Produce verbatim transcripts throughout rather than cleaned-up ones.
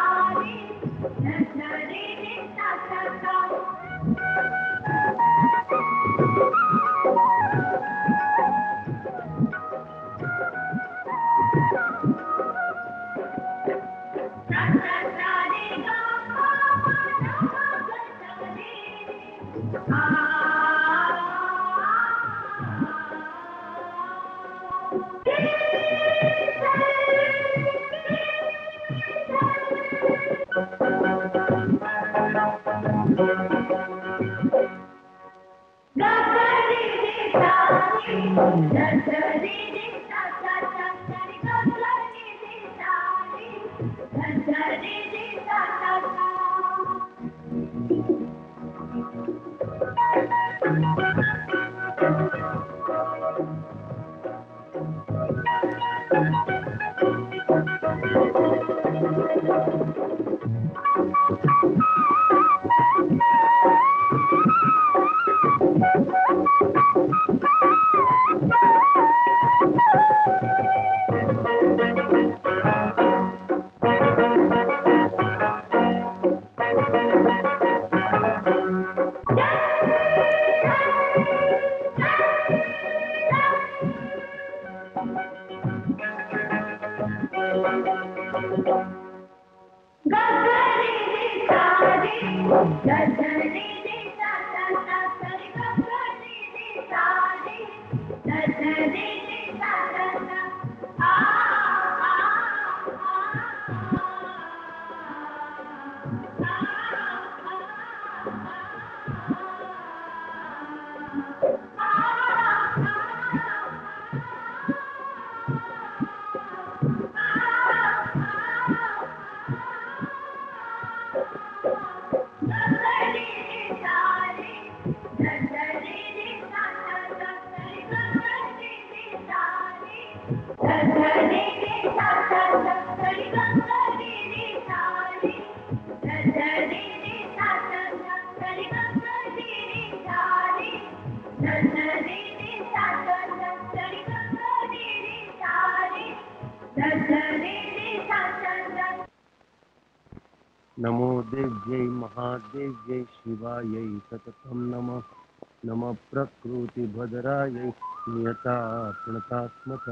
नमो देव्यै महादेव्यै शिवायै सततं नमः। नमः प्रकृतिभद्रायै नियता प्रणतात्मका।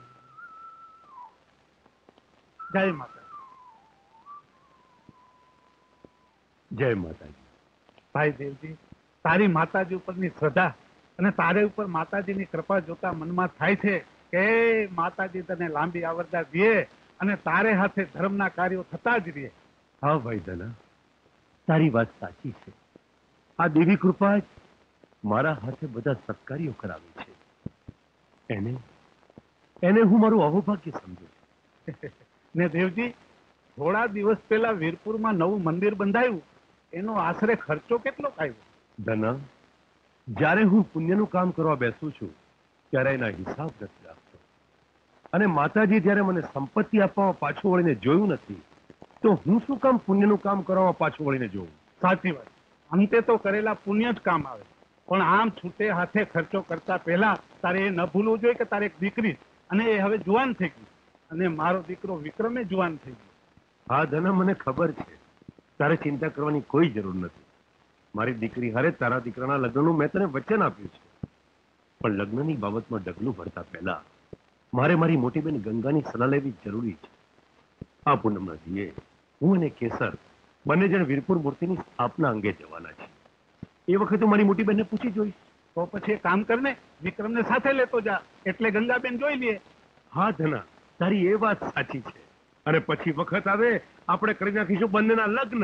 जय माता। जय माताजी। भाई देवजी, तारी माताजी उपરની શ્રદ્ધા અને તારે ઉપર માતાજીની કૃપા જોતા મનમાં થાય છે કે માતાજી તને લાંબી આવરદા દે અને તારે હાથે ધર્મના કાર્યો થતા જ રહે। હા ભાઈ ધના, તારી વાત સાચી છે। આ દેવી કૃપા જ મારા હાથે બધા સત્કાર્યો કરાવે છે। એને એને હું મારું અહોભાગ્ય સમજુ છું। ને દેવજી, થોડા દિવસ પહેલા વીરપુરમાં નવું મંદિર બંધાયું, એનો આશરે ખર્ચો કેટલો આવ્યો? ધના, જ્યારે હું પુણ્યનું કામ કરવા બેસું છું ત્યારે એના હિસાબ નથી રાખતો, અને માતાજી જ્યારે મને સંપત્તિ આપવામાં પાછું વળીને જોયું નથી તો હું શું કામ પુણ્યનું કામ કરવામાં પાછું વળીને જોઉં? સાચી વાત। અંતે તો કરેલા પુણ્ય જ કામ આવે, પણ આમ છૂટે હાથે ખર્ચો કરતા પહેલા તારે એ ન ભૂલવું જોઈએ કે તારે એક દીકરી અને એ હવે જુવાન થઈ ગઈ, અને મારો દીકરો વિક્રમે જુવાન થઈ ગયો। હા ધના, મને ખબર છે, તારે ચિંતા કરવાની કોઈ જરૂર નથી। મારી દીકરી હારે તારા દીકરાના લગ્નનું મેં તને વચન આપ્યું છે, પણ લગ્નની બાબતમાં ડગલું ભરતા પહેલા મારે મારી મોટી બેન ગંગાની સલાહ લેવી જરૂરી છે। આ પૂનમના દીએ હું અને કેસર બંને જણ વીરપુર મૂર્તિની સ્થાપના અંગે જવાના છે। એ વખતે મારી મોટી બેનને પૂછી જોઈશ। તો પછી એક કામ કરને, વિક્રમને સાથે લેતો જા, એટલે ગંગાબેન જોઈ લે। હા ધના, તારી એ વાત સાચી છે, અને પછી વખત આવે આપણે કરી નાખીશું બંનેના લગ્ન।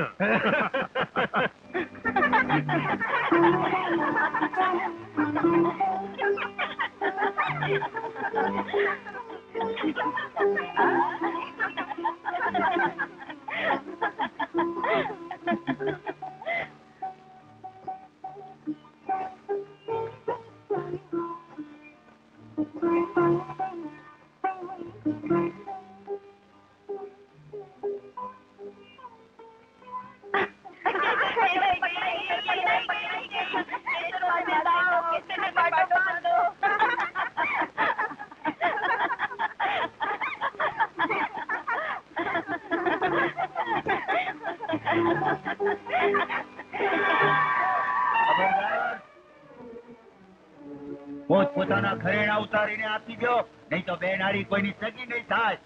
પોત પોતાના ઘરેણા ઉતારીને આપી દો, નહીં તો બે નાળી કોઈની સગી નહીં થાય.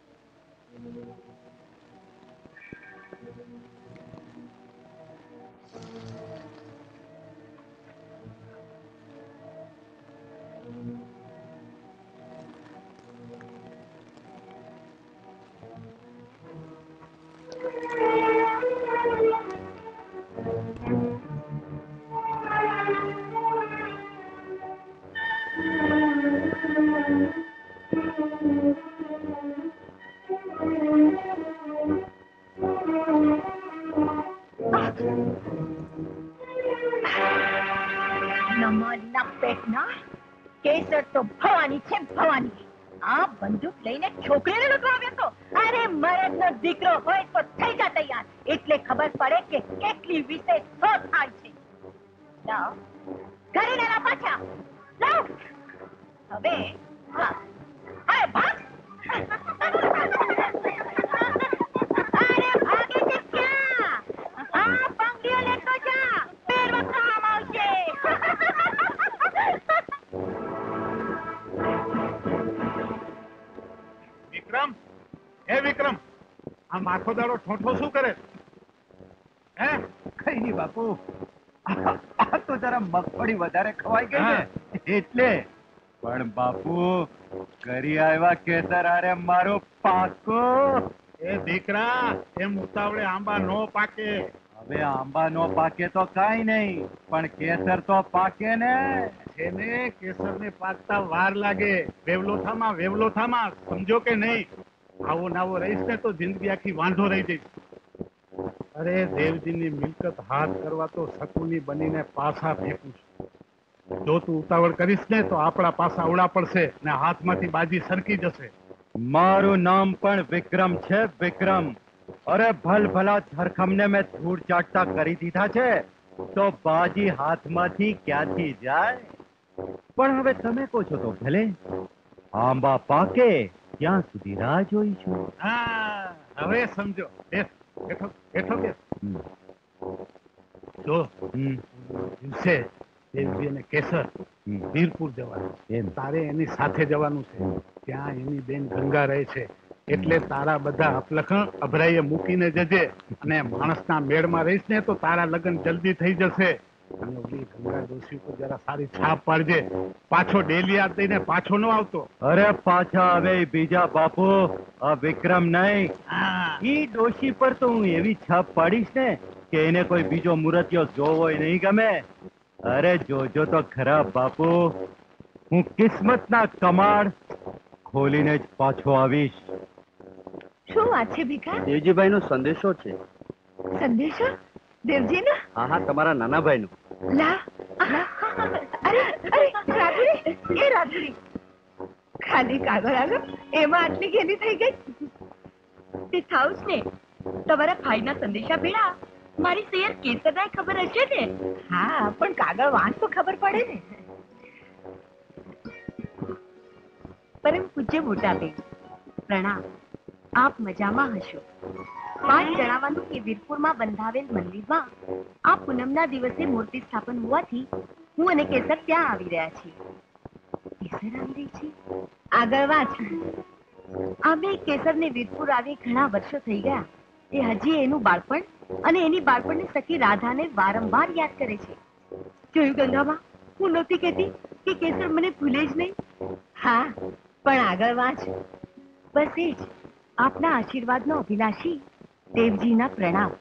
કેસર તો ભવાની છે ભવાની. આ બંદૂક લઈને છોકરીને લૂંટવા આવ્યો તો. અરે મરદનો દીકરો હોય તો થઈ જા તૈયાર, એટલે ખબર પડે કે કેટલી વિશેષ શોધ થાય છે. લાવ ઘરે ના પાછા લાવ. હવે હા અરે ભાગ. અરે ભાગે છે ક્યાં? આ બંગડીઓ લેતો જા, પેરમાં કામ આવશે. વિક્રમ, હે વિક્રમ, આ માથો દાડો ઠોઠો શું કરે? હે કઈ નહીં બાપુ, આ તો જરા મગફળી વધારે ખવાઈ ગઈ છે એટલે. પણ બાપુ કરી આવ્યા કેસર આરે મારો પાકો. એ દીકરા, એમ ઉતાવળે આંબા નો પાકે. હવે આંબા નો પાકે તો કાઈ નહીં, પણ કેસર તો પાકે ને. એને કેસર ને પાકતા વાર લાગે. વેવલોથામાં વેવલોથામાં, સમજો કે નહીં? આવો નાવો રહીશ ને તો જિંદગી આખી વાંઢો રહી જઈશ. અરે દેવજીની મિલકત હાથ કરવા તો શકુની બનીને પાછા ફેંકું છું. જો તું ઉતાવળ કરીશ ને તો આપણા પાસા ઉડા પડશે ને હાથમાંથી બાજી સરકી જશે. મારું નામ પણ વિક્રમ છે, વિક્રમ. અરે ભલ ભલા ધરખમને મેં ધૂળ ચાટતા કરી દીધા છે, તો બાજી હાથમાંથી ક્યાંથી જાય? પણ હવે તમે કહો છો તો ભલે, આંબા પાકે ત્યાં સુધી રાહ જોઈશું. હા, હવે સમજો. બેસ, બેઠો બેઠો બેસ. જો દિવસે દેવજી અને કેસર વીરપુર જવાનું, તારે એની સાથે જવાનું છે. ત્યાં એની બેન ગંગા રહે છે, એટલે તારા બધા અપલખણ અભરાઈએ મૂકીને જજે. અને માણસના મેળમાં રહીશ ને તો તારા લગ્ન જલ્દી થઈ જશે. અને ઓલી ગંગા ડોશી ઉપર જરા સારી છાપ પાડજે. પાછો ડેલિયા દઈને પાછો ન આવતો. અરે પાછા હવે બીજા બાપુ, આ વિક્રમ નહીં. ઈ ડોશી પર તો હું એવી છાપ પાડીશ ને કે એને કોઈ બીજો મૂર્તિઓ જોવો નહીં ગમે. અરે જોજો તો ખરા બાપુ, હું કિસ્મતના કમાડ ખોલીને જ પાછો આવીશ. શું વાત છે ભીખા? દેવજીભાઈ નો સંદેશો છે. સંદેશો? દેવજીનો? હા હા, તમારા નાના ભાઈ નો. લા લા. અરે અરે રાધુડી, એ રાધુડી, ખાલી કાગળ આવ્યો એમાં આટલી ઘેલી થઈ ગઈ. તે થાઉસ ને તમારા ભાઈના સંદેશા ભેળા મારી શેર કેસરને ખબર હશે ને? હા, પણ કાગળ વાંચ તો ખબર પડે ને. પરમ પૂજ્ય મોટા બેન, પ્રણામ. આપ મજામાં હશો? વાત જણાવવાનું કે વીરપુરમાં બંધાવેલ મંદિરમાં આ પૂનમના દિવસે મૂર્તિ સ્થાપન હોવાથી હું અને કેસર ત્યાં આવી રહ્યા છીએ. કેસર આવી રહી છે? આગળ વાંચ. અમે કેસરને વીરપુર આવી ઘણા વર્ષો થઈ ગયા. એ હજી એનું બાળપણ અને એની બાળપણની સખી રાધાને વારંવાર યાદ કરે છે. જોયું ગંગામાં, હું નહોતી કહેતી કે કેસર મને ભૂલે જ નહીં. હા, પણ આગળ વાંચ. બસ એ જ. આપના આશીર્વાદનો અભિલાષી દેવજીના પ્રણામ.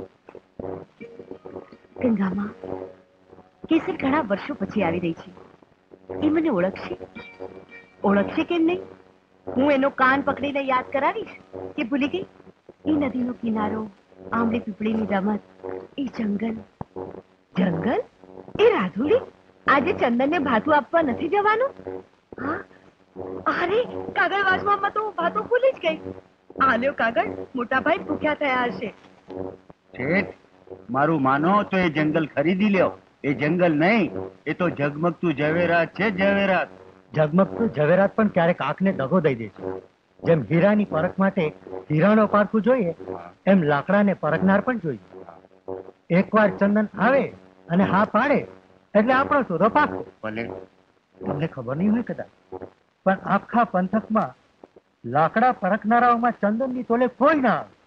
ગંગામાં, કેસર ઘણા વર્ષો પછી આવી રહી છે. એ મને ઓળખશે? ઓળખશે કેમ નહીં? હું એનો કાન પકડીને યાદ કરાવીશ કે ભૂલી ગઈ? એ નદીનો કિનારો, આંબલી પીપળીની રમત, એ જંગલ. જંગલ? એ રાધુડી, આજે ચંદનને ભાતું આપવા નથી જવાનું? હા, અરે કાગળ વાંચવામાં તો હું ભાતું ભૂલી જ ગઈ. આલ્યો કાગળ, મોટા ભાઈ ભૂખ્યા થયા હશે. શેઠ, મારું માનો તો એ જંગલ ખરીદી લ્યો. એ જંગલ નહીં, એ તો ઝગમગતું ઝવેરાત છે, ઝવેરાત. ઝગમગતું ઝવેરાત પણ ક્યારેક આંખને દગો દઈ દે છે. જેમ હીરાની પરખ માટે હીરાનો પારખું જોઈએ, એમ લાકડાને પરખનાર પણ જોઈએ. એકવાર ચંદન આવે અને હા પાડે એટલે આપણો સોદો પાકો. ભલે તમને ખબર નહીં હોય કદાચ, પણ આખા પંથકમાં લાકડા પરખનારાઓમાં ચંદનની તોલે કોઈ ના આવે.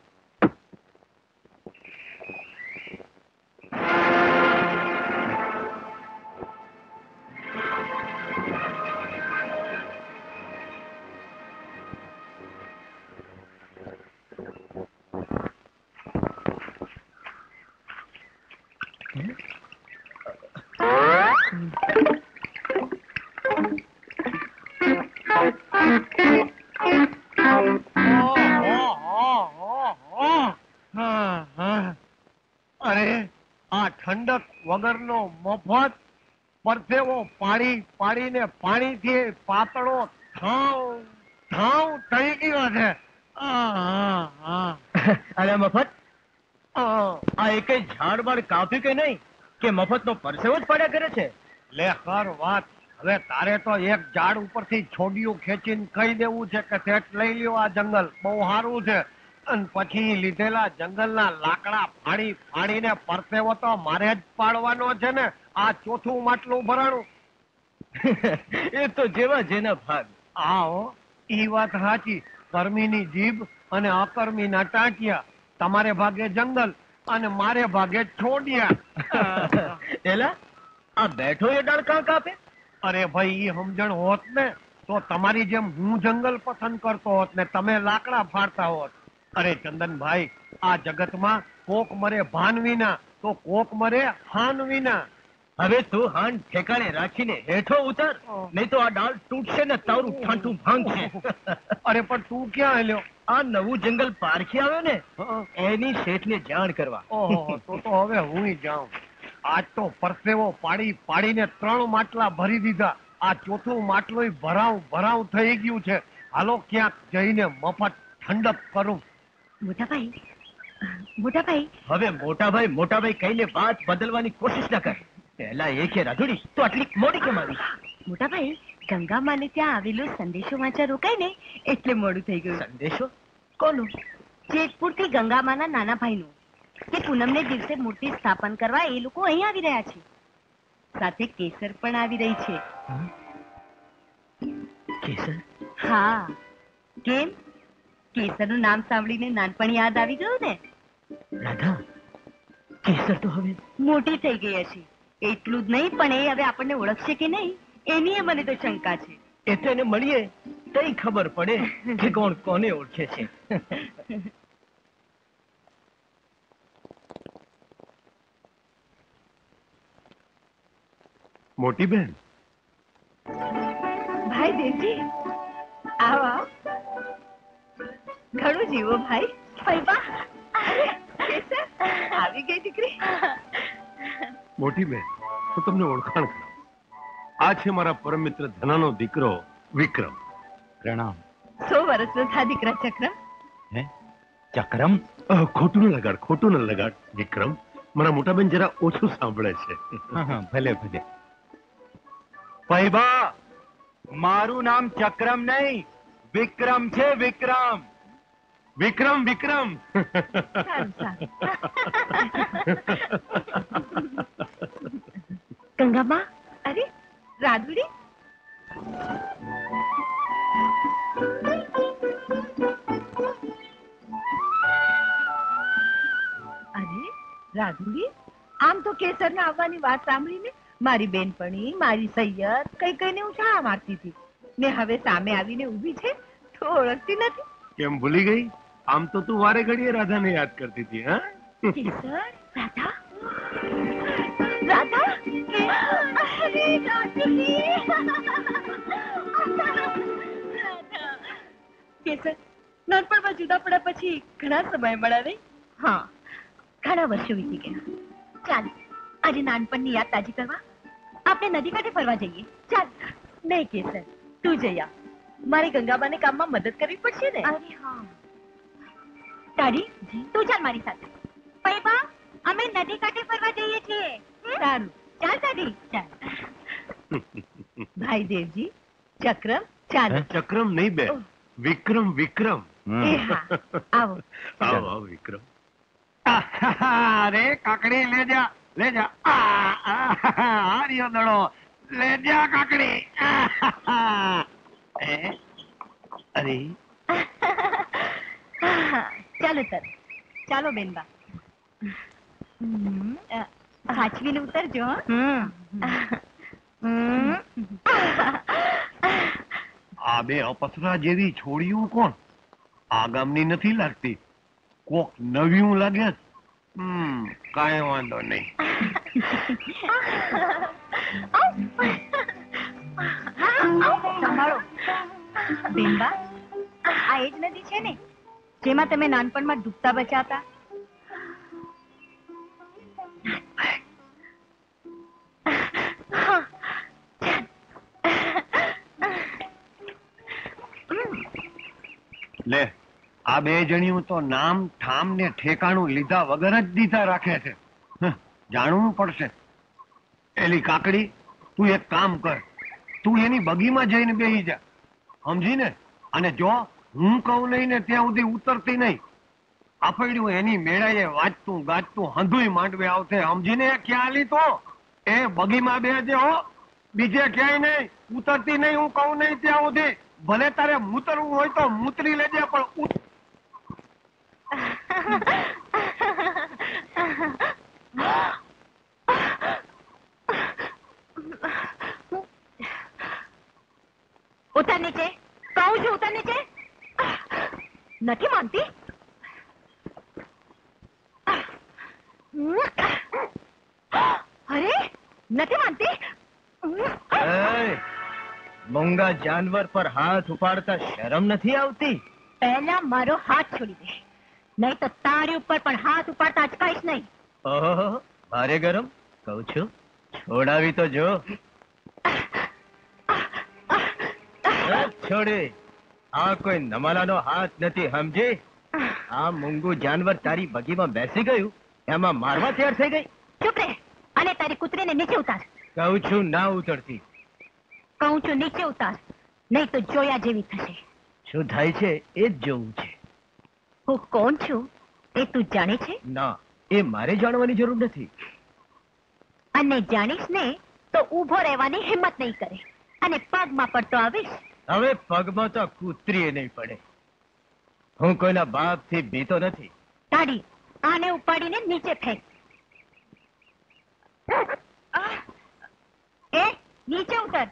અરે આ ઠંડક વગરનો મફત પરસેવો પાડી પાડીને પાણીથી પાતળો થાવ થાવ થઈ ગયો છે. અરે મફત, આ એકે ઝાડ બાળ કાપ્યું કે નહીં કે મફતનો પરસેવો જ પડ્યા કરે છે? લે કર વાત. હવે તારે તો એક ઝાડ ઉપરથી છોડિયું ખેંચીને કહી દેવું છે કે શેઠ લઈ લ્યો આ જંગલ બહુ સારું છે, અને પછી લીધેલા જંગલના લાકડા ફાડી ફાડીને પરસેવો તો મારે જ પાડવાનો છે ને. આ ચોથું માટલું ભરાણું. એ તો જેવા જેના ભાગ. આવો ઈ વાત સાચી. કર્મીની જીભ અને અકર્મીના ટાંટિયા. તમારે ભાગે જંગલ અને મારે ભાગે છોડિયા. એલા, આ બેઠો એ ડાળ કાં કાપે? અરે ભાઈ ઈ સમજણ હોત ને તો તમારી જેમ હું જંગલ પસંદ કરતો હોત ને તમે લાકડા ફાડતા હોત. અરે ચંદનભાઈ, આ જગતમાં કોક મરે ભાન વિના તો કોક મરે હાન વિના. હવે તું હાન ઠેકાણે રાખીને હેઠો ઉતર, નહીં તો આ ડાળ તૂટશે ને તારું ઠાંઠું ભાંગશે. અરે પણ તું ક્યાં હેલ્યો? આ નવું જંગલ પારખી આવ્યો ને, હં. એની શેઠને જાણ કરવા. ઓહો, તો તો હવે હુંય જાઉં. આજ તો પરસેવો પાડી પાડીને ત્રણ માટલા ભરી દીધા. આ ચોથું માટલું ભરાવ ભરાવ થઈ ગયું છે. હાલો ક્યાંક જઈને મફત ઠંડક કરું. મોટાભાઈ, મોટાભાઈ, હવે મોટાભાઈ મોટાભાઈ કહીને વાત બદલવાની કોશિશ ન કર. પહેલા એ કે રાધુડી તો આટલી મોડી કેમ આવી? મોટાભાઈ, ગંગા માને ત્યાં આવેલો સંદેશો વાંચા રોકાય ને એટલે મોડું થઈ ગયું. સંદેશો? કોનું? જેતપુર થી ગંગામાના નાના ભાઈનું, કે પૂનમને દિવસે મૂર્તિ સ્થાપન કરવા એ લોકો અહીં આવી રહ્યા છે. સાથે કેસર પણ આવી રહી છે. કેસર? હા. કેમ? કેસરનું નામ સાંભળીને નાનપણ યાદ આવી ગયું ને? રાધા, કેસર તો હવે મોટી થઈ ગઈ હશે. એટલું જ નહીં, પણ એ હવે આપણને ઓળખશે કે નહીં એની મને તો શંકા છે. એ તો એને મળીએ તઈ ખબર પડે કે કોણ કોને ઓળખે છે. મોટી બેન, ભાઈ દેવજી, આવો આવો. ઘણું જીવો ભાઈ. પૈબા, અરે, કેસર, આવી ગઈ દીકરી. મોટી બેન, હું તમને ઓળખાણ કરાવું. આ છે મારા પરમ મિત્ર ધનાનો દીકરો વિક્રમ. પ્રણામ. સો વર્ષનો થા દીકરા ચક્રમ. હે? ચક્રમ? અ, ખોટું ન લગાડ, ખોટું ન લગાડ વિક્રમ. મારા મોટા બેન જરા ઓછું સાંભળે છે. ભલે ભલે. પૈબા, મારું નામ ચક્રમ નહીં વિક્રમ છે. વિક્રમ. વિક્રમ વિક્રમ સારું, સારું. ગંગામાં, અરે રાધુડી, અરે રાધુડી, આમ તો કેસરના આવવાની વાત સાંભળીને મારી બેનપણી, મારી સૈયદ કઈ કઈને ઉછાળા મારતી હતી ને હવે સામે આવીને ઊભી છે તો ઓળખતી નથી. કેમ ભૂલી ગઈ? આમ તો તું વારે ઘડીએ રાધાને યાદ કરતી હતી. હા, કેસર, રાધા, રાધા, કે- અરે રાધુડી. રાધા. કેસર, નાનપણમાં જુદા પડ્યા પછી ઘણા સમય મળ્યા નહીં? હા, ઘણા વર્ષો વીતી ગયા. ચાલ, આજે નાનપણની યાદ તાજી કરવા આપણે નદી કાંઠે ફરવા જઈએ. ચાલ. નહીં કેસર, તું જઈ આવ. મારે ગંગાબાને કામમાં મદદ કરવી પડશે ને. અરે હા. તારી, તું ચાલ મારી સાથે. પૈબા, અમે નદી કાંઠે ફરવા જઈએ છીએ. સારું, ચાલ તારી, ચાલ. ભાઈ દેવજી, ચક્રમ, ચાલ. ચક્રમ નહીં બે, વિક્રમ વિક્રમ એ હા આવો આવો આવો વિક્રમ. અરે કાકડી લે જા લે જા આ, આ, હાર્યો દડો લે જા કાકડી એ, અરે ચાલો તર ચાલો બેનબા સાચવીને ઉતરજો હં? આ બે અપસરા જેવી છોડ્યું કોણ? આ ગામની નથી લાગતી, કોક નવ્યું લાગે છે. હમ કાંઈ વાંધો નહીં. સંભાળો બેનબા, આ એ જ નદી છે ને જેમાં તમે નાનપણમાં ડૂબતા બચાતા? લે આ બે જણિયું તો નામ ઠામ ને ઠેકાણું લીધા વગર જ દીધા રાખે છે. હં, જાણવું પડશે. એલી કાકડી, તું એક કામ કર, તું એની બગીમાં જઈને બેસી જા, સમજી ને? અને જો હું કહું નહીં ને ત્યાં સુધી ઉતરતી નહીં. આફડ્યું એની મેળાએ વાંચતું ગાજતું હંધુય માંડવે આવતે, સમજીને? ખ્યાલી તો એ બગીમાં બેસજે હો, બીજે ક્યાંય નહીં ઉતરતી નહીં. હું કહું નહીં ત્યાં સુધી. ભલે તારે મૂતરવું હોય તો મૂતરી લેજે, પણ ઉત- ઉતર નીચે, કહું છું ઉતર નીચે. નથી માનતી? અરે નથી માનતી? મૂંગા જાનવર પર હાથ ઉપાડતા શરમ નથી આવતી? પહેલા મારો હાથ છોડી દે, નહીં તો તારી ઉપર પણ હાથ ઉપાડતા અચકાઈશ નહીં. ઓહો, ભારે ગરમ. કહું છું છોડાવી તો જો. છોડે, આ કોઈ નમાલાનો હાથ નથી, સમજી? આ મૂંગું જાનવર તારી બગીમાં બેસી ગયું, એમાં મારવા તૈયાર થઈ ગઈ. ચૂપ રહે અને તારી કૂતરીને નીચે ઉતાર. કહું છું ના ઉતરતી. કહું છું નીચે ઉતાર, નહીં તો જોયા જેવી થશે. શું થાય છે એ જ જોવું છે. હું કોણ છું એ તું જાણે છે? ના, એ મારે જાણવાની જરૂર નથી. અને જાણીશ ને તો ઊભો રહેવાની હિંમત નહીં કરે અને પગમાં પડતો આવીશ. હવે પગમાં તો કૂતરીએ નહીં પડે. હું કોઈના બાપથી બીતો નથી. તાડી આને ઉપાડીને નીચે ફેંક. એ નીચે ઉતર.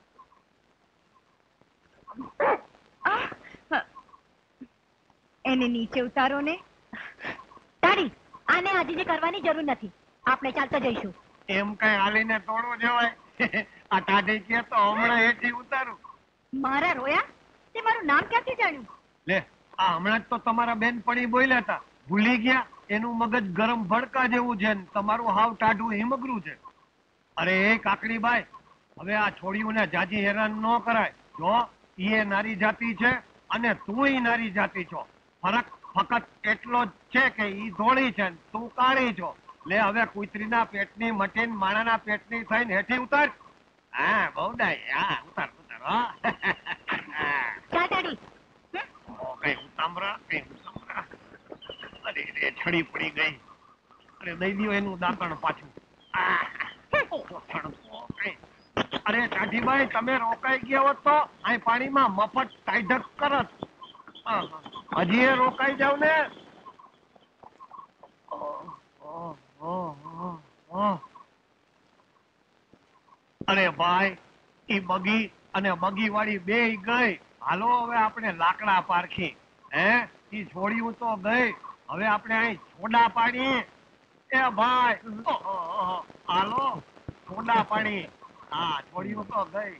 એને નીચે ઉતારો ને. તાડી આને આજીજી કરવાની જરૂર નથી, આપણે ચાલતા જઈશું. એમ કઈ હાલીને તોડવો જવાય? આ ટાઢી કે તો હમણાં હેઠી ઉતારું. મારા રોયા? તે મારું નામ ક્યાંથી જાણ્યું? લે આ હમણાં જ તો તમારા બેનપણી બોલ્યા હતા, ભૂલી ગયા? એનું મગજ ગરમ ભડકા જેવું છે ને તમારું હાવ ટાઢું હિમગરું છે. અરે એ કાકડીબાઈ, હવે આ છોડીઓને જાજી હેરાન ન કરાય. જો એ નારી જાતિ છે અને તુંય નારી જાતિ છો. ફરક ફક્ત એટલો જ છે કે ઈ ધોળી છે ને તું કાળી છો. લે હવે કુતરીના પેટની મટીન માણાના પેટની થઈને હેઠી ઉતાર. હા બહુ ડાય. હા ઉતાર ઉતાર. હા ચાલ તાડી. ઓ, કઈ ઉતામરા કઈ ઉતામરા. અરે રે છડી પડી ગઈ. અરે દઈ દ્યો એનું દાંતણ પાછું. આ, છડકો, કઈ. અરે કાઠીભાઈ, તમે રોકાઈ ગયા હોત તો અહીં પાણીમાં મફત ટાઈઢક કરત. હા, હજી એ રોકાઈ જાવ ને. ઓહ, ઓહ, ઓહ, ઓહ. અરે ભાઈ, ઈ બગી અને બગી વાળી બે ગઈ. હાલો હવે આપણે લાકડા પારખી. હે ઈ છોડ્યું તો ગઈ, હવે આપણે અહીં છોડા પાડી. એ ભાઈ, ઓહો, ઓહો. હાલો છોડા પાડી. હા છોડ્યું તો ગઈ.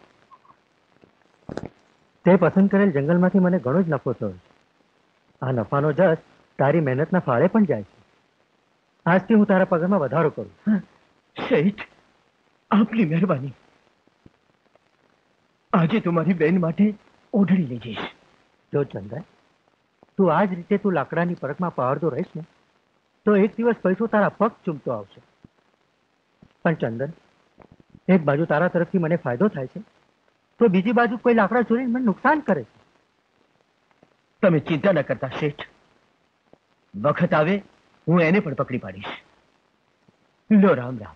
તે પસંદ કરેલ જંગલમાંથી મને ઘણો જ નફો થયો છે. આ નફાનો જસ તારી મહેનતના ફાળે પણ જાય છે. આજથી હું તારા પગારમાં વધારો કરું. શેઠ, આપની મહેરબાની. આજે તમારી બેન માટે ઓઢણી લઈ જઈશ. જો ચંદ્ર, તું આ જ રીતે તું લાકડાની પરખમાં પહાડતો રહીશ ને તો એક દિવસ પૈસો તારા પગ ચૂમતો આવશે. પણ ચંદન, એક બાજુ તારા તરફથી મને ફાયદો થાય છે તો બીજી બાજુ કોઈ લાકડા ચોરીને મને નુકસાન કરે છે. તમે ચિંતા ન કરતા શેઠ, વખત આવે હું એને પણ પકડી પાડીશ. લો રામ રામ.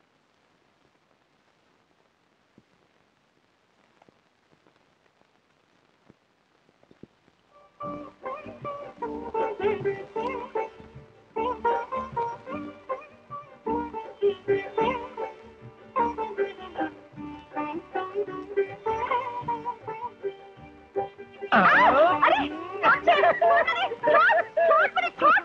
अरे कौन से? अरे छोड़ छोड़ मुझे छोड़.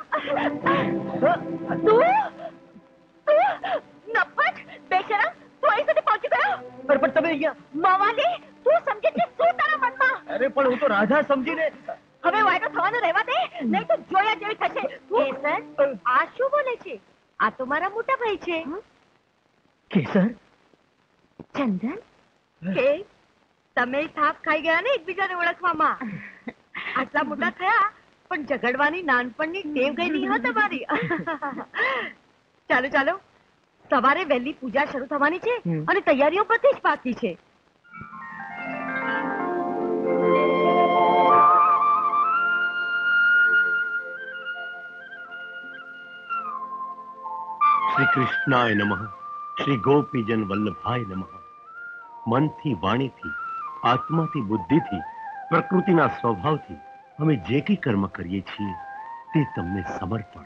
तू तू नपट बेशरम, તું અહીં સુધી પહોંચી ગયો? અરે પણ તમે અહીંયા. મવાલી, તું સમજે છે શું તારા મનમાં? અરે પણ હું તો રાધા સમજીને. હવે વાયદો થવાનો રહેવા દે, નહીં તો જોયા જેવી થશે. કેસર, આ શું બોલે છે? આ તો મારા મોટા ભાઈ છે. કેસર. ચંદન, કે તમે થાપ ખાઈ ગયા ને એકબીજાને ઓળખવામાં. આટલા મોટા થયા પણ ઝઘડવાની નાનપણની ટેવ ગઈ નહીં હો તમારી. ચાલો ચાલો, સવારે વહેલી પૂજા શરૂ થવાની છે અને તૈયારીઓ બધી જ બાકી છે. શ્રી કૃષ્ણાય નમઃ. શ્રી ગોપીજન વલ્લભાય નમઃ. મનથી, વાણીથી, આત્માથી, બુદ્ધિથી, પ્રકૃતિના સ્વભાવથી અમે જે કંઈ કર્મ કરીએ છીએ તે તમને સમર્પણ.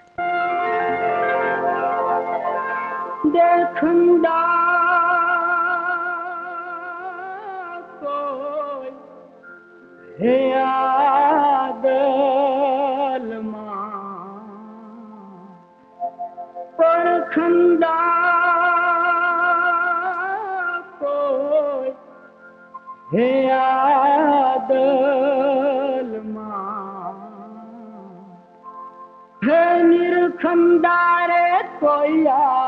હે આદલમાં પરખંડા કોઈ, હે આદલમાં હે નિરખંડારે કોઈ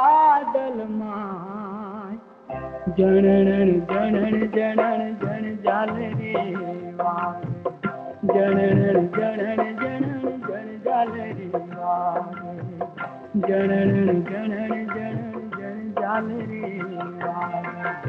આદલમાં જણણ જણણ જણણ જણ જાલ રે વાગ, જણણ જણણ જણણ જણ જાલ રે વાગ, જણણ જણણ જણણ જણ જાલ રે વાગ.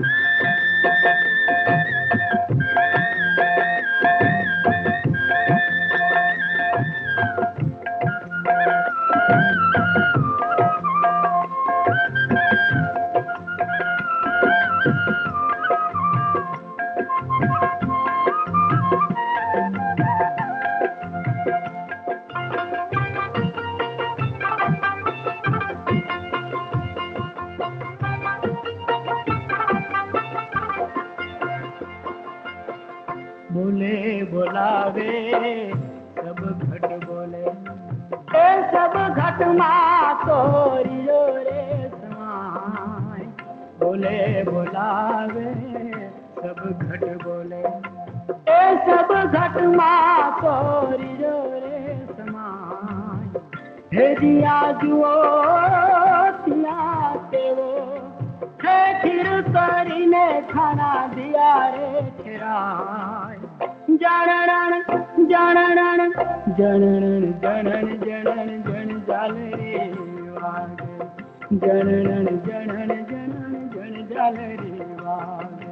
बोले बोलावे सब घट बोले, ए सब घट मा तोरियो रे समाय. बोले बोलावे सब घट बोले, ए सब घट मा तोरियो रे समाय. हे दिया जुओ तिया तेवो, हे खीर કરીને ખાના દિયા રે ઠેરાય. જણણ જણણ જણણ જણણ જણણ જણ જાલ રે વાગે, જણણ જણણ જણણ જણ જાલ રે વાગે.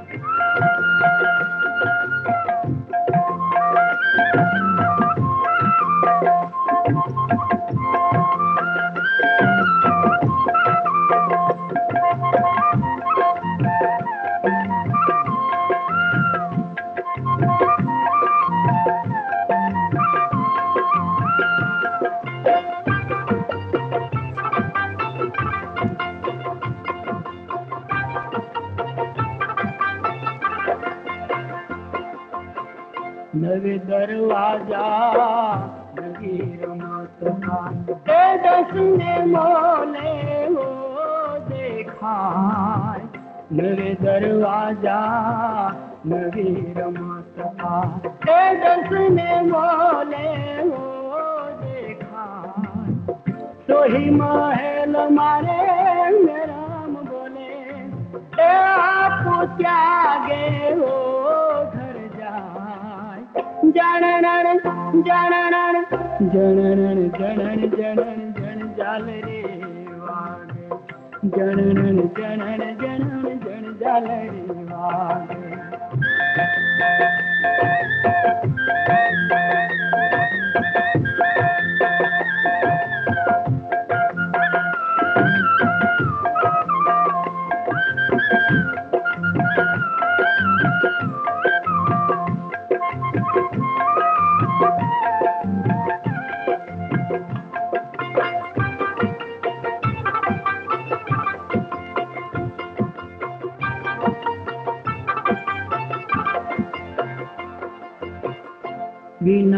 नवे दरवाजा नगीर मात्र का, ए दस ने मोले वो देखाय. नवे दरवाजा नगीर मात्र का, ए दस ने मोले वो देखाय. सोही महल मारे राम बोले, ए आप त्यागे वो घर जाय. जणण जणण जणण जणण जणण जण जाल रे वागे, जणण जणण जणण जण जाल रे वागे.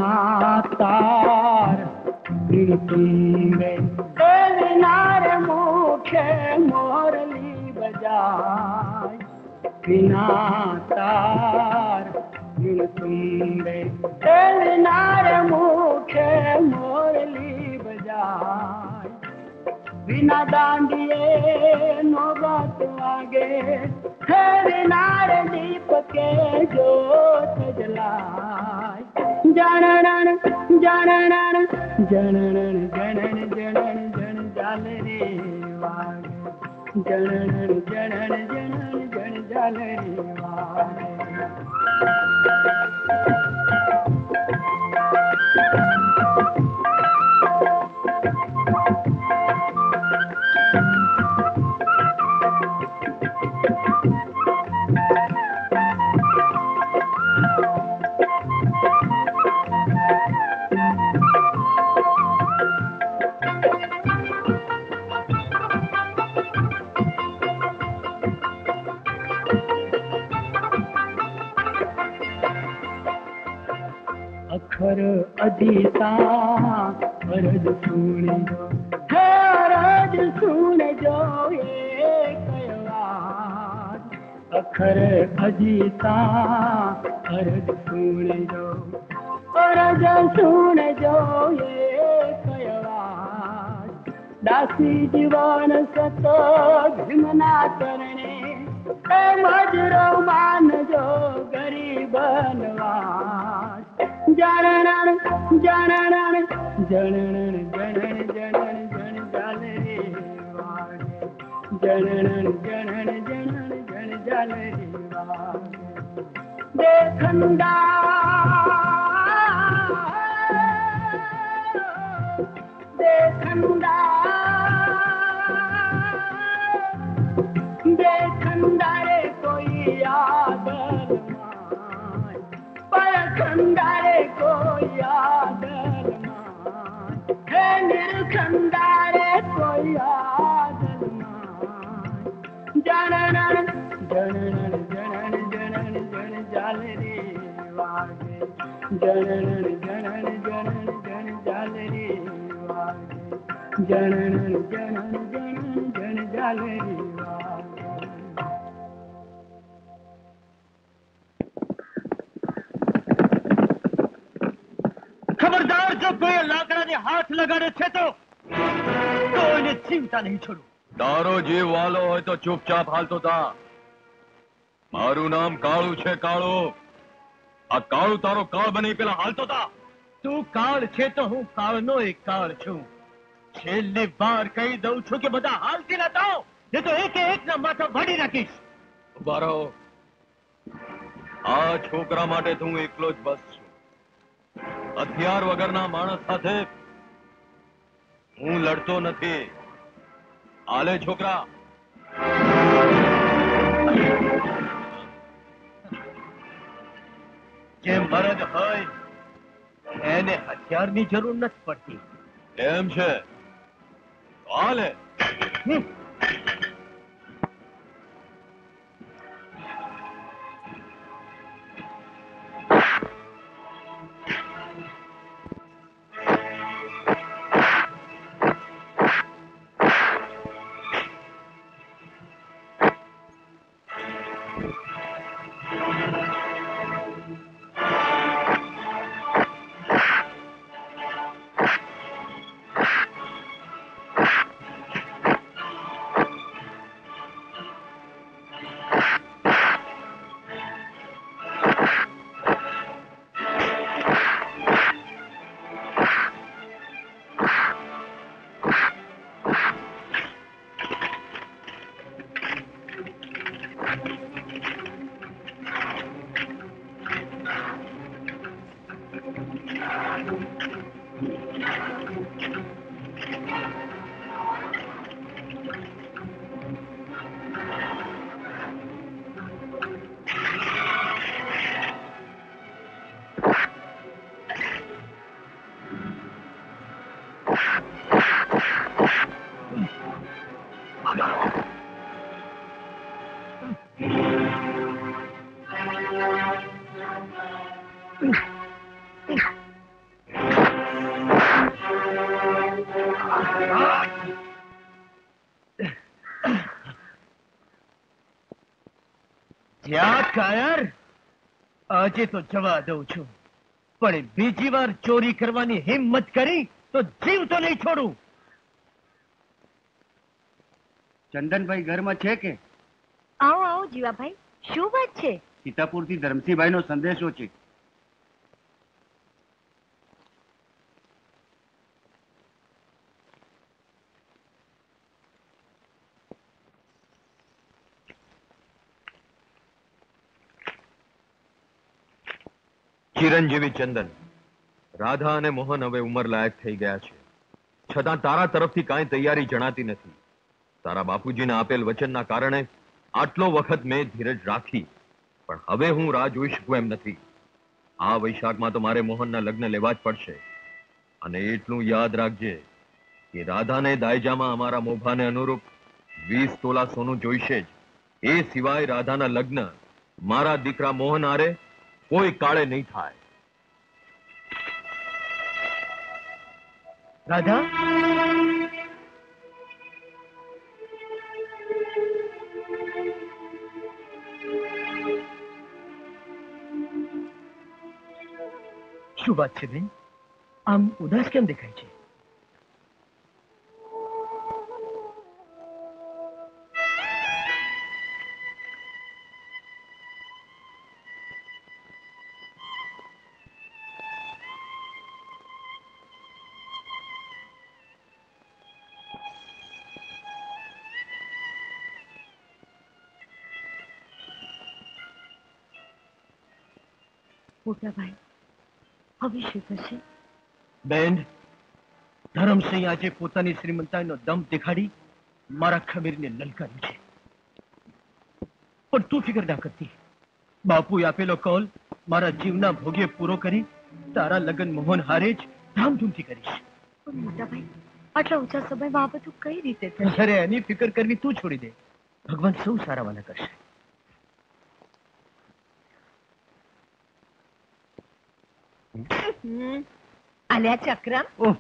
बिना तार बिन तुम्बे नार मुखे मोरली बजाय बिना तार बिन तुम्बे नार मुखे मोरली बजाय बिना दांडिये नौबत आगे है नार दीप के जोत जलाय जनन जनन जनन जनन जनन जन जाल रे वागे जनन जनन जनन जन जाल रे वागे अखर अजीता अरज सुन जो अरज सुन जो एक आवाज अखर अजीता अरज सुन जो अरज सुन जो एक आवाज दासी जीवन सत भिमना करने मजरो मान जो गरीब नवाज जनन जनन जनन जनन जनन जन जाल रे वागे जनन जनन जनन जन जाल रे वागे देखंदा देखंदा देखंदा रे कोई आदर माय परखंदा रे कोई आदर माय हे निरखंदा रे कोई आदर माय जनन जनन जनन जनन जन जाल रे वागे जनन जनन जनन जन जाल रे वागे जनन जनन जनन जन जाल रे वागे खबरदार जो कोई लाकड़ा ने हाथ लगाड़े छे तो कोई चिंता नहीं छोड़ू तारो जीव वालो હોય તો ચૂપચાપ હાલતો થા મારું નામ કાળુ છે કાળુ આ કાળુ તારો કાળ બની પેલા હાલતો થા તું કાળ છે તો હું કાળનો એક કાળ છું છેલ્લી વાર કહી દઉં છું કે બધા હાલતી ના થાઓ એ તો એક એક ના માથા વાડી નાખીશ ઉભા રહો આ છોકરા માટે તો હું એકલો જ બસ છું હથિયાર વગરના માણસ સાથે હું લડતો નથી આલે છોકરા જે મરદ હોય એને હથિયારની જરૂર નથી પડતી એમ છે આલે જ્યાં કાયર, આજે તો જવા દઉં છું, પણ બીજી વાર ચોરી કરવાની હિંમત કરી તો જીવ તો નહીં છોડું. ચંદનભાઈ ઘરમાં છે કે? આવો આવો જીવાભાઈ, શું વાત છે? સીતાપુર થી ધરમસિંહભાઈ નો સંદેશો છે. ચિરંજીવી ચંદન, રાધા અને મોહન હવે ઉંમર લાયક થઈ ગયા છે, છતાં તારા તરફથી કાંઈ તૈયારી જણાતી નથી. તારા બાપુજીને આપેલ વચનના કારણે આટલો વખત મેં ધીરજ રાખી, પણ હવે હું રાહ જોઈ શકું એમ નથી. આ વૈશાખમાં તો મારે મોહનના લગ્ન લેવા જ પડશે. અને એટલું યાદ રાખજે કે રાધાને દાયજામાં અમારા મોભાને અનુરૂપ વીસ તોલા સોનું જોઈશે જ. એ સિવાય રાધાના લગ્ન મારા દીકરા મોહન હારે કોઈ કાળે નહીં થાય. રાધા, શું વાત છે બેન? આમ ઉદાસ કેમ દેખાય છે? મોટાભાઈ, હવે શું થશે? બેન, ધરમસિંહ આજે પોતાની શ્રીમંતાઈનો દમ દેખાડી મારા ખમીરને લલકાર્યું છે. પણ તું ફિકર ના કરતી. બાપુએ આપેલો કોલ મારા જીવના ભોગે પૂરો કરી તારા લગ્ન મોહન હારે જ ધામધૂમથી કરીશ. પણ મોટાભાઈ, આટલા ઊંચા સમયમાં આ બધું કઈ રીતે થશે? અરે એની ફિકર કરવી તું છોડી દે. ભગવાન સૌ સારા વાલા કરશે. આલ્યા ચક્રમ, ઓહ,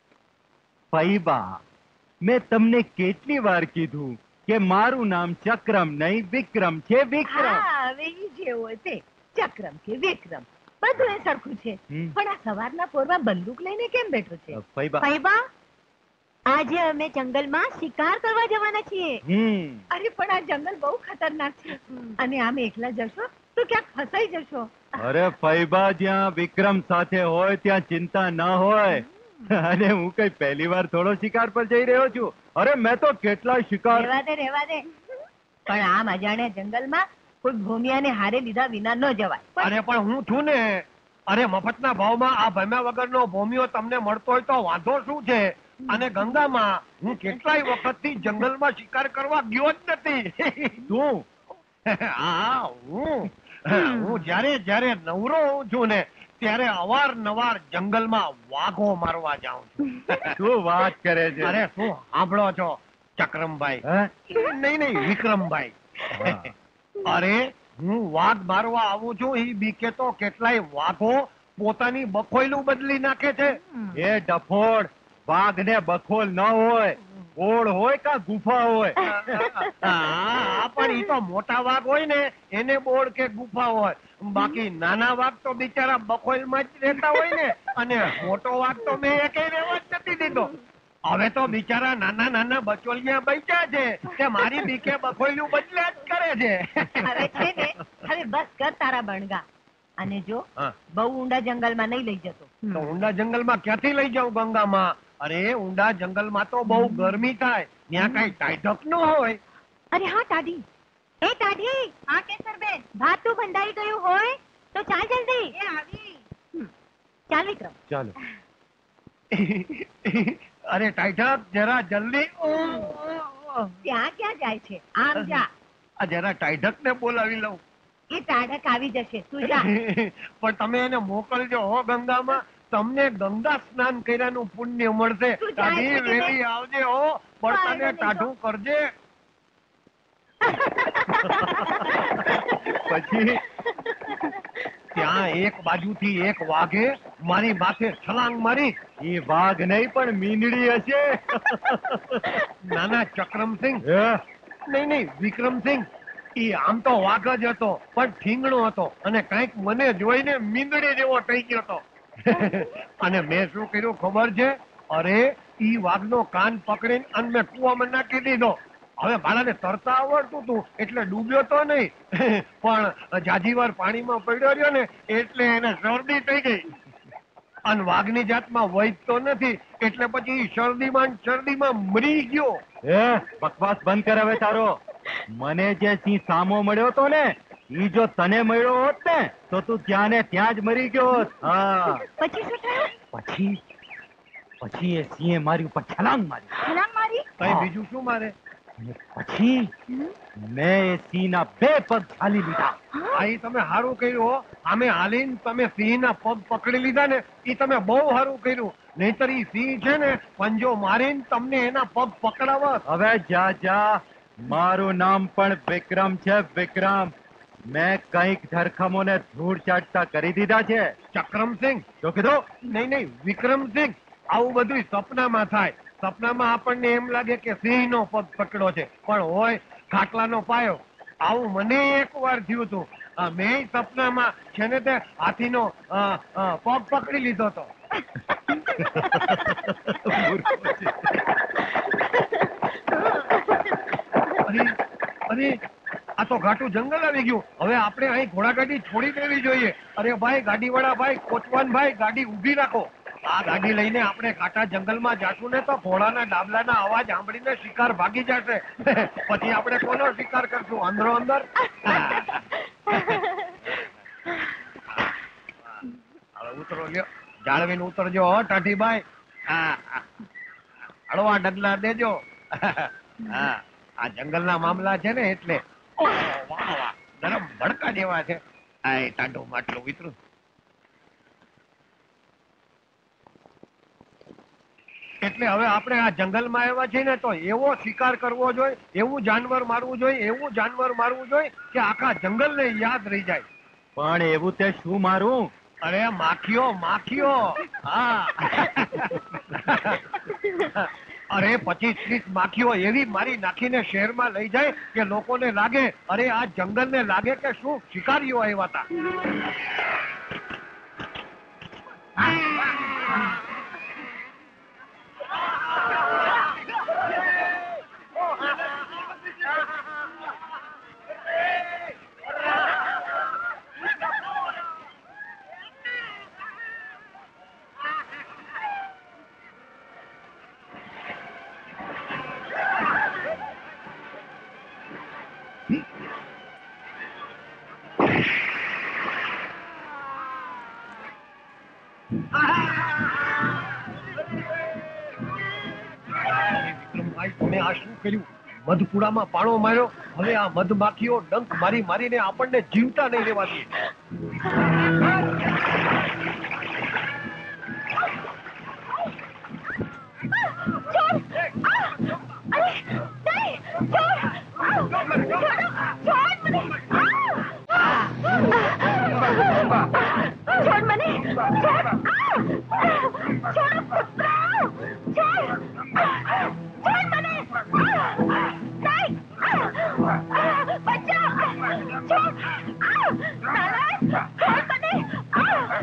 ફઈબા, મેં તમને કેટલી વાર કીધું કે મારું નામ ચક્રમ નહીં વિક્રમ છે. વિક્રમ. હા, હવે ઈ જેવો તે ચક્રમ કે વિક્રમ બધું એ સરખું છે. હમ. પણ આ સવારના પોરમાં બંદૂક લઈને કેમ બેઠો છે? ફઈબા. ફઈબા, આજે અમે જંગલમાં શિકાર કરવા જવાના છીએ. હમ અરે પણ આ જંગલ બહુ ખતરનાક છે, અને આમ એકલા જશો તો ક્યાંક ફસાઈ જશો. અરે ફઈબા, જ્યાં વિક્રમ સાથે હોય ત્યાં ચિંતા ના હોય. અને હું કઈ પહેલી વાર થોડો શિકાર પર જઈ રહ્યો છું. અરે મેં તો કેટલા શિકાર. રહેવા દે રહેવા દે, પણ આમ અજાણ્યા જંગલમાં કોઈ ભૂમિયાને હારે લીધા વિના ન જવાય. અરે પણ હું છું ને. અરે મફતના ભાવમાં આ ભમ્યા વગરનો ભૂમિયો તમને મળતો હોય તો વાંધો શું છે? અને ગંગામાં હું કેટલાય વખતથી જંગલમાં શિકાર કરવા ગયો જ નથી. તું? હા, હું હું જ્યારે જ્યારે નવરો હોઉં છું ને ત્યારે અવારનવાર જંગલમાં વાઘો મારવા જાઉં છું. શું વાત કરે છે? અરે શું સાંભળો છો ચક્રમભાઈ? હે? નહીં નહીં વિક્રમભાઈ. અરે હું વાઘ મારવા આવું છું એ બીકે તો કેટલાય વાઘો પોતાની બખોયલું બદલી નાખે છે. એ ડફોડ, વાઘને બખોલ ન હોય, ઓળ હોય કા ગુફા હોય. હા, પણ ઈ તો મોટા વાઘ હોય ને એને બોળ કે ગુફા હોય. બાકી નાના વાઘ તો બિચારા બખોલમાં જ રહેતા હોય ને. અને મોટો વાઘ તો મેં એકેય રહેવા જ નથી દીધો. હવે તો બિચારા નાના નાના બચોલિયા બચ્યા છે કે મારી બીકે બખોયલું બદલ્યા જ કરે છે. હવે છે ને, હવે બસ કર તારા બણગા. અને જો હા. બહુ ઊંડા જંગલમાં નહીં લઈ જતો. તો ઊંડા જંગલમાં ક્યાંથી લઈ જાઉં ગંગામાં? અરે ઊંડા જંગલમાં તો બહુ ગરમી થાય, ત્યાં કઈ ટાઢક ન હોય. અરે હા ટાઢી, એ ટાઢી. હા કેસરબેન, ભાતું બંધાઈ ગયું હોય તો ચાલ જલ્દી. એ આવી. ચાલ વિક્રમ. ચાલો. અરે ટાઢક જરા જલ્દી. ત્યાં ક્યાં જાય છે? આમ જા. આ જરા ટાઢક ને બોલાવી લઉં. એ ટાઢક આવી જશે, તું જા. પણ તમે એને મોકલજો હો ગંગામાં. તમને ગંગા સ્નાન કર્યાનું પુણ્ય મળશે. તું જાય ટાઢી છે કે વેલી આવજે હો, બળતાને નહીં તો. ટાઢું કરજે. પછી ત્યાં એક બાજુથી એક વાઘે મારી માથે છલાંગ મારી. એ વાઘ નહીં પણ મીંદડી હશે. નાના ચક્રમસિંહ, હે? નહીં નહીં વિક્રમસિંહ, ઈ આમ તો વાઘ જ હતો પણ ઠીંગણો હતો અને કંઈક મને જોઈને મીંદડી જેવો થઈ ગયો હતો. અને મેં શું કર્યું ખબર છે? અરે ઈ વાઘનો કાન પકડીને અને મેં કૂવામાં નાખી દીધો. હવે ભાડાને તરતા આવડતું હતું એટલે ડૂબ્યો તો નહીં, પણ જાજી વાર પાણીમાં પડ્યો રહ્યો ને એટલે એને શરદી થઈ ગઈ. અને વાઘની જાતમાં વૈદ તો નથી એટલે પછી ઈ શરદીમાં ને શરદીમાં મરી ગયો. એ બકવાસ બંધ કર હવે તારો. મને જે સિંહ સામો મળ્યો તો ને ઈ જો તને મળ્યો હોત ને તો તું ત્યાં ને ત્યાં જ મરી ગયો હોત. હા પછી શું થયું? પછી પછી એ સિંહે મારી ઉપર છલાંગ મારી. છલાંગ મારી? કઈ બીજું શું મારે? અને પછી મેં એ સિંહના બે પગ ઝાલી લીધા. આ ઈ તમે સારું કર્યું હો. આમે હાલીને તમે સિંહના પગ પકડી લીધા ને ઈ તમે બહુ સારું કર્યું. નહીતર ઈ સિંહ છે ને પંજો મારીને તમને એના પગ પકડાવત. હવે જા જા. મારું નામ પણ વિક્રમ છે, વિક્રમ. મેં કઈક ધરખમોને ધૂળ ચાટતા કરી દીધા છે. ચક્રમસિંહ જો કીધું? નહીં નહીં વિક્રમસિંહ, આવું બધું સપનામાં થાય. સપનામાં આપણને એમ લાગે કે સિંહનો પગ પકડો છે પણ હોય ખાટલાનો પાયો. આવું મને એક વાર થયું હતું. આ મેં સપનામાં છે ને તે હાથીનો અ, અ, પગ પકડી લીધો હતો. અરે અરે આ તો ઘાટું જંગલ આવી ગયું. હવે આપણે અહીં ઘોડાગાડી છોડી દેવી જોઈએ. અરે ભાઈ ગાડીવાળા ભાઈ, કોચવાન ભાઈ, ગાડી ઊભી રાખો. આ ગાડી લઈને આપણે ઘાટા જંગલમાં જાશું ને તો ઘોડાના ડાબલાના અવાજ સાંભળીને શિકાર ભાગી જશે. પછી આપણે કોનો શિકાર કરશું? અંદરો અંદર. હવે ઉતરો લ્યો, જાળવીને ઉતરજો હો ટાઢીભાઈ. હા હળવા ડગલા દેજો. હા આ જંગલના મામલા છે ને એટલે. ઓહ, વાહ વાહ, ગરમ ભડકા જેવા છે. આ ટાઢું માટલું વિતરું. એટલે હવે આપણે આ જંગલમાં આવ્યા છીએ ને તો એવો શિકાર કરવો જોઈએ, એવું જાનવર મારવું જોઈએ, એવું જાનવર મારવું જોઈએ કે આખા જંગલને યાદ રહી જાય. પણ એવું તે શું મારું? અરે માખીઓ, માખીઓ. હા અરે પચીસ ત્રીસ માખીઓ એવી મારી નાખીને શહેરમાં લઈ જાય કે લોકોને લાગે અરે આ જંગલને લાગે કે શું શિકારીઓ આવ્યા હતા. વિક્રમભાઈ તમે આ શું કર્યું? મધપુડામાં પાણો માર્યો. હવે આ મધમાખીઓ ડંક મારી મારીને આપણને જીવતા નહીં રહેવા દે. છોડ મને, છોડ, છોડ પુત્ર, છોડ, છોડ મને, નહીં, બચાવ, છોડ, નારાયણ, છોડ મને,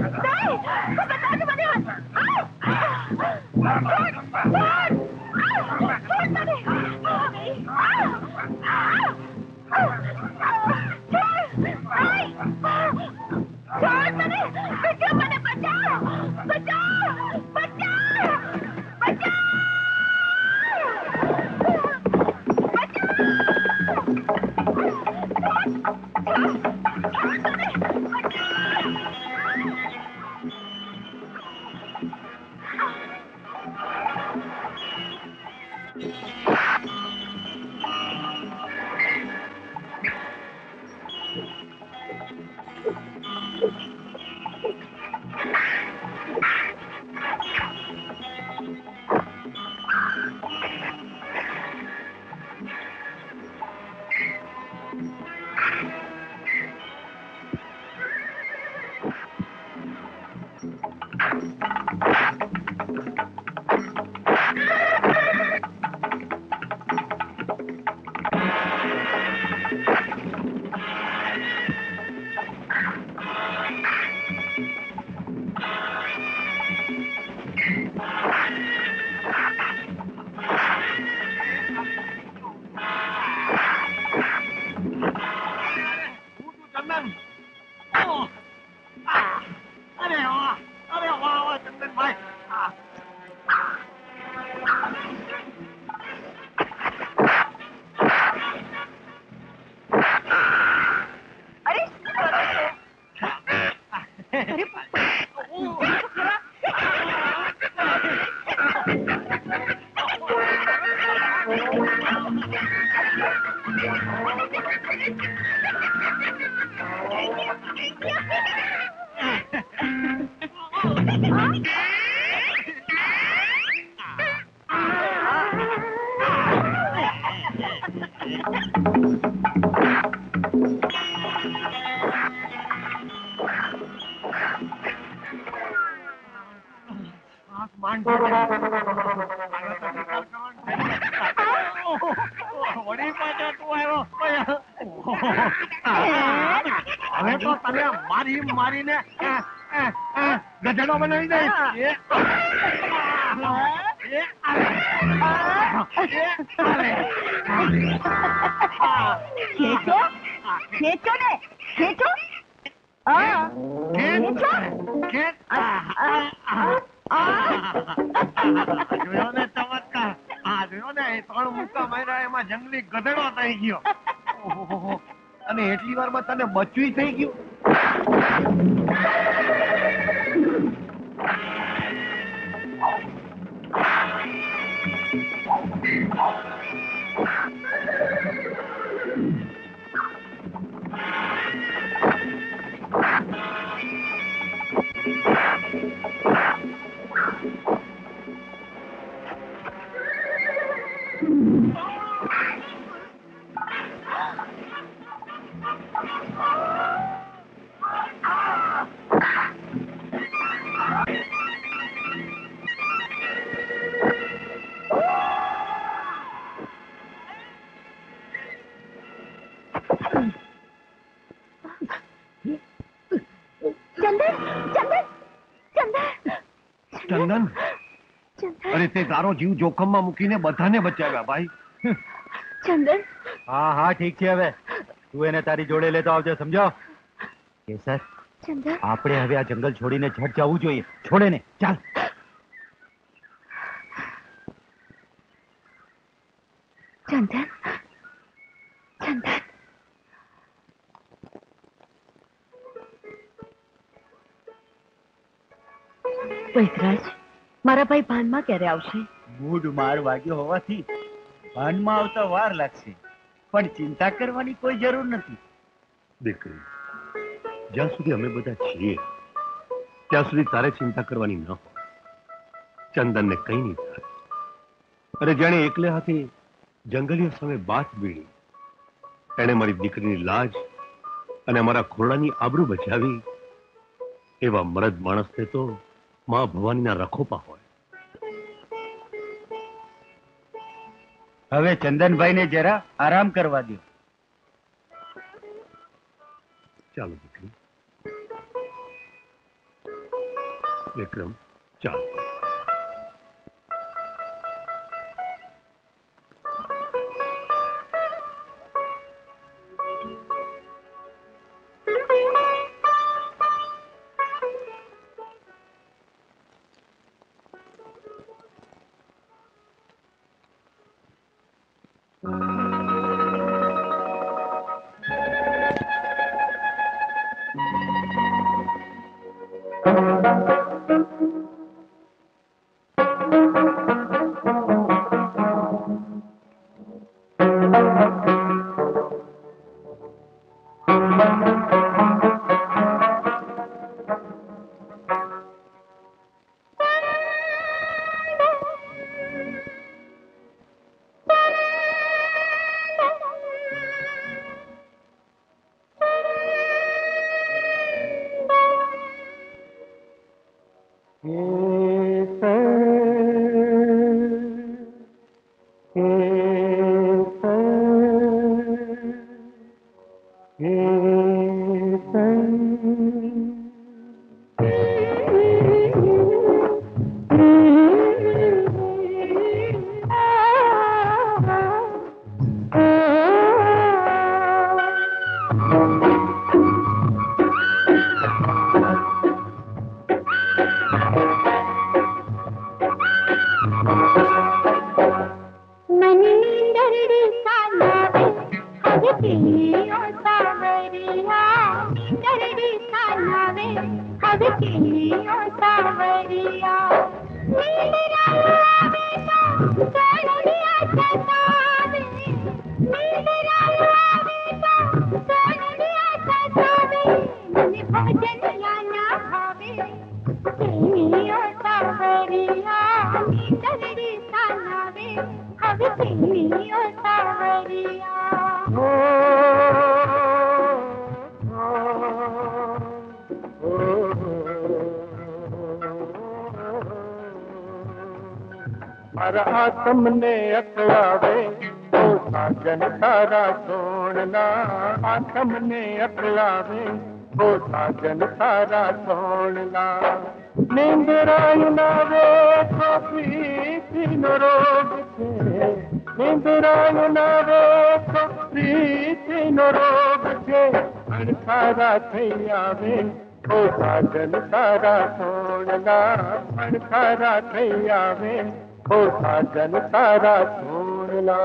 હવે તો તને મારી મારીને ગધેડો બનાવી દઈશ. ખેંચો ખેંચો ને ખેંચો હા ખેંચો જોયો ને ચમત્કાર. આ જોયો ને એ ત્રણ મુક્કા માર્યા એમાં જંગલી ગધેડો થઈ ગયો. ઓહોહો. અને એટલી વારમાં તને બચવી થઈ ગયું. ચંદન, અરે તે તારો જીવ જોખમમાં મૂકીને બધાને બચાવ્યા ભાઈ. ચંદન. હા હા ઠીક છે, હવે તું એને તારી જોડે લેતો આવજે, સમજો? કેસર, ચંદન, આપણે હવે આ જંગલ છોડીને ઝટ જવું જોઈએ. છોડે ને, ચાલ. ચંદન, ચંદન. વૈદરાજ, મારા ભાઈ ભાનમાં ક્યારે આવશે? મૂડ માર વાગ્યો હોવાથી ભાનમાં આવતા વાર લાગશે, પણ ચિંતા કરવાની કોઈ જરૂર નથી. દીકરી, જ્યાં સુધી અમે બધા છીએ ત્યાં સુધી તારે ચિંતા કરવાની ન હોય. ચંદનને કઈ નહીં થાય. અરે જાણે એકલે હાથે જંગલીઓ સામે બાથ બીડી, એણે મારી દીકરીની લાજ અને અમારા ખોરડાની આબરૂ બચાવી. એવા મરદ માણસને તો માં ભવાનીના રખોપા હોય. હવે ચંદનભાઈને જરા આરામ કરવા દો. ચાલો દીકરી. વિક્રમ, ચાલ. सावरिया सावरिया हर आत्म ने अकलावे तो साजन तारा सोनला आत्म ने अकलावे तो साजन तारा सोनला नींदरायु नावे तो प्रीति न रोग छे नींदरायु नावे तो प्रीति न रोग छे अणखारा थई आवे तो साजन तारा सोनला अणखारा थई आवे ओ साजन तारा सोनला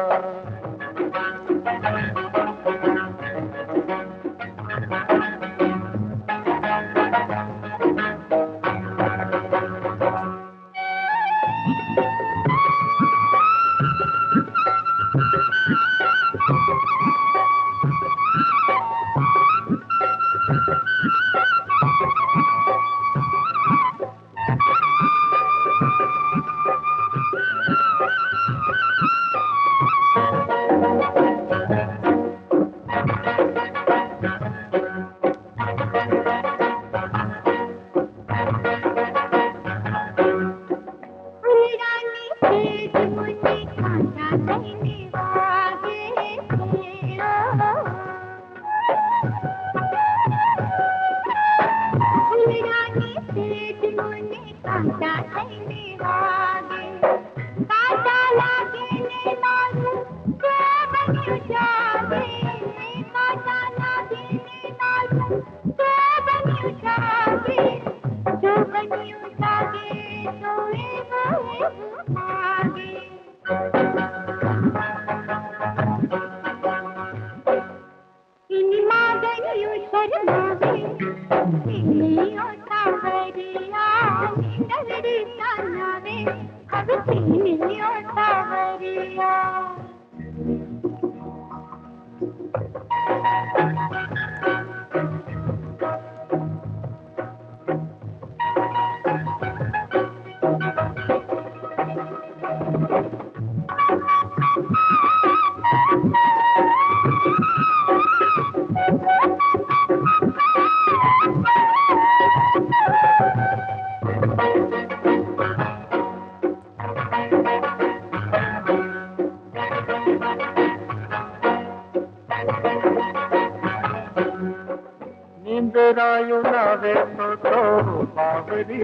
नींदरायु नावे तो तो बावरी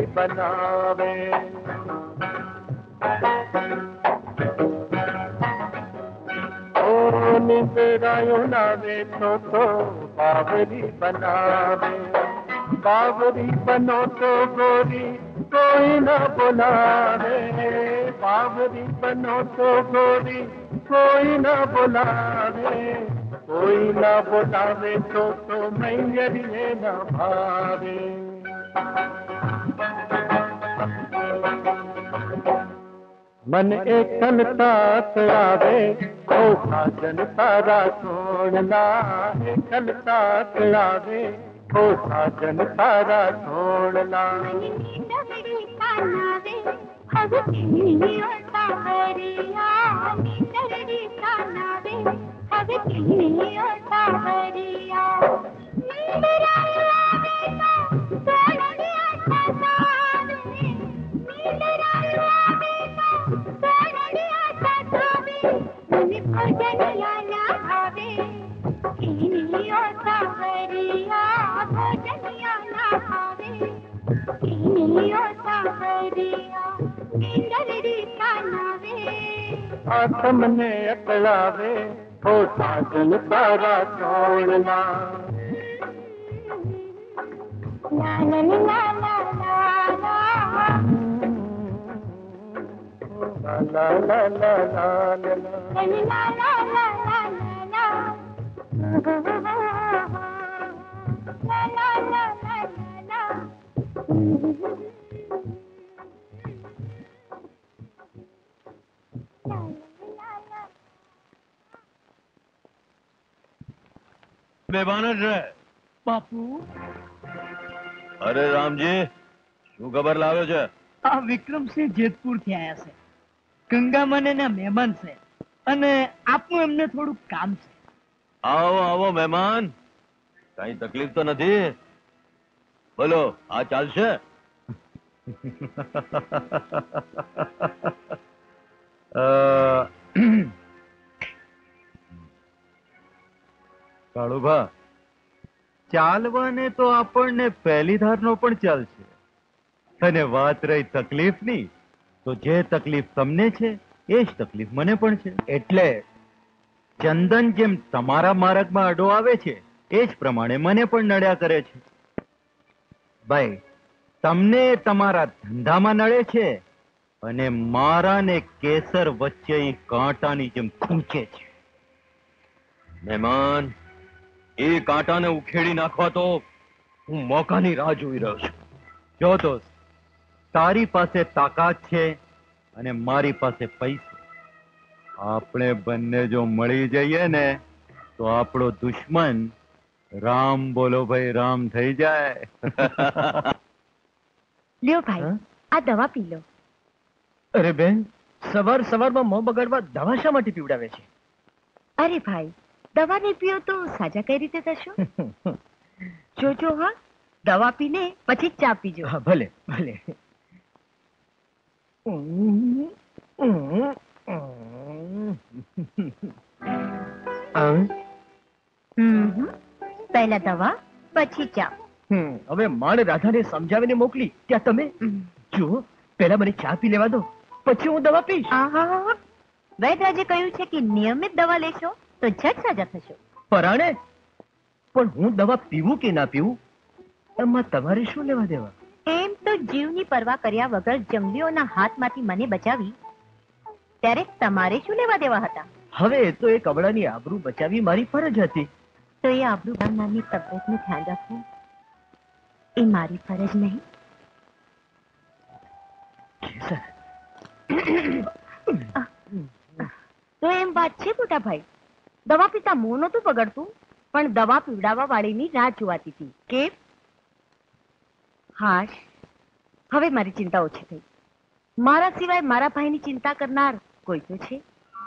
बनावे ओ नींदरायु नावे तो तो बावरी बनावे बावरी बनो तो गोरी कोई न बुलावे बावरी बनो तो गोरी कोई न बुलावे कोई न बुलावे तो तो मैयरिए न भावे मन एकलता आवे ओ साजन तारा सोनला एकलता आवे ओ साजन तारा सोनला आत्म ने अकलावे हो साजन तारा सोनला ला ला ला ला ला ला ला બેભાન જ રહે બાપુ અરે રામજી શું ખબર લાવ્યો છે આ વિક્રમસિંહ જેતપુર થી આયા છે ગંગામાને ના મહેમાન છે અને આપનું એમને થોડું કામ છે. આવો આવો મહેમાન, કઈ તકલીફ તો નથી? બોલો, આ ચાલશે? કાળુભા, ચાલવાને તો આપણને પહેલી ધારનો પણ ચાલશે, અને વાત રહી તકલીફની, તો જે તકલીફ તમને છે એ જ તકલીફ મને પણ છે. એટલે ચંદન જેમ તમારા માર્ગમાં અડો આવે છે એ જ પ્રમાણે મને પણ નડ્યા કરે છે. ભાઈ, તમને તમારા ધંધામાં નડે છે અને મારા ને કેસર વચ્ચે ઈ કાંટાની જેમ ખૂંચે છે. મહેમાન, એ કાંટાને ઉખેડી નાખવા તો હું મોકાની રાહ જોઈ રહ્યો છું. જો દોસ્ત, તારી પાસે તાકાત છે અને મારી પાસે પૈસા. આપણે બંને જો મળી જઈએ ને તો આપણો દુશ્મન રામ બોલો ભાઈ રામ થઈ જાય. લ્યો ભાઈ, આ દવા પી લો. અરે બેન, સવાર સવારમાં મોં બગાડવા દવા શા માટે પીવડાવે છે? અરે ભાઈ, દવા નહીં પીઓ તો સાજા કઈ રીતે થશો? જોજો હા, દવા પીને પછી જ ચા પીજો. હા, ભલે ભલે. હમ પહેલા દવા પછી ચા. હમ, હવે માણ રાધાને સમજાવીને મોકલી ત્યાં તમે જુઓ, પહેલા મને ચા પી લેવા દો, પછી હું દવા પીશ. આહા, વૈદ્યરાજે કહ્યું છે કે નિયમિત દવા લેશો તો ઝટ સાજા થશો. પરાણે, પણ હું દવા પીવું કે ના પીવું એમાં તમારે શું લેવા દેવા? એમ તો જીવની પરવા કર્યા વગર જંગલીઓના હાથમાંથી મને બચાવી, ત્યારે તમારે શું લેવા દેવા હતા? હવે એ તો એક અબળાની આબરૂ બચાવી મારી ફરજ હતી. તો એ આબરૂ નામની તબિયતનું ધ્યાન રાખવું એ મારી ફરજ નહીં? તો એમ વાત છે મોટા ભાઈ, દવા પીતા મોં નતું બગડતું, પણ દવા પીવડાવવા વાળીની રાહ જોવાતી હતી. કેમ? હાશ, હવે મારી ચિંતા ઓછી થઈ. મારા સિવાય મારા ભાઈની ચિંતા કરનાર કોઈ તો છે.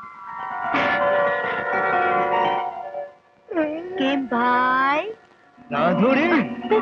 કેમ ભાઈ? રાધુરી,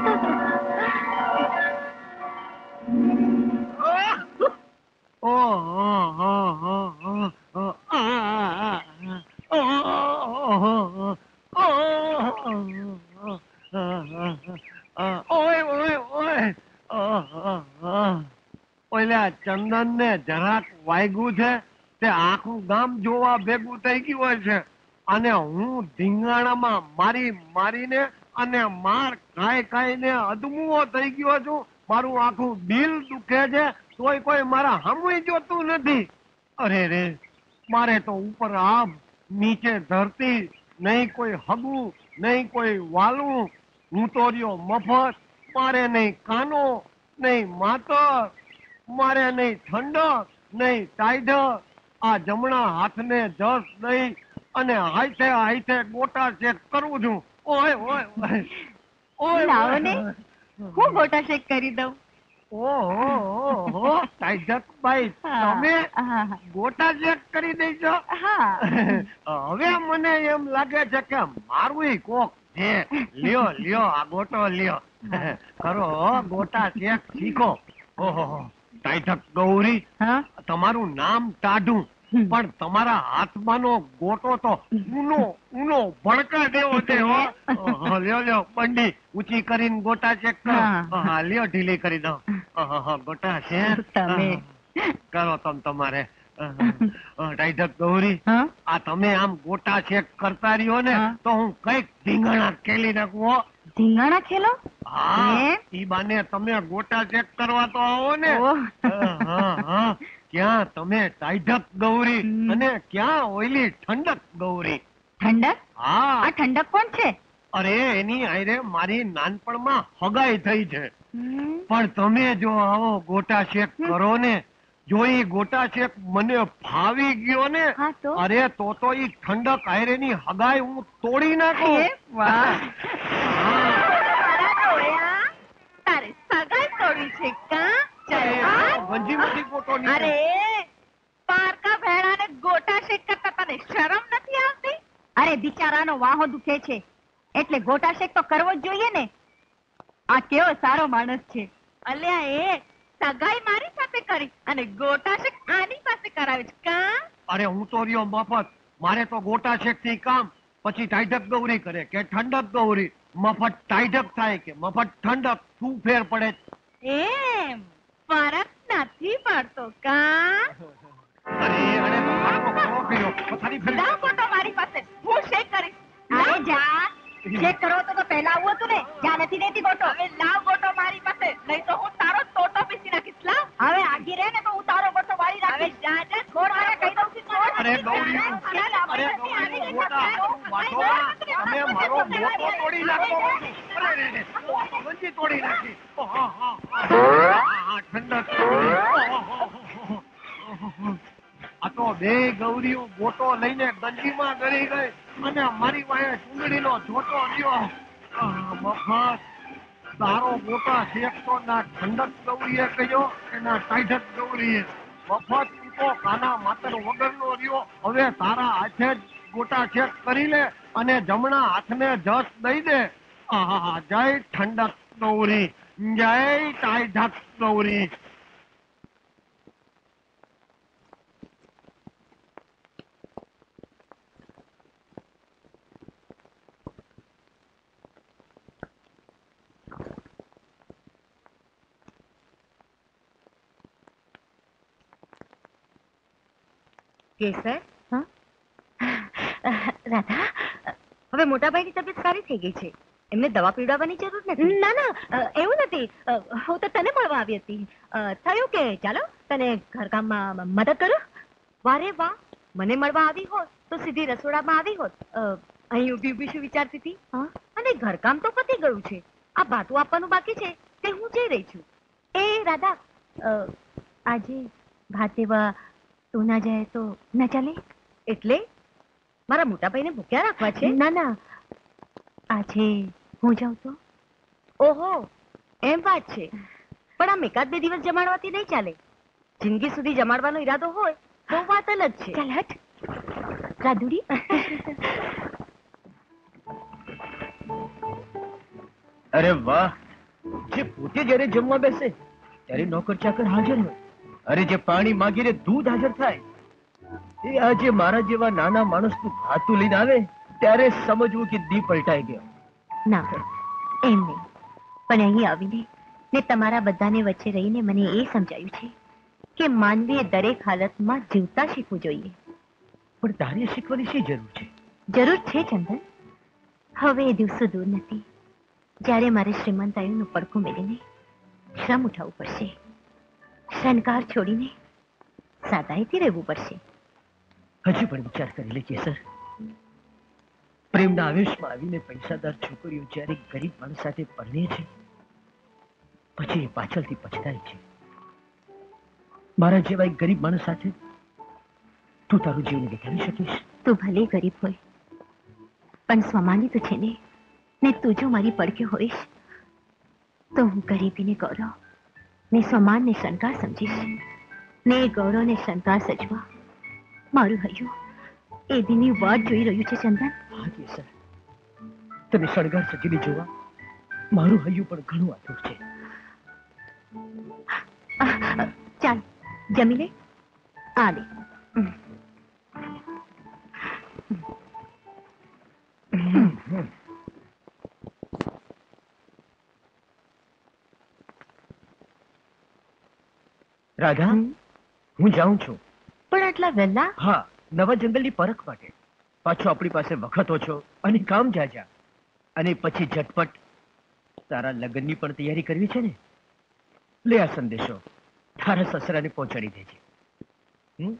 ઓલા ચંદન ને જરાક વાગ્યું છે તે આખું ગામ જોવા ભેગું થઈ ગયું હોય છે, અને હું ધીંગાણામાં મારી મારીને અને માર ખાઈ ખાઈને અધમુઓ થઈ ગયો છું. મારું આખું દિલ દુખે છે, તોય કોઈ મારા હમુય જોતું નથી. અરે રે, મારે તો ઉપર આબ નીચે ધરતી, નહીં કોઈ હગું નહીં કોઈ વાલું. હું તો રહ્યો મફત, મારે નહીં કાનો નહીં માતર, મારે નહીં ઠંડક નહીં ટાઈડર. આ જમણા હાથને જસ નહીં અને હાથે હાથે ગોટા શેક કરું છું. ઓય ઓય ઓય ઓય, લાવો ને, હું ગોટા શેક કરી દઉં. ઓહો, ટાઈડકભાઈ, તમે ગોટા શેક કરી દઈશો? હવે મને એમ લાગે છે કે મારું કોક છે. લ્યો લ્યો, આ ગોટો લ્યો, કરો ગોટા શેક શીખો. ઓહો, ટાઈડક ગૌરી, તમારું નામ ટાઢું, પણ તમારા હાથમાંનો ગોટો તો ઊનો ઊનો ભડકા દેવો છે. હો, લ્યો લ્યો, બંડી ઊંચી કરીને ગોટા ચેક કરો. હા, લ્યો, ઢીલી કરી દો. ગોટા શેક તમે કરો તમ તમારે. ટાઈડક ગૌરી, આ તમે આમ ગોટા ચેક કરતા રહ્યો ને તો હું કઈક ધીંગાણા ખેલી નાખું. ધીંગાણા ખેલો? હા, ઈ બાને તમે ગોટા ચેક કરવા તો આવો ને. ક્યાં તમે ટાઈડક ગૌરી અને ક્યાં ઓઈલી ઠંડક ગૌરી? ઠંડક? હા. આ ઠંડક કોણ છે? અરે, એની આયરે મારી નાનપણમાં હગાઈ થઈ છે. પણ તમે જો આવો ગોટા શેક કરો ને, જો ઈ ગોટા શેક મને ફાવી ગયો ને, અરે તો તો ઈ ઠંડક આયરેની હગાઈ હું તોડી નાખું. વાહ, તારે સગાઈ તોડી છે કા? ગંજી મોટી ગોટો. અરે, પારકા ભેળાને ગોટા શેક કરતા બાપાને શરમ નથી આવતી? અરે બિચારાનો વાહો દુખે છે એટલે ગોટા શેક તો કરવો જ જોઈએ ને. આ કેવો સારો માણસ છે. અલ્યા એ સગાઈ મારી સાથે કરી અને ગોટા શેક આની પાસે કરાવે છે કા? અરે હું તો રહ્યો મફત. મારે તો ગોટા શેક થી કામ, પછી ટાઈઢક ગૌરી કરે કે ઠંડક ગૌરી. મફત ટાઈઢક થાય કે મફત ઠંડક, શું ફેર પડે? એમ ફરક નથી પડતો કા? અરે અરે તો આટલો ખરો કર્યો. પથારી ફેરી લાવ ગોટો મારી પાસે, હું શેક કરીશ. અરે જા, શેક કરો તો તો પહેલા આવું હતું ને. જા, નથી દેતી ગોટો. હવે લાવ ગોટો મારી પાસે, નહીં તો હું તારો ટોટો પીસી નાખીશ. લાવ. હવે આગી રહે ને તો હું તારો ગોટો વાળી નાખીશ. હવે જા જા, છોડ મારે કહી દઉં છું. છોડ. અરે ગૌરી, અરે ગૌરી ગોટા વાટોમાં તમે મારો ગોટો તોડી નાખો. અરે રે રે, મંજી તોડી નાખી. હા હા હા, ઠંડક ગૌરી. આ તો બે ગૌરીઓ ગોટો લઈને ગંજીમાં ગળી ગઈ અને મારી પાસે ચૂંદડીનો જોટો રહ્યો. મફત તારો ગોટા શેકતો ના ઠંડક ગૌરીએ કહ્યો કે ના ટાઈઢક ગૌરીએ. મફત તું તો કાના માતર વગરનો રહ્યો. હવે તારા હાથે જ ગોટા શેક કરી લે અને જમણા હાથને જસ દઈ દે. આહા, જય ઠંડક ગૌરી, જય ટાઈઢક ગૌરી. કેસર, રાધા, હવે મોટાભાઈની તબિયત સારી થઈ ગઈ છે. એમને દવા પીવડાવવાની જરૂર નથી. ના ના, એવું નથી. હું તો તને મળવા આવી હતી. થયું કે ચાલો તને ઘરકામમાં મદદ કરું. વારે વાહ, મને મળવા આવી હોત તો સીધી રસોડામાં આવી હોત. અહીં ઊભી ઊભી શું વિચારતી હતી? અને ઘરકામ તો પતી ગયું છે. આ ભાતું આપવાનું બાકી છે તે હું જઈ રહી છું. એ રાધા, આજે ભાત દેવા તું ના જાય તો ના ચાલે? એટલે મારા મોટા ભાઈને ભૂખ્યા રાખવા છે? ના ના, આજે હું જાઉં તો? ઓહો, એમ વાત છે. પણ આમ એકાદ બે દિવસ જમાડવાથી નહીં ચાલે. જિંદગી સુધી જમાડવાનો ઈરાદો હોય તો વાત અલગ છે. ચાલ હટ રાધુડી. અરે વાહ, જે પોતે જયારે જમવા બેસે ત્યારે નોકર ચાકર હાજર હોય. અરે જે પાણી માંગીને દૂધ હાજર થાય, એ આજે મારા જેવા નાના માણસનું ભાતું લઈને આવે ત્યારે સમજવું કે દી પલટાઈ ગયો. ના, એમ નહીં. પણ અહીં આવીને ને તમારા બધાને વચ્ચે રહીને મને એ સમજાયું છે કે માનવીએ દરેક હાલતમાં જીવતા શીખવું જોઈએ. પણ તારે શીખવાની શી જરૂર છે? જરૂર છે ચંદન. હવે એ દિવસો દૂર નથી જ્યારે મારે શ્રીમંતાઈનું પડખું મેળીને શ્રમ ઉઠાવવું પડશે. શણગાર છોડીને સાદાઈથી રહેવું પડશે. હજુ પણ વિચાર કરી લે કેસર. પ્રેમના આવેશમાં આવીને પૈસાદાર છોકરીઓ જ્યારે ગરીબ માણસ સાથે પરણે છે પછી એ પાછળથી પછતાય છે. મારા જેવા એક ગરીબ માણસ સાથે તું તારું જીવન વિતાવી શકીશ? તું ભલે ગરીબ હોય પણ સ્વમાની તો છે ને. ને તું જો મારી પડખે હોઈશ તો હું ગરીબીને ગૌરવ ને સ્વમાન ને શણગાર સમજીશ. ને એ ગૌરવ ને શણગાર સજવા મારું હૈયું એ દિનની વાટ જોઈ રહ્યું છે ચંદન. હા કેસર, તને શણગાર સજીને જોવા મારું હૈયું પણ ઘણું આતુર છે. ચાલ જમી લે. આ લે. રાધા, હું જાઉં છું. પણ આટલા વહેલા? હા, નવા જંગલની પરખ માટે. પાછો આપણી પાસે વખત ઓછો અને કામ જાજા. અને પછી ઝટપટ તારા લગ્નની પણ તૈયારી કરવી છે ને. લે આ સંદેશો, તારા સસરાને પહોંચાડી દેજે. હમ?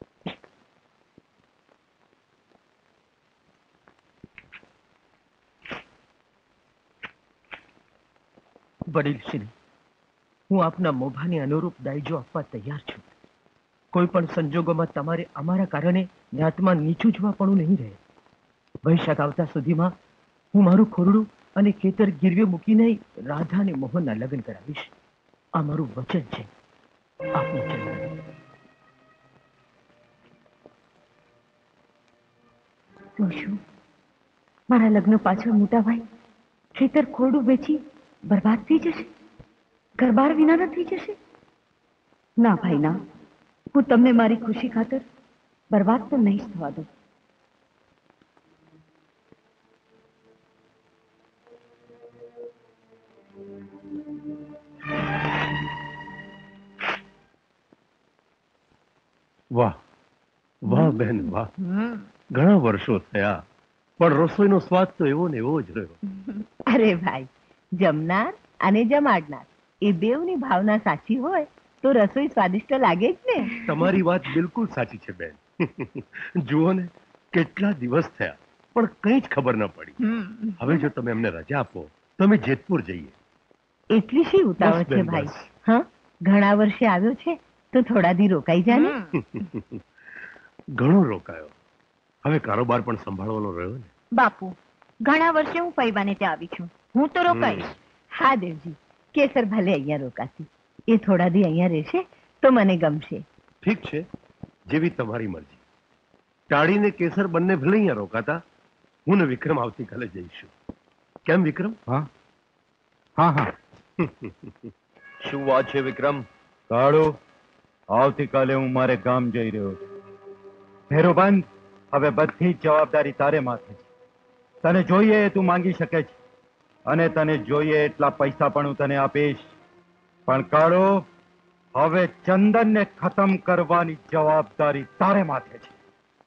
વડીલ શ્રી, હું આપના મોભાને અનુરૂપ દાયજો આપવા તૈયાર છું. કોઈ પણ સંજોગોમાં તમારે અમારા કારણે જ્ઞાતમાં નીચું જોવા પણ નહીં રહે. વૈશાખ આવતા સુધીમાં હું મારું ખોરડું અને ખેતર ગીરવે મૂકીને રાધા અને મોહનના લગ્ન કરાવીશ. આ મારું વચન છે. આપનું ચંદ્ર. તો શું મારા લગ્ન પાછળ મોટા ભાઈ ખેતર ખોડું વેચી બરબાદ થઈ જશે? ઘરબાર વિના ન થઈ જશે? ના ભાઈ ના, હું તમને મારી ખુશી ખાતર બરબાદ તો નહીં જ થવા દઉં. વાહ વાહ બેન વાહ, ઘણા વર્ષો થયા પણ રસોઈનો સ્વાદ તો એવો ને એવો જ રહ્યો. અરે ભાઈ, જમનાર અને જમાડનાર એ બેવની ભાવના સાચી હોય તો રસોઈ સ્વાદિષ્ટ લાગે જ ને. તમારી વાત બિલકુલ સાચી છે બેન. જુઓ ને, કેટલા દિવસ થયા પણ કંઈ જ ખબર ન પડી. હવે જો તમે અમને રજા આપો તો અમે જેતપુર જઈએ. એટલી શી ઉતાવળ બસ છે બેન, ભાઈ? બસ. હા, ઘણા વર્ષે આવ્યો છે તો થોડા દી રોકાઈ જા ને. ઘણો રોકાયો, હવે કારોબાર પણ સંભાળવાનો રહ્યો ને. બાપુ, ઘણા વર્ષે હું ફૈબાને ત્યાં આવી છું, હું તો રોકાઈશ. હા દેવજી, કેસર ભલે અહીંયા રોકાતી, એ થોડા દી અહીંયા રહેશે તો મને ગમશે. ઠીક છે, જેવી તમારી મરજી. ટાળી ને કેસર બંને ભલે અહીંયા રોકાતા, હું ને વિક્રમ આવતીકાલે જઈશું. કેમ વિક્રમ? હા હા હા. શું વાત છે વિક્રમ? કાળો, આવતીકાલે હું મારે ગામ જઈ રહ્યો છું. ભેરો બંધ, હવે બધી જ જવાબદારી તારે માથે છે. તને જોઈએ એ તું માંગી શકે છે અને તને જોઈએ એટલા પૈસા પણ હું તને આપીશ. પણ કાળો, હવે ચંદનને ખતમ કરવાની જવાબદારી તારે માથે છે.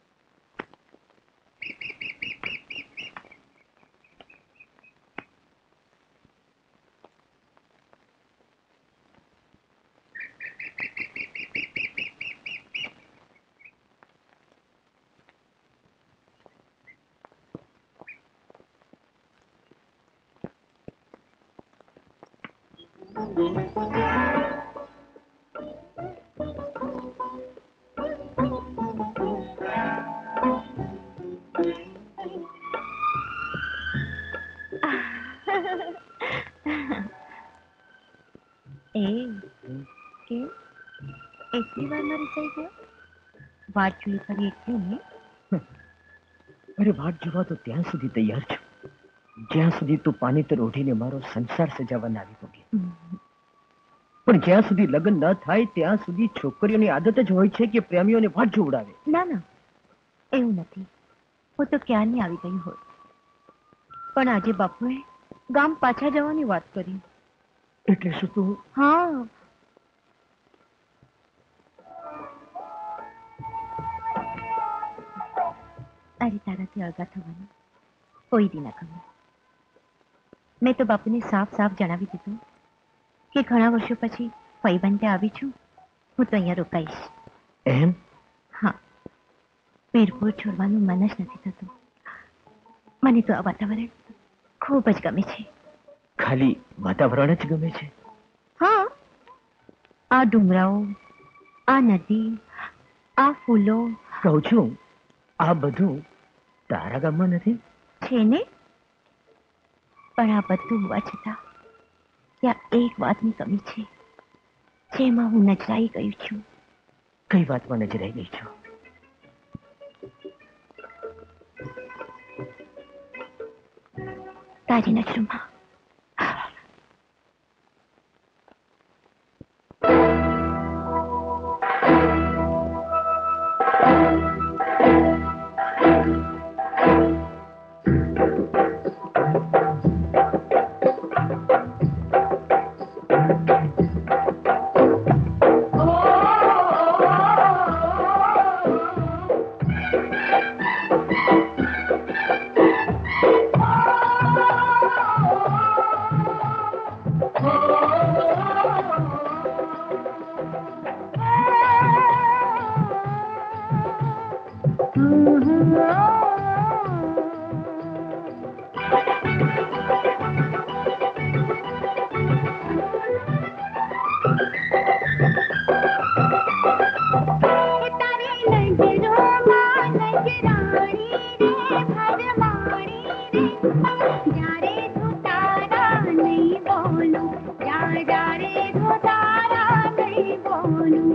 એ કે એટલી વાર મારી થઈ ગયો? વાટ જોઈ કરી એટલી ને? અરે વાટ જોવા તો ત્યાં સુધી તૈયાર છું જ્યાં સુધી તું પાણીતર ઓઢીને મારો સંસાર સજાવવા ના આવી પગે. પણ જ્યાં સુધી લગ્ન ન થાય ત્યાં સુધી છોકરીઓની આદત જ હોય છે કે પ્રેમીઓને વાટ જોવડાવે. ના ના, એવું નથી. હું તો ક્યારની આવી ગઈ હોત. પણ આજે બાપુએ ગામ પાછા જવાની વાત કરી. એટલે શું તું? હા, અરે તારાથી અળગા થવાનું કોઈ દી ના ગમે. મેં તો બાપુને સાફ સાફ જણાવી દીધું કે ઘણા વર્ષો પછી ફઈબન ત્યાં આવી છું, હું તો અહીંયા રોકાઈશ. એમ? હા, વીરપુર છોડવાનું મન જ નથી થતું. મને તો આ વાતાવરણ ખૂબ જ ગમે છે. ખાલી વાતાવરણ જ ગમે છે? હા, આ ડુંગરાઓ, આ નદી, આ ફૂલો. કહું છું, આ બધું તારા ગામમાં નથી? છે ને, પણ આ બધું હોવા છતાં ત્યાં એક વાતની કમી છે જેમાં હું નજરાઈ ગઈ છું. કઈ વાતમાં નજરાઈ ગઈ છું? તારી નજરોમાં.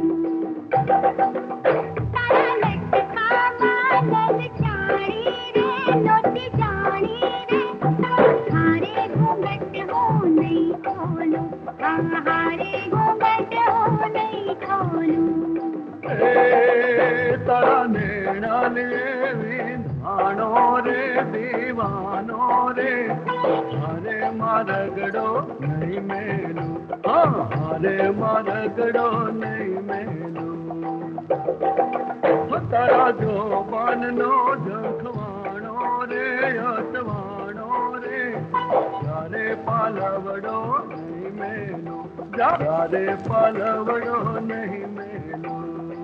તારા લટકામાં લલચાણી રે लिए विधानो रे दीवानो रे हरे मारगड़ो नहीं मेलू हाँ हरे मारगड़ो नहीं मेलू तारा जो बननो जखवाणो रे अटवाणो रे यारे पालवड़ो नहीं मेलू यारे पालवड़ो नहीं मेलू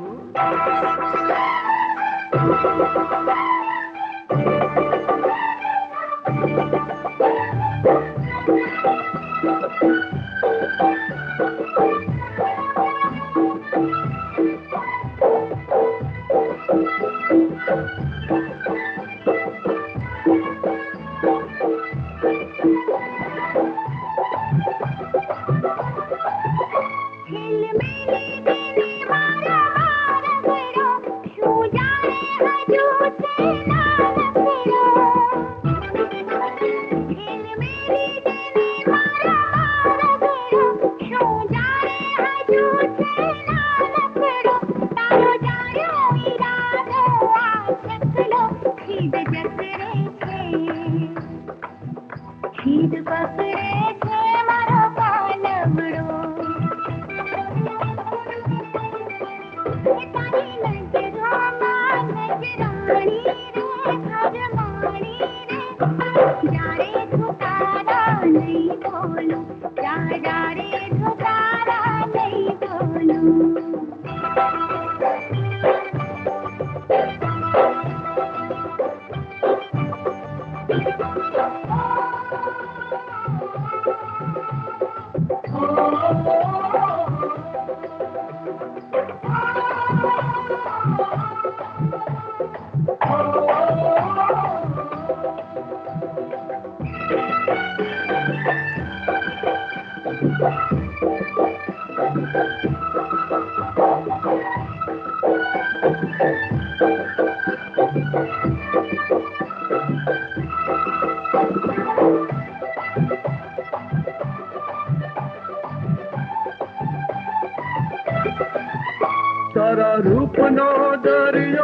तारा रूप नो दरियो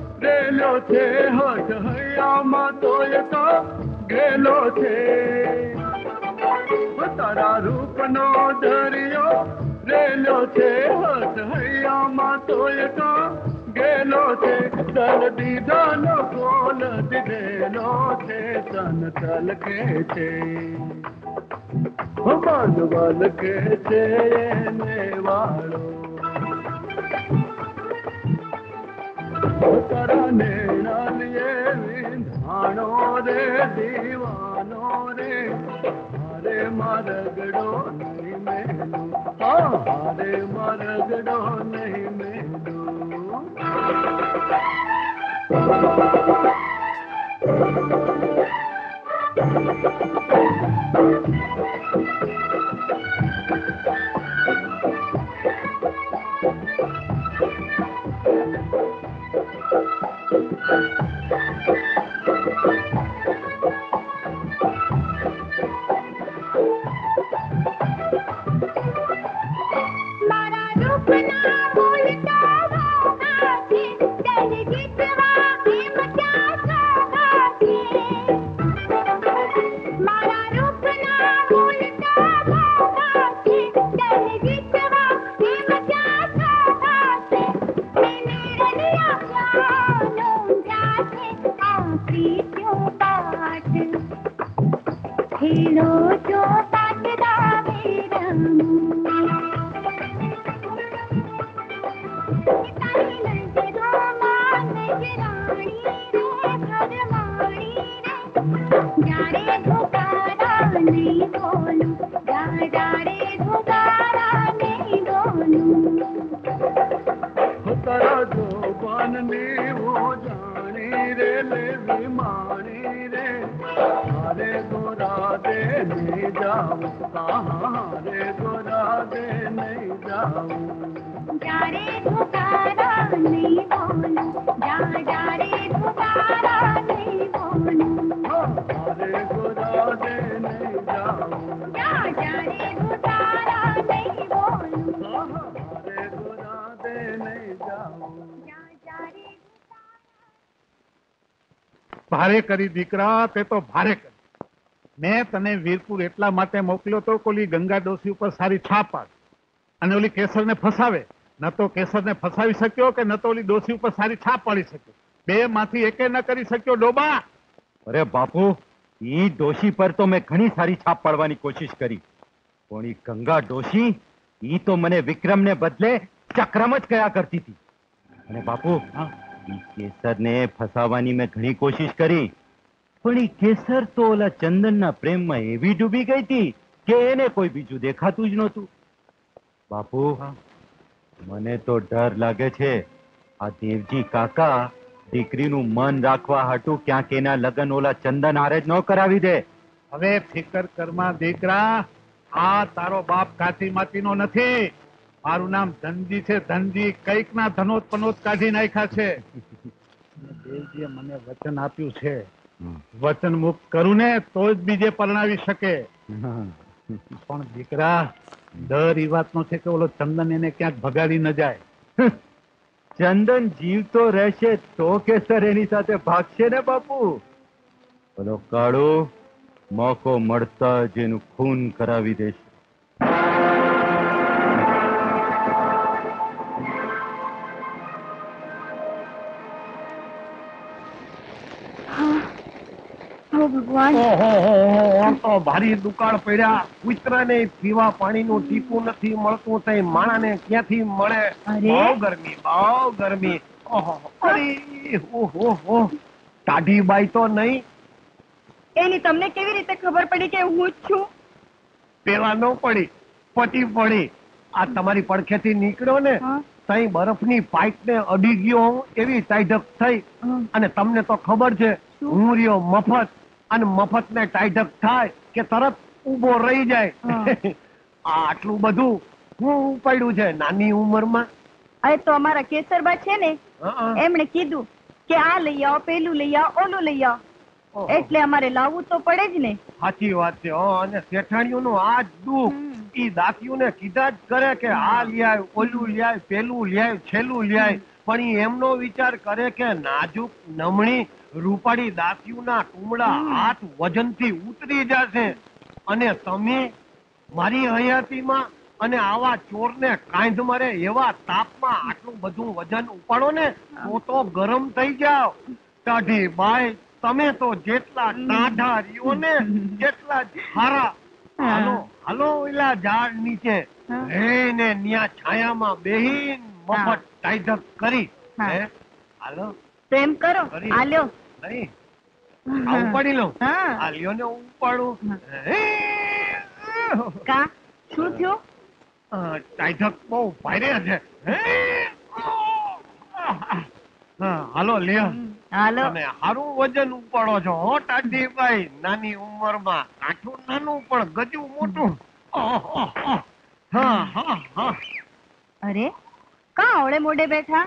रेलो थे हट हैया मातोय का गेलो थे तारा रूप नो दरियो रेलो थे हट हैया मातोय का गेलो थे तल दीदा नो बोल दिदेलो थे तन तल के थे मन वाल के थे ने वालो तारा नैना लिए विधानो रे दीवानो रे हरे मारगड़ो नहीं मेलू हाँ हरे मारगड़ो नहीं मेलू ભારે કરી દીકરા, તે તો ભારે કરી. મેં તને વીરપુર એટલા માટે મોકલ્યો તો કે ઓલી ગંગા ડોસી ઉપર સારી છાપ પાડ અને ઓલી કેસરને ફસાવે. ન તો કેસરને ફસાવી શક્યો કે ન તો ઓલી ડોસી ઉપર સારી છાપ પાડી શક્યો. બે માંથી એકે ન કરી શક્યો ડોબા. અરે બાપુ, ઈ ડોશી પર તો મેં ઘણી સારી છાપ પાડવાની કોશિશ કરી, પણ ઈ ગંગા ડોશી ઈ તો મને વિક્રમને બદલે ચક્રમ જ કયા કરતી હતી. અને બાપુ, ઈ કેસરને ફસાવવાની મેં ઘણી કોશિશ કરી, પણ ઈ કેસર તો ઓલા ચંદનના પ્રેમમાં એવી ડૂબી ગઈ હતી કે એને કોઈ બીજું દેખાતું જ નહોતું. બાપુ, મને તો ડર લાગે છે આ દેવજી કાકા દીકરીનું મન રાખવા હાટું ક્યાંક એના લગ્ન ઓલા ચંદન હારે જ ન કરાવી દે. હવે ફિકર કરમાં દીકરા, આ તારો બાપ કાચી માટીનો નથી. મારું નામ ધનજી છે, ધનજી. કઈક ના ધનોત પનોત કાઢી નાખ્યા છે. દેવજીએ મને વચન આપ્યું છે, વચન મુક્ત કરું ને તો જ બીજે પરણાવી શકે. પણ દીકરા, ડર ઈ વાતનો છે કે ઓલો ચંદન એને ક્યાંક ભગાડી ન જાય. ચંદન જીવતો રહેશે તો કેસર એની સાથે ભાગશે ને બાપુ. બોલો કાળુ, મોકો મળતા જ એનું ખૂન કરાવી દેશે. ભારી દુકાળ પડ્યા. કૂતરાને પીવા પાણીનું ટીપું નથી મળતું, તઈ માણાને ક્યાંથી મળે? બહુ ગરમી, બહુ ગરમી. ઓહો, અરે ઓહો હો, ટાઢી બાઈ તો નહીં. એની તમને કેવી રીતે ખબર પડી કે હું જ છું? પેલા ન પડી, પટી પડી. આ તમારી પડખેથી નીકળ્યો ને, તઈ બરફની પાઇપ ને અડી ગયો હું, એવી ટાઈઢક થઈ. અને તમને તો ખબર છે, હું રહ્યો મફત, અને મફત ને ટાઈઢક થાય કે તરત ઉભો રહી જાય. આ આટલું બધું હું ઉપાડ્યું છે નાની ઉંમરમાં. અરે તો અમારા કેસરબા છે ને, એમણે કીધું કે આ લઈ આવો, પેલું લઈ આવો, ઓલું લઈ આવો, એટલે અમારે લાવવું તો પડે જ ને. સાચી વાત છે. અને શેઠાણીઓ નું આ જ દુઃખ ઈ દાસીઓ ને કીધા જ કરે કે આ લ્યાય, ઓલું લ્યાય, પેલું લ્યાય, છેલ્લું લ્યાય. પણ ઈ એમનો વિચાર કરે કે નાજુક નમણી રૂપાળી દાસીઓના ટુમડા હાથ વજનથી ઉતરી જશે, અને તમે મારી હયાતીમાં અને આવા ચોરને કાંધ મરે એવા તાપમાં આટલું બધું વજન ઉપાડો ને તો તો ગરમ થઈ જાવ. ટાઢી બાઈ, તમે તો જેટલા ટાઢા રહ્યો ને જેટલા હારા. હાલો હાલો ઓલા ઝાડ નીચે રહીને ન્યા છાયામાં બેહીન મફત ટાઈઢક કરી. હે હાલો, પ્રેમ કરો. આલ્યો નહીં, આ ઉપાડી લઉં. આ લ્યો ને ઉપાડું. કા શું થયું? ટાઈઢક બહુ ભારે છે. હાલો લ્યો. હાલો. તમે સારું વજન ઉપાડો છો હો ટાઢી ભાઈ. નાની ઉંમરમાં કાઠું નાનું પણ ગજુ મોટું. હા હા હા. અરે કા ઓળે મોઢે બેઠા?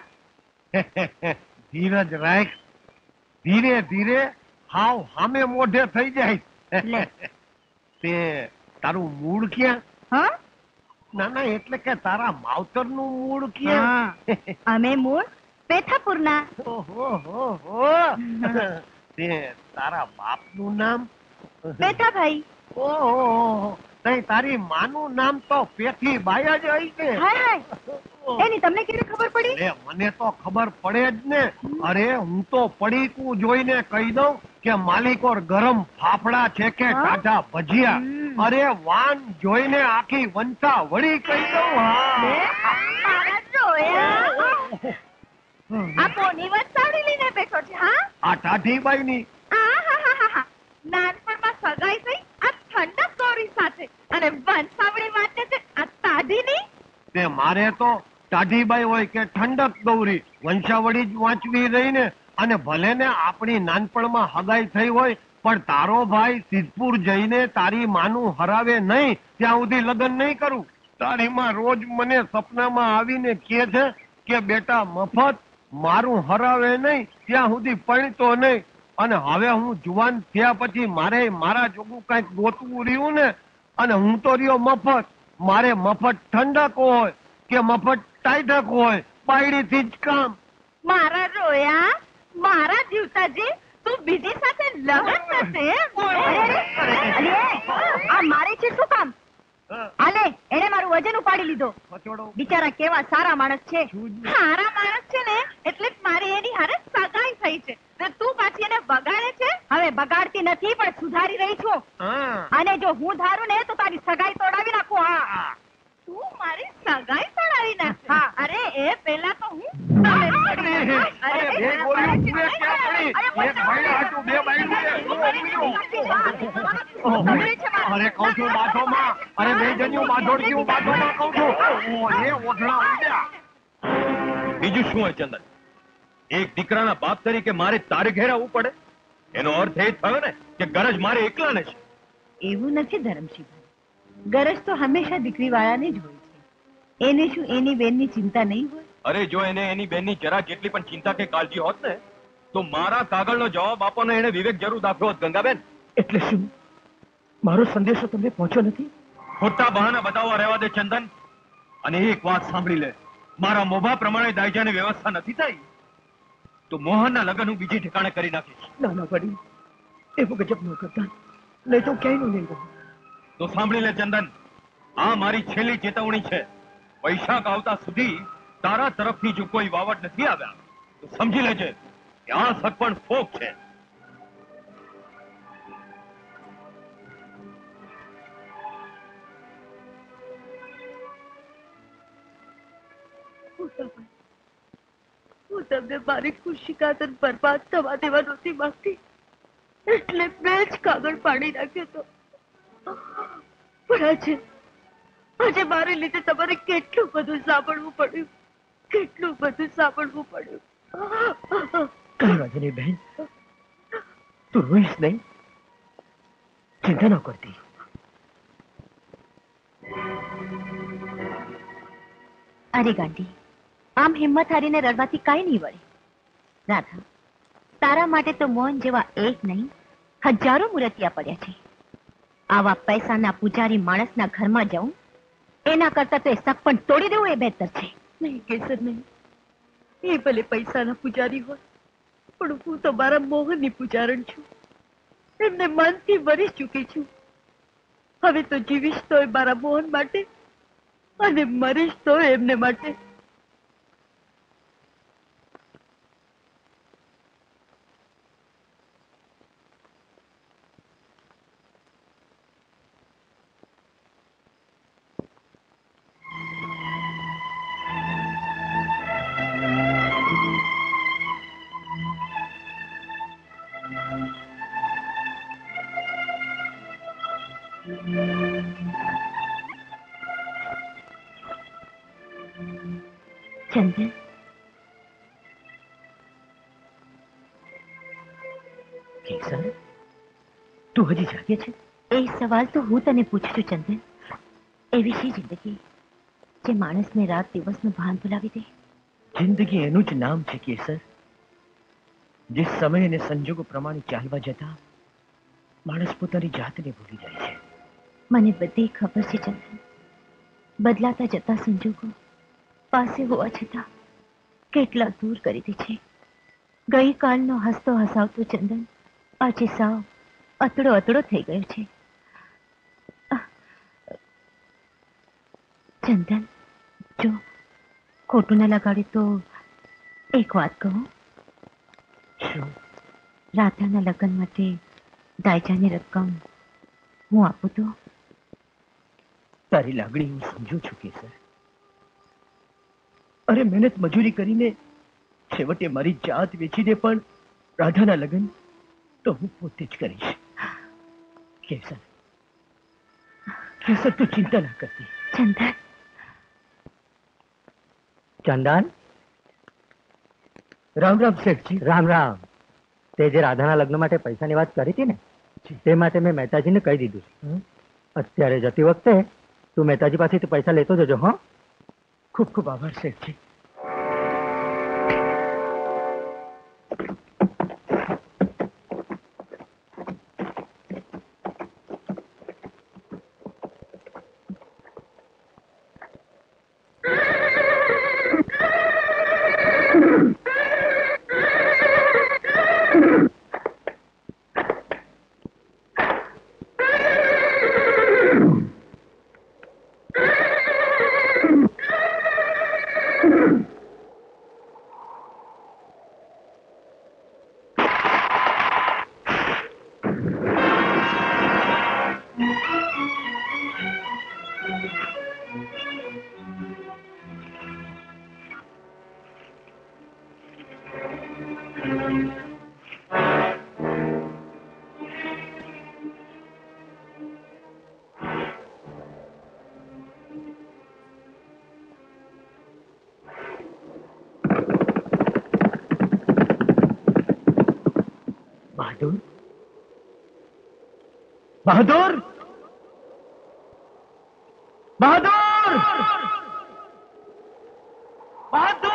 ધીરજ રાખ, ધીરે ધીરે હાવ સામે મોઢે થઈ જાય. તે તારું મૂળ ક્યાં? હા, ના ના, એટલે કે તારા માવતર નું મૂળ ક્યાં? અમે મૂળ પેથાપુરના. ઓહો હો હો. તે તારા બાપ નું નામ? પેથાભાઈ. ઓહો, નહીં તારી માનું નામ તો પેથી બાઈ જ હોય છે. હાય હાય, એની તમને કેવી ખબર પડી? અરે મને તો ખબર પડે જ ને. અરે હું તો પડીકું જોઈને કહી દઉં કે માલિકોર ગરમ ફાફડા છે કે ટાઢા ભજીયા. અરે વાન જોઈને આખી વંશા વળી કહી દઉં. આ કોની વંશાવળી લઈને બેઠો છે? હા, આ ટાઢીબાઈ ની. નાનપણમાં સગાઈ થઈ આ ઠંડક ગૌરી સાથે, અને વંશાવળી વાંચે છે આ તાઢીની. તે મારે તો ટાઢીબાઈ હોય કે ઠંડક ગૌરી, વંશાવળી જ વાંચવી રહી ને. અને ભલે ને આપણી નાનપણમાં હગાઈ થઈ હોય, પણ તારો ભાઈ સિદ્ધપુર જઈને તારી માનું હરાવે નહીં ત્યાં સુધી લગ્ન નહીં કરું. તારી માં રોજ મને સપનામાં આવીને કહે છે કે બેટા મફત મારું હરાવે નહીં ત્યાં સુધી પરણતો નહીં. અને હવે હું જુવાન થયા પછી મારે મારા જોગું કઈક ગોતવું રહ્યું ને, અને હું તો રહ્યો મફત. મારે મફત ઠંડક હોય કે મફત ટાઈઢક હોય, બાયડીથી જ કામ. મારા રોયા, મારા જીવતાજી, તું બીજી સાથે લગ્ન કરશે એમ? અરે, આ મારે છે શું કામ? આલે, એને મારું વજન ઉપાડી લીધો. બિચારા કેવા સારા માણસ છે. સારા માણસ છે ને એટલે જ મારી એની હારે સગાઈ થઈ છે. ને તું પાછી એને બગાડે છે? હવે બગાડતી નથી પણ સુધારી રહી છું. અને જો હું ધારું ને તો તારી સગાઈ તોડાવી નાખું. હા, તું મારી સગાઈ તોડાવી નાખ. હા, અરે એ પેલા તો હું અરે બે ગોળીઓ પૂરે ક્યાં પડી? એક ભાઈ હાટુ બે બાઈ અરે કહું છું બાથોમાં, અરે બે જણ્યું બાથોડ્યું બાથોમાં કહું છું. ઓહે ઓઠણા ઉડ્યા. બીજું શું હોય ચંદન? એક દીકરાના બાપ તરીકે મારે તારે ઘેર આવવું પડે? એનો અર્થ એ થયો ને કે ગરજ મારે એકલાને છે. એવું નથી ધરમશીભાઈ, ગરજ તો હંમેશા દીકરી વાળાને જ હોય છે. એને શું એની બેનની ચિંતા નહીં હોય? અરે જો એને એની બેનની જરા જેટલી પણ ચિંતા કે કાળજી હોત ને તો મારા કાગળનો જવાબ આપવાનો એને વિવેક જરૂર દાખ્યો હોત. ગંગાબેન, એટલે શું મારો સંદેશો તમને પહોંચ્યો નથી? ખોટા બહાના બતાવવા રહેવા દે ચંદન. અને એક વાત સાંભળી લે, મારા મોભા પ્રમાણે દાયજાની વ્યવસ્થા નથી થઈ તો મોહનના લગ્ન હું બીજી ઠેકાણે કરી નાખીશ. ના ના વડીલ, એવું ગજબ ન કરતા, નહીં તો ક્યાંય નું નહીં. તો સાંભળી લે ચંદન, આ મારી છેલ્લી ચેતવણી છે. વૈશાખ આવતા સુધી તારા તરફથી જો કોઈ વાવડ નથી આવ્યા તો સમજી લેજે કે આ સગપણ ફોક છે. હું તમને મારી ખુશી ખાતર બરબાદ થવા દેવા નહોતી માંગતી, એટલે મેં જ કાગળ પાડી નાખ્યો હતો. પણ આજે આજે મારે લીધે તમારે કેટલું બધું સાંભળવું પડ્યું, કેટલું બધું સાંભળવું પડ્યું. કઈ વાંધો નહીં બહેન, તું રોઈશ નહીં, ચિંતા ન કરતી. અરે ગાંડી, આમ હિંમત હારીને રડવાથી કાંઈ નહીં વળે. રાધા, તારા માટે તો મોહન જેવા એક નહીં હજારો મૂર્તિયા પડ્યા છે. આવા પૈસાના પૂજારી માણસના ઘરમાં જાઉં એના કરતા તો એ સગ પણ તોડી દેવું એ બહેતર છે. નહીં કેસર નહીં, એ ભલે પૈસાના પૂજારી હોય પણ હું તો મારા મોહનની પૂજારણ છું. એમને મનથી વરી ચૂકી છું. હવે તો જીવીશ તો મારા મોહન માટે અને મરીશ તો એમને માટે. ચંદન, કેસર, તું હજી જાગે છે? એ સવાલ તો હું તને પૂછું છું ચંદન. એવી શી જિંદગી જે માણસને રાત દિવસનું ભાન ભૂલાવી દે? જિંદગી એનું જ નામ છે કેસર. જે સમય અને સંજોગો પ્રમાણે ચાલવા જતા માણસ પોતાની જાતને ભૂલી જાય છે. મને બધી ખબર છે ચંદન, બદલાતા જતા સંજોગો પાસે હોવા છતાં કેટલા દૂર કરી દે છે. ગઈકાલનો હસતો હસાવતો ચંદન આજે સાવ અતડો અતડો થઈ ગયો છે. ચંદન, જો ખોટું ન લગાડે તો એક વાત કહું. શું? રાધાના લગ્ન માટે દાયજાની રકમ હું આપું તો? તારી લાગણી હું સમજુ છું કેસર. અરે મહેનત મજૂરી કરીને છેવટે મારી જાત વેચીને પણ રાધાના લગ્ન તો હું પોતે જ કરીશ. કેસર, કેસર તું ચિંતા ના કરતી. ચંદન, ચંદન, રામ રામ શેઠજી. રામ રામ. તે જે રાધાના લગ્ન માટે પૈસાની વાત કરી હતી ને, તે માટે મેં મહેતાજીને કહી દીધું છે. અત્યારે જતી વખતે તું મહેતાજી પાસેથી પૈસા લેતો જજો. હા, ખૂબ ખૂબ આભાર શેઠજી. बहादुर, बहादुर, बहादुर।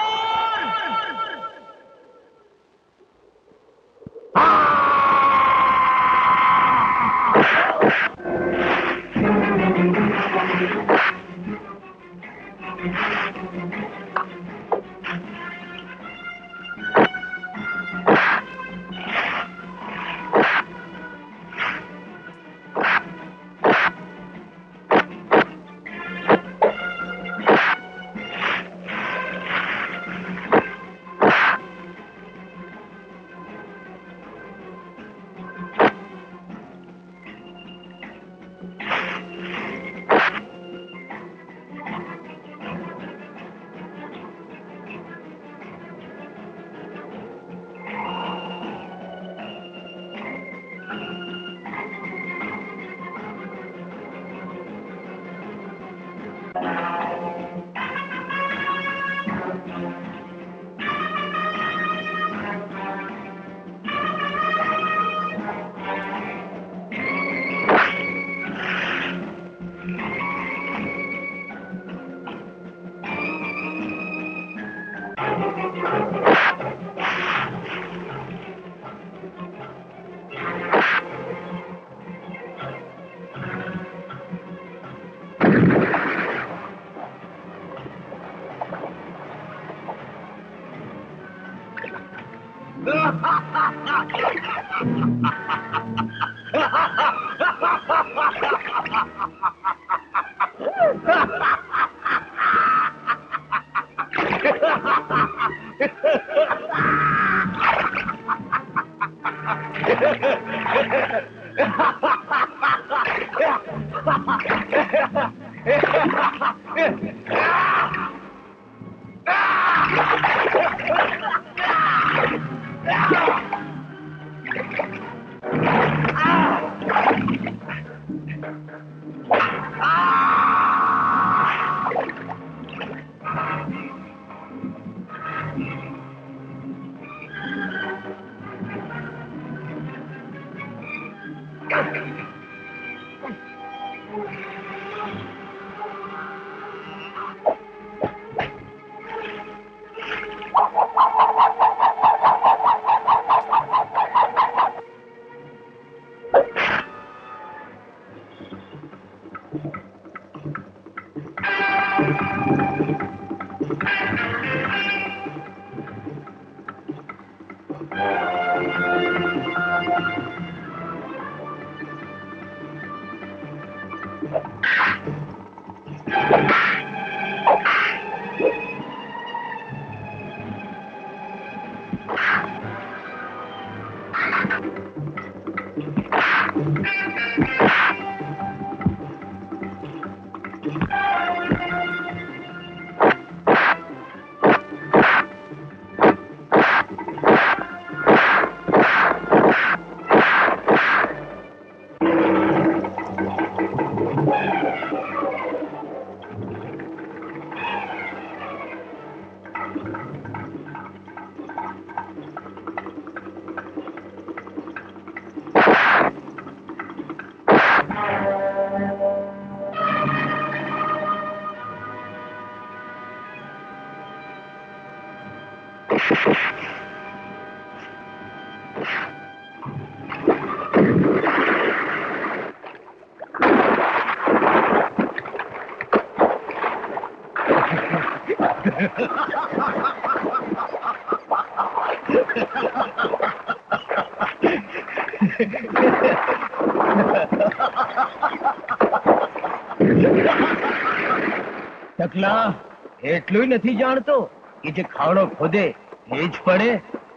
ટકલા એટલું નથી જાણતો કે જે ખાડો ખોદે એ જ પડે.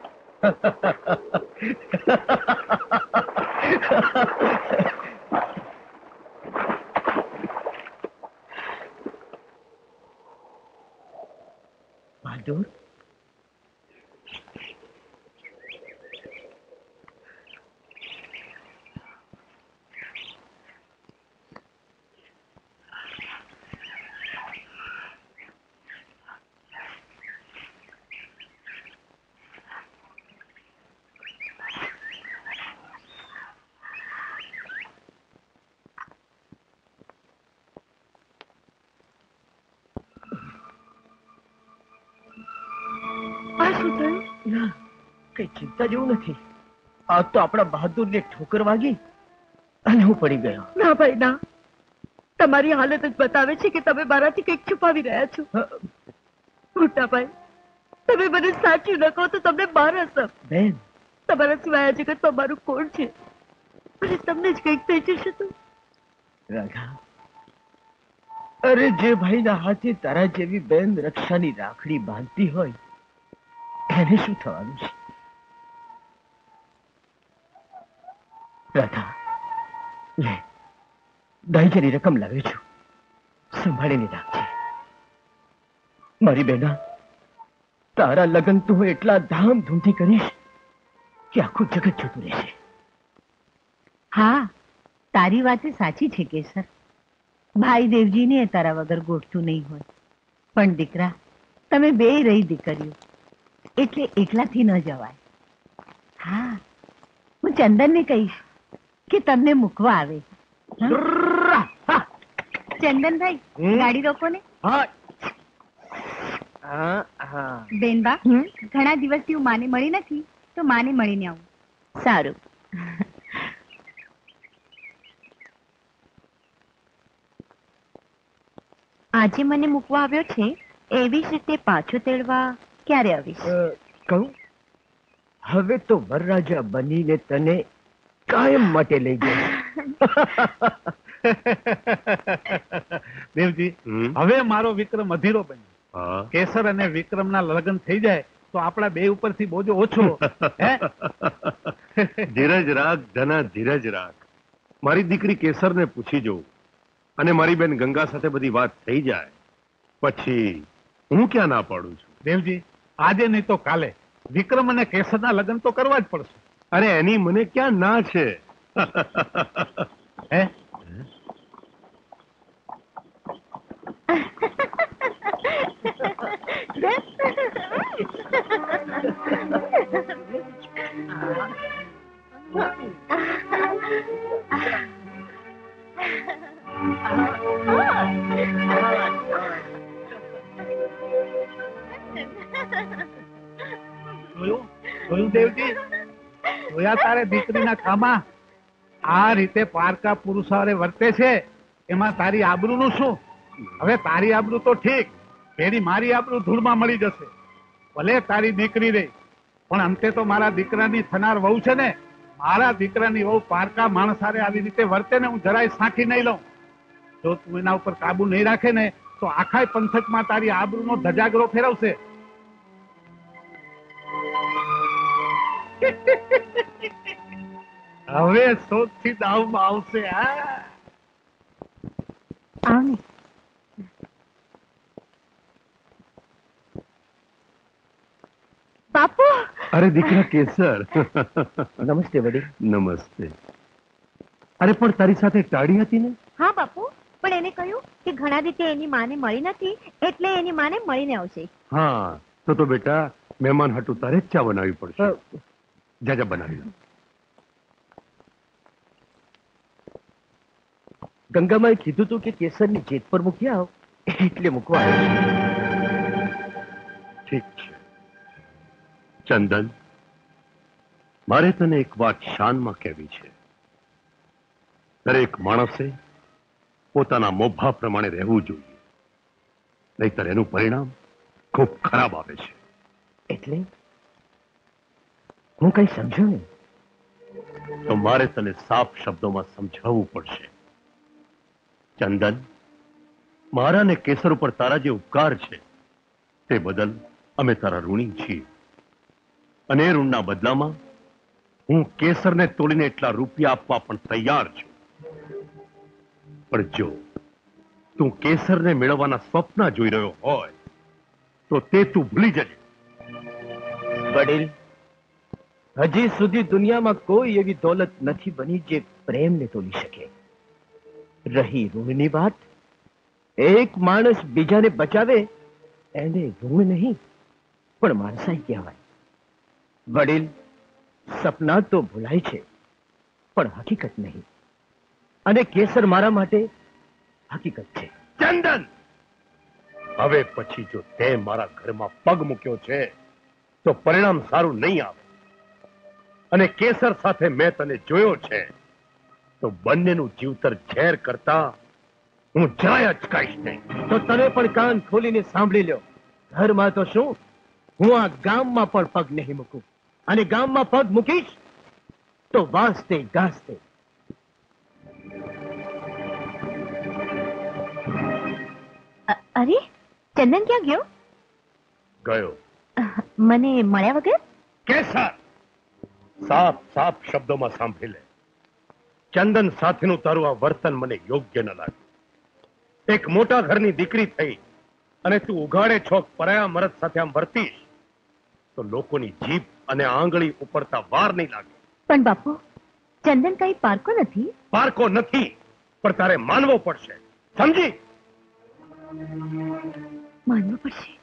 બહાદુર, દીકરા, કઈ ચિંતા જેવું નથી. આ તો આપણા બહાદુરને ઠોકર વાગી અને હું પડી ગયો. ના ભાઈ ના, તમારી હાલત જ બતાવે છે કે તમે મારાથી કંઈક છુપાવી રહ્યા છો. મોટા ભાઈ, તમે મને સાચું ન કહો તો તમને મારા સમ. બેન, તમારા સિવાય આ જગતમાં મારું કોણ છે? અને તમને જ કંઈક થઈ જશે તો? રાધા, અરે જે ભાઈના હાથે તારા જેવી બેન રક્ષાની રાખડી બાંધતી હોય એને શું થવાનું છે? રાધા, લે, દાઈજાની રકમ લાવ્યો છું, સંભાળીને રાખજે. મારી બેના, તારા લગ્ન તું એટલા ધામધૂમથી કરીશ કે આખું જગત જોતું રહેશે. હા, તારી વાત સાચી છે કેસર. ભાઈ દેવજીને તારા વગર ગોઠતું નહીં હોય. પણ દીકરા, તમે બે રહી દીકરીઓ એટલે એકલાથી ન જવાય. હા, હું ચંદનને કહીશ કે તમને મૂકવા આવે. ચંદનભાઈ, ગાડી રોકો ને. બેનબા, ઘણા દિવસથી હું માને મળી નથી, તો માને મળીને આવું. સારું. આજે મને મૂકવા આવ્યો છે, એવી જ રીતે પાછો તેડવા ક્યારે આવીશ? કહું, હવે તો વરરાજા બનીને તને કાયમ માટે લઈ જાય. દેવજી, હવે મારો વિક્રમ અધીરો બન્યો. કેસર અને વિક્રમના લગ્ન થઈ જાય તો આપણા બે ઉપરથી બોજો ઓછો. ધીરજ રાખ ધના, ધીરજ રાખ. મારી દીકરી કેસરને પૂછી જોઉં અને મારી બેન ગંગા સાથે બધી વાત થઈ જાય પછી હું ક્યાં ના પાડું છું. દેવજી, આજે નહીં તો કાલે વિક્રમ અને કેસરના લગ્ન તો કરવા જ પડશે. અરે એની મને ક્યાં ના છે. હે? જોયું જોયું દેવજી, જોયા તારે દીકરીના ખામાં આ રીતે પારકા પુરુષો હારે વર્તે છે, એમાં તારી આબરૂનું શું? હવે તારી આબરૂ તો ઠીક, પેલી મારી આબરૂ ધૂળમાં મળી જશે. ભલે તારી દીકરી રહી, પણ અંતે તો મારા દીકરાની થનાર વહુ છે ને. મારા દીકરાની વહુ પારકા માણસ હારે આવી રીતે વર્તે ને હું જરાય સાંખી નહીં લઉં. જો તું એના ઉપર કાબુ નહીં રાખે ને તો આખા પંથકમાં તારી આબરૂનો ધજાગરો ફેરવશે. હવે સૌથી દાવમાં આવશે. આવ. બાપુ! અરે દીકરા કેસર. નમસ્તે વડીલ. નમસ્તે. અરે પણ તારી સાથે ટાળી હતી ને? હા બાપુ, પણ એને કહ્યું કે ઘણા રીતે એની માને મળી નથી, એટલે એની માને મળીને આવશે. હા, તો તો બેટા મહેમાન હાટુ તારે જ ચા બનાવવી પડશે. જા જા બનાવી લો. ગંગામાએ કીધું તું કે કેસરની જેત પર મૂકી આવ, એટલે મૂકવા આવ્યો. ઠીક છે ચંદન, મારે તને એક વાત શાનમાં કહેવી છે. દરેક માણસે પોતાના મોભા પ્રમાણે રહેવું જોઈએ, નહીતર એનું પરિણામ ખૂબ ખરાબ આવે છે. એટલે હું કઈ સમજ્યો નહીં. તો મારે તને સાફ શબ્દોમાં સમજાવવું પડશે. ચંદન, મારા ને કેસર ઉપર તારા જે ઉપકાર છે તે બદલ અમે તારા ઋણી છીએ, અને એ ઋણના બદલામાં હું કેસરને તોડીને એટલા રૂપિયા આપવા પણ તૈયાર છું. પણ જો તું કેસરને મેળવવાના સ્વપ્ન જોઈ રહ્યો હોય તો તે તું ભૂલી જજે. વડીલ, હજી સુધી દુનિયામાં કોઈ એવી દોલત નથી બની જે પ્રેમને તોલી શકે. રહી ઋણની વાત, એક માણસ બીજાને બચાવે એને ઋણ નહીં પણ માણસાઈ કહેવાય. વડીલ, સપના તો ભૂલાય છે પણ હકીકત નહીં, અને કેસર મારા માટે હકીકત છે. ચંદન, હવે પછી જો તે મારા ઘરમાં પગ મૂક્યો છે તો પરિણામ સારું નહીં આવે. અને કેસર સાથે મેં તને જોયો છે તો બંનેનું જીવતર ઝેર કરતા હું જરાય અચકાઈશ નહીં. તો તમે પણ કાન ખોલીને સાંભળી લો. ઘરમાં તો શું, હું આ ગામમાં પણ પગ નહીં મૂકું. અને ગામમાં પગ મૂકીશ તો વાસ્તે ગાસ્તે. અ- અરે ચંદન ક્યાં ગયો? ગયો મને મળ્યા વગર? કેસર, સાફ સાફ શબ્દોમાં સાંભળી લે. ચંદન સાથેનું તારું આ વર્તન મને યોગ્ય ન લાગે. એક મોટા ઘરની દીકરી થઈ અને તું ઉઘાડે છોક પરાયા મરદ સાથે આમ વર્તીશ તો લોકોની જીભ અને આંગળી ઉપરતા વાર નહીં લાગે. પણ બાપુ, ચંદન કઈ પારકો નથી. પારકો નથી, પણ તારે માનવો પડશે, સમજી? માનવું પડશે.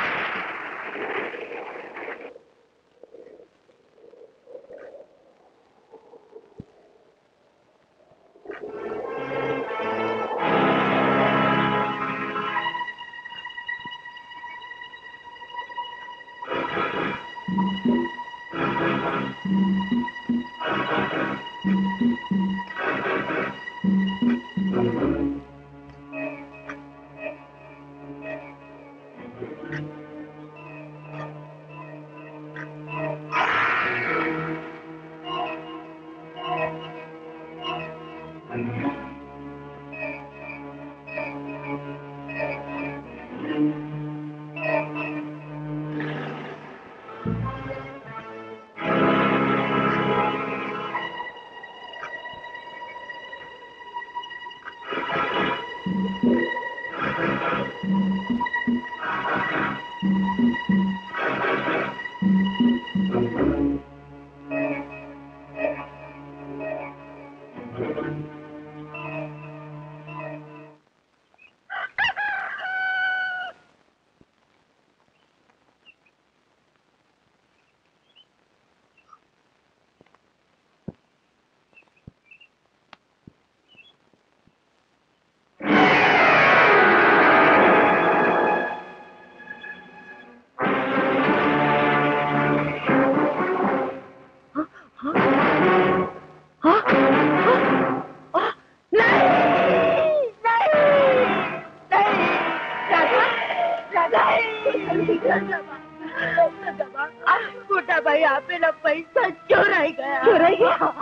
મોટા ભાઈ આપેલા પૈસા ચોરાઈ ગયા. ચોરાઈ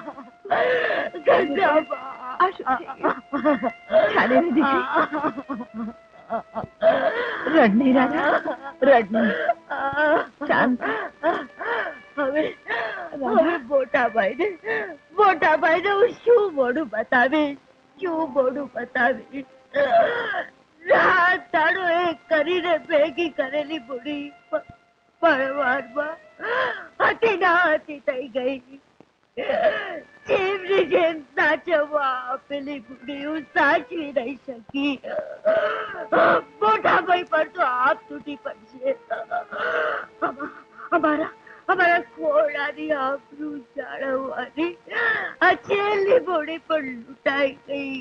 ગયા? ચાલે ને દીકરી, રડની રાજા, રડની. શાંત. હવે હવે મોટા ભાઈ ને મોટા ભાઈ ને હું શું મોઢું બતાવીશ? શું મોઢું બતાવીશ? રાત દાડો એક કરીને ભેગી કરેલી બુડી પરવારમાં હતી ના હતી થઈ ગઈ. જેમની જેમ સાચવવા આપેલી બુડી હું સાચવી નહીં શકી. મોટા ભાઈ પર તો આપ તૂટી પડશે. અમારા અમારા ખોડાની આબરૂ જાળવવાની આ છેલ્લી બુડી પણ લૂંટાઈ ગઈ.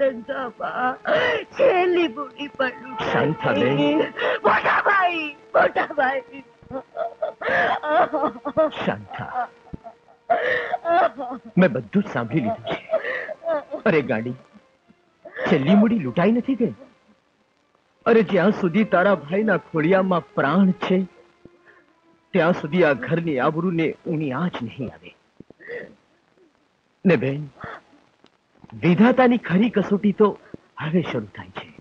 છેલ્લી બુડી પણ લૂંટાઈ ગઈ. મોટા ભાઈ, મોટા ભાઈ. શાંતા, મેં બધું જ સાંભળી લીધું છે. અરે ગાડી, છેલ્લી મૂડી લૂંટાઈ નથી ગઈ. અરે જ્યાં સુધી તારા ભાઈના ખોડિયામાં પ્રાણ છે ત્યાં સુધી આ ઘરની આબરૂને ઊની આંચ નહીં આવે. ને બેન, વિધાતાની ખરી કસોટી તો હવે શરૂ થાય છે.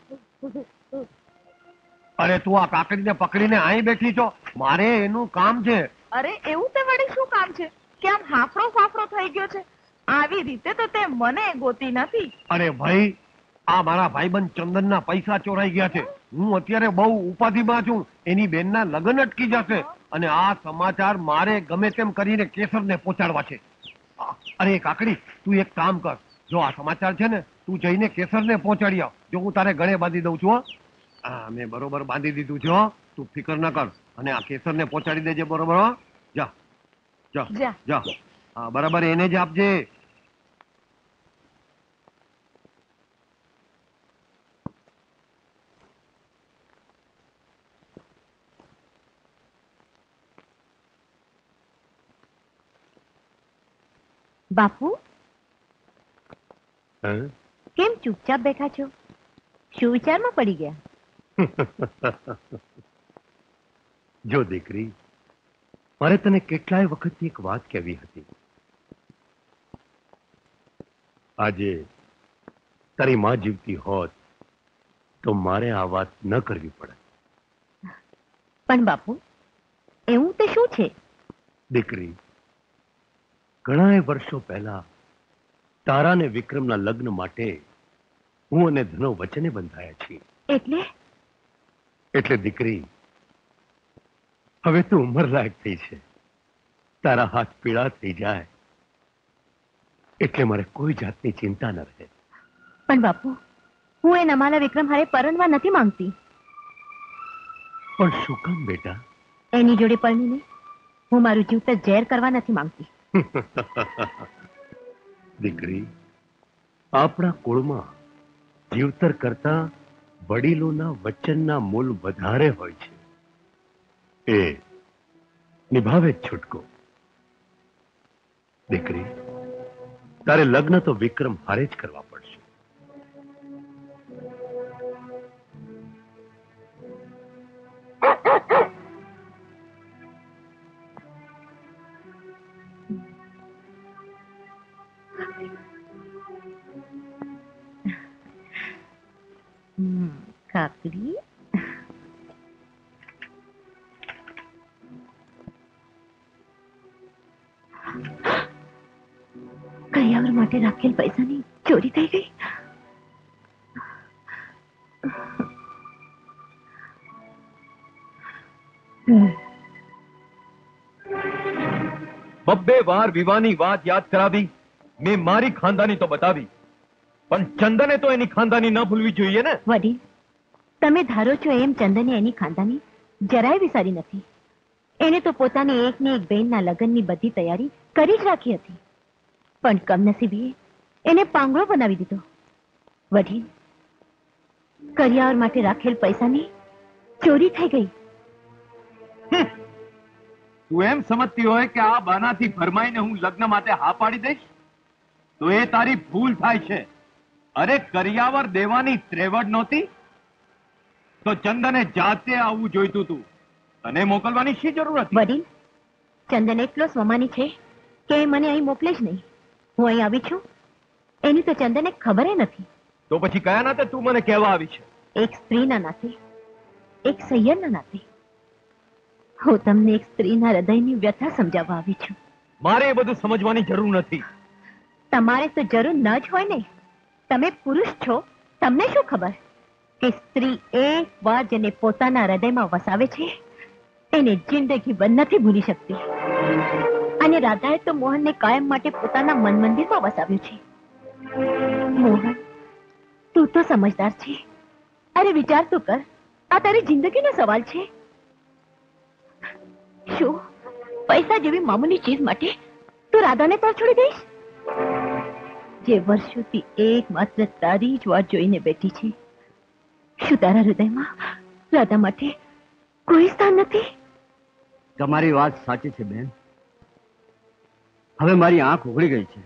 અરે તું આ કાકડીને પકડીને અહીં બેઠી છો, મારે એનું કામ છે. અરે એવું તે વળી શું કામ છે કે આમ હાફરો ફાફરો થઈ ગયો છે? આવી રીતે તો તે મને ગોતી નથી. અરે ભાઈ, આ મારા ભાઈબંધ ચંદનના પૈસા ચોરાઈ ગયા છે. હું અત્યારે બહુ ઉપાધિમાં છું. એની બેનના લગ્ન અટકી જશે અને આ સમાચાર મારે ગમે તેમ કરીને કેસરને પહોંચાડવા છે. અરે કાકડી, તું એક કામ કર. જો આ સમાચાર છે ને, તું જઈને કેસરને પહોંચાડી આવ. જો હું તારે ગળે બાંધી દઉં છું. હો, હા, મેં બરોબર બાંધી દીધું છે. હો, તું ફિકર ન કર. અને આ કેસરને પહોંચાડી દેજે, બરોબર? હો, જા જા જા. હા, બરાબર, એને જ આપજે. બાપુ હં? કેમ ચૂપચાપ બેઠા છો? શું વિચારમાં પડી ગયા? જો દીકરી, મારે તને કેટલાય વખતથી એક વાત કહેવી હતી. આજે તારી માં જીવતી હોત તો મારે આ વાત ન કરવી પડે. પણ બાપુ, એવું તે શું છે? દીકરી, ઘણાય વર્ષો પહેલા તારા ને વિક્રમના લગ્ન માટે હું અને ધનો વચને બંધાયા છીએ. એટલે એટલે દીકરી, હવે તું ઉંમર લાયક થઈ છે. તારા હાથ પીળા થઈ જાય એટલે મારે કોઈ જાતની ચિંતા ન રહે. પણ બાપુ, હું એ નમાલા વિક્રમ હારે પરણવા નથી માંગતી. પણ શું કામ બેટા? એની જોડે પરણીને હું મારું જીવતર ઝેર કરવા નથી માંગતી. દીકરી, આપણા કુળમાં જીવતર કરતા વડીલોના વચનના મૂલ વધારે હોય છે. એ નિભાવે જ છૂટકો. દીકરી, તારે લગ્ન તો વિક્રમ હારે જ કરવા પડશે. હમ, કાકડી કરિયાવર માટે રાખેલ પૈસાની ચોરી થઈ ગઈ. બબ્બે વાર વિવાહની વાત યાદ કરાવી. મેં મારી ખાનદાની તો બતાવી, પણ ચંદને તો એની ખાનદાની ન ભૂલવી જોઈએ ને. વડીલ, તમે ધારો છો એમ ચંદને એની ખાનદાની જરાય વિચારી નથી. એને તો પોતાની એક ને એક બહેનના લગ્નની બધી તૈયારી કરી જ રાખી હતી, પણ કમનસીબીએ એને પાંગળો બનાવી દીધો. વડીલ, કરિયાવર માટે રાખેલ પૈસાની ચોરી થઈ ગઈ. તું એમ સમજતી હોય કે આ બાનાથી ભરમાઈને હું લગ્ન માટે હા પાડી દઈશ તો એ તારી ભૂલ થાય છે. અરે કરિયાવર દેવાની ત્રેવડ નહોતી તો ચંદને જાતે આવવું જોઈતું તું. તને મોકલવાની શી જરૂર હતી? વડીલ, ચંદન એટલો સ્વમાની છે કે એ મને અહીં મોકલે જ નહીં. હું અહીં આવી છું એની તો ચંદને ખબર નથી. તો પછી કયા નાતે તું મને કહેવા આવી છે? એક સ્ત્રીના નાતે, એક સૈયરના નાતે હું તમને એક સ્ત્રીના હૃદયની વ્યથા સમજાવવા આવી છું. મારે એ બધું સમજવાની જરૂર નથી. તમારે તો જરૂર ન જ હોય ને. તમે પુરુષ છો, તમને શું ખબર કે સ્ત્રી એક વાર જેને પોતાના હૃદયમાં વસાવે છે એને જિંદગીભર નથી ભૂલી શકતી. અને રાધાએ તો મોહનને કાયમ માટે પોતાના મન મંદિરમાં વસાવ્યું છે. મોહન, તું તો સમજદાર છે. અરે વિચાર તો કર, આ તારી જિંદગીનો સવાલ છે. શું પૈસા જેવી મામૂલી ચીજ માટે તું રાધાને ત્યાં છોડી દઈશ? જે વર્ષોથી એકમાત્ર તારી જ વાત જોઈને બેઠી છે. શું તારા હૃદયમાં રાધા માટે કોઈ સ્થાન નથી? તમારી વાત સાચી છે બેન. હવે મારી આંખ ઉઘડી ગઈ છે.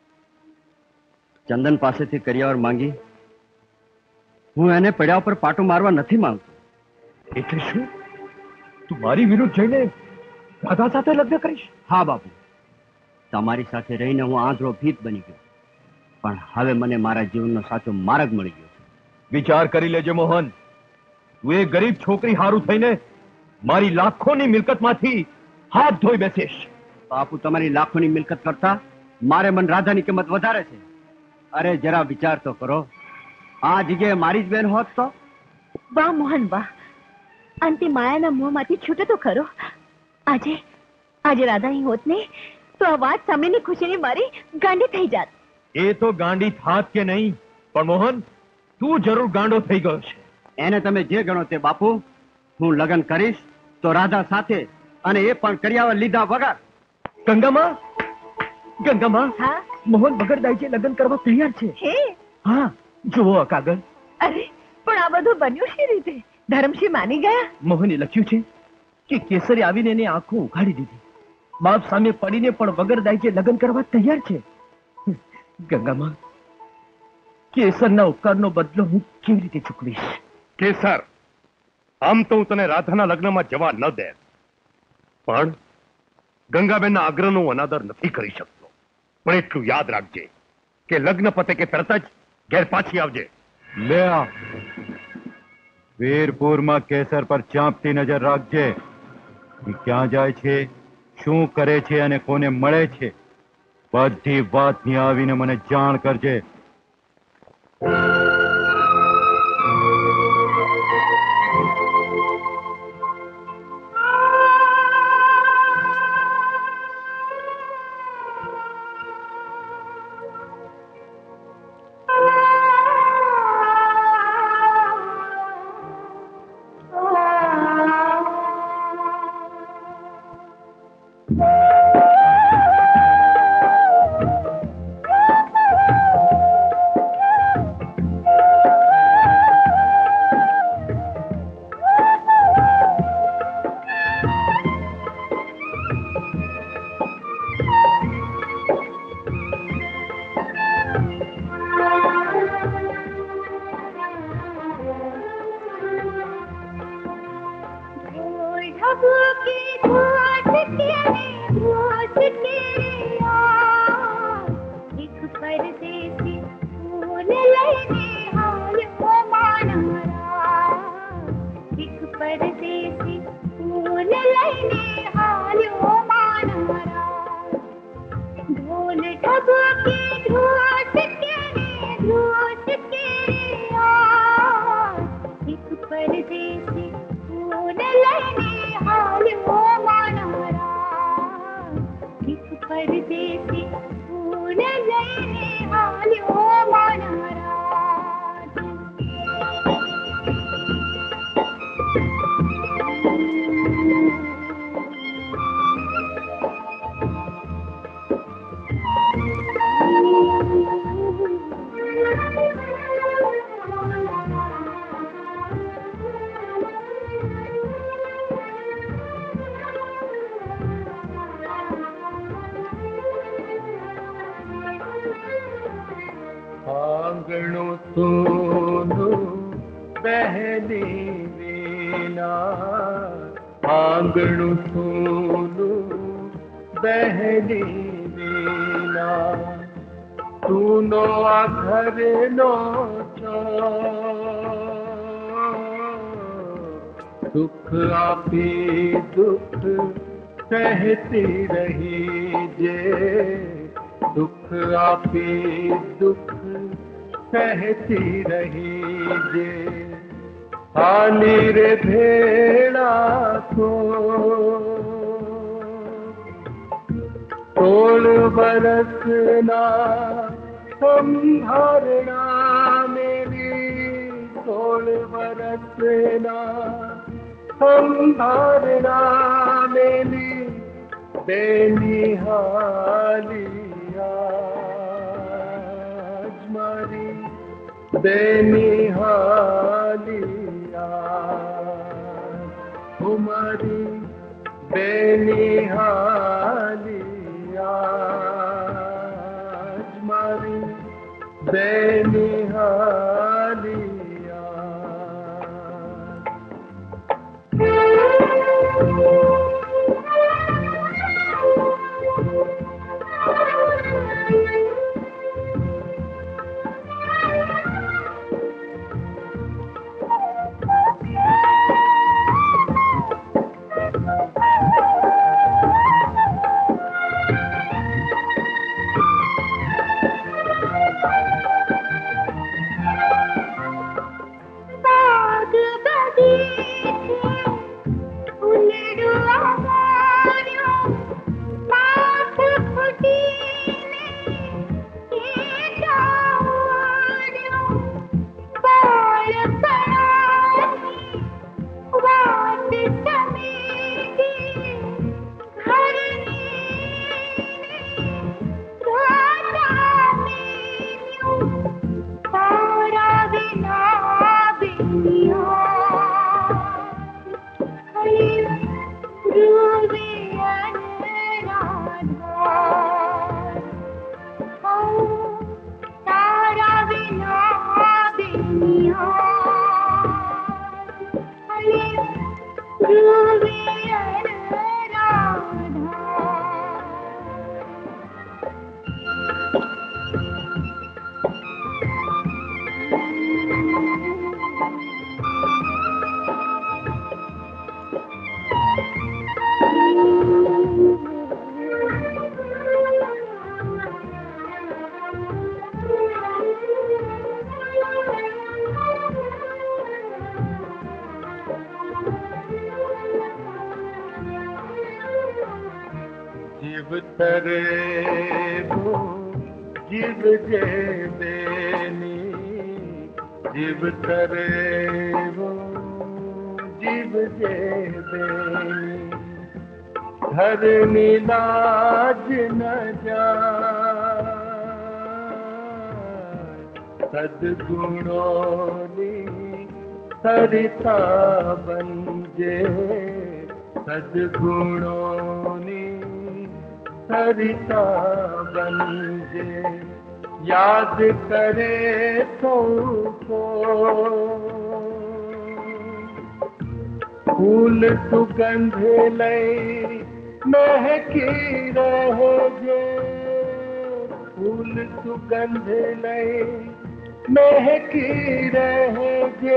ચંદન પાસેથી કરિયાવર માંગી હું એને પડ્યા ઉપર પાટો મારવા નથી માંગતો. એટલે શું તું મારી વિરુદ્ધ જઈને રાધા સાથે લગ્ન કરીશ? હા બાપુ, તમારી સાથે રહીને હું આંધળો ભીત બની ગયો, પણ હવે મને મારા જીવનનો સાચો માર્ગ મળી ગયો છે. વિચાર કરી લેજે મોહન, તું એ ગરીબ છોકરી હારું થઈને મારી લાખોની મિલકતમાંથી હાથ ધોઈ બેસીશ. બાપુ, તમારી લાખોની મિલકત કરતા મારે મન રાધાની કિંમત વધારે છે. અરે જરા વિચાર તો કરો, આ જગ્યાએ મારી જ બેન હોત તો? વાહ મોહન વાહ, અંતે માયાના મોહમાંથી છૂટે તો ખરો. આજે આજે રાધા અહીં હોત ને તો આ વાત સામેની ખુશીની મારી ગાંડી થઈ જાત. એ તો ગાંડી થાત કે નહીં, પણ મોહન તું જરૂર ગાંડો થઈ ગયો છે. એને તમે જે ગણો તે બાપુ, હું લગ્ન કરીશ તો રાધા સાથે, અને એ પણ કરિયાવર લીધા વગર. ગંગામાં, ગંગામાં, હા મોહન બગડદાઈજી લગ્ન કરવા તૈયાર છે. હે? હા, જુઓ આ કાગળ. અરે પણ આ બધું બન્યું શી રીતે? ધરમસિંહ માની ગયા? મોહને લખ્યું છે કે કેસરી આવીને એની આંખો ઉઘાડી દીધી. બાપ સામે પડીને પણ વગર દાઈજે લગ્ન કરવા તૈયાર છે. ગંગામાં કેસરના ઉપકારનો બદલો હું કેવી રીતે ચૂકવીશ? કેસર, આમ તો હું તને રાધાના લગ્નમાં જવા ન દે, પણ ગંગાબેનના આગ્રહનો અનાદર નથી કરી શકતો. પણ એટલું યાદ રાખજે કે લગ્ન પતે કે તરત જ ઘેર પાછી આવજે. લે આ વીરપુરમાં કેસર પર ચાંપતી નજર રાખજે. એ ક્યાં જાય છે, શું કરે છે અને કોને મળે છે, બધી વાતની આવીને મને જાણ કરજે. दुख आपी दुख सहती रही जे, दुख आपी दुख सहती रही जे, हाली रे भेड़ा को तोड़ बरसना संभारना मेरी, तोड़ बरसना संभारना मेरी बेनिहालिया मारी बेनिहालिया हमारी बेनिहालिया मारी बेनिहालिया। Oh તરે જીવ જે બેની જીવ તરે જીવ જે બેની ઘરની લાજ ન જાય સદગુણોની સરિતા બનજે સદગુણોની સરિતા બનજે યાદ કરે સૌકો ફૂલ સુગંધ લઈ મહેકી રહેજે ફૂલ સુગંધ લઈ મહેકી રહેજે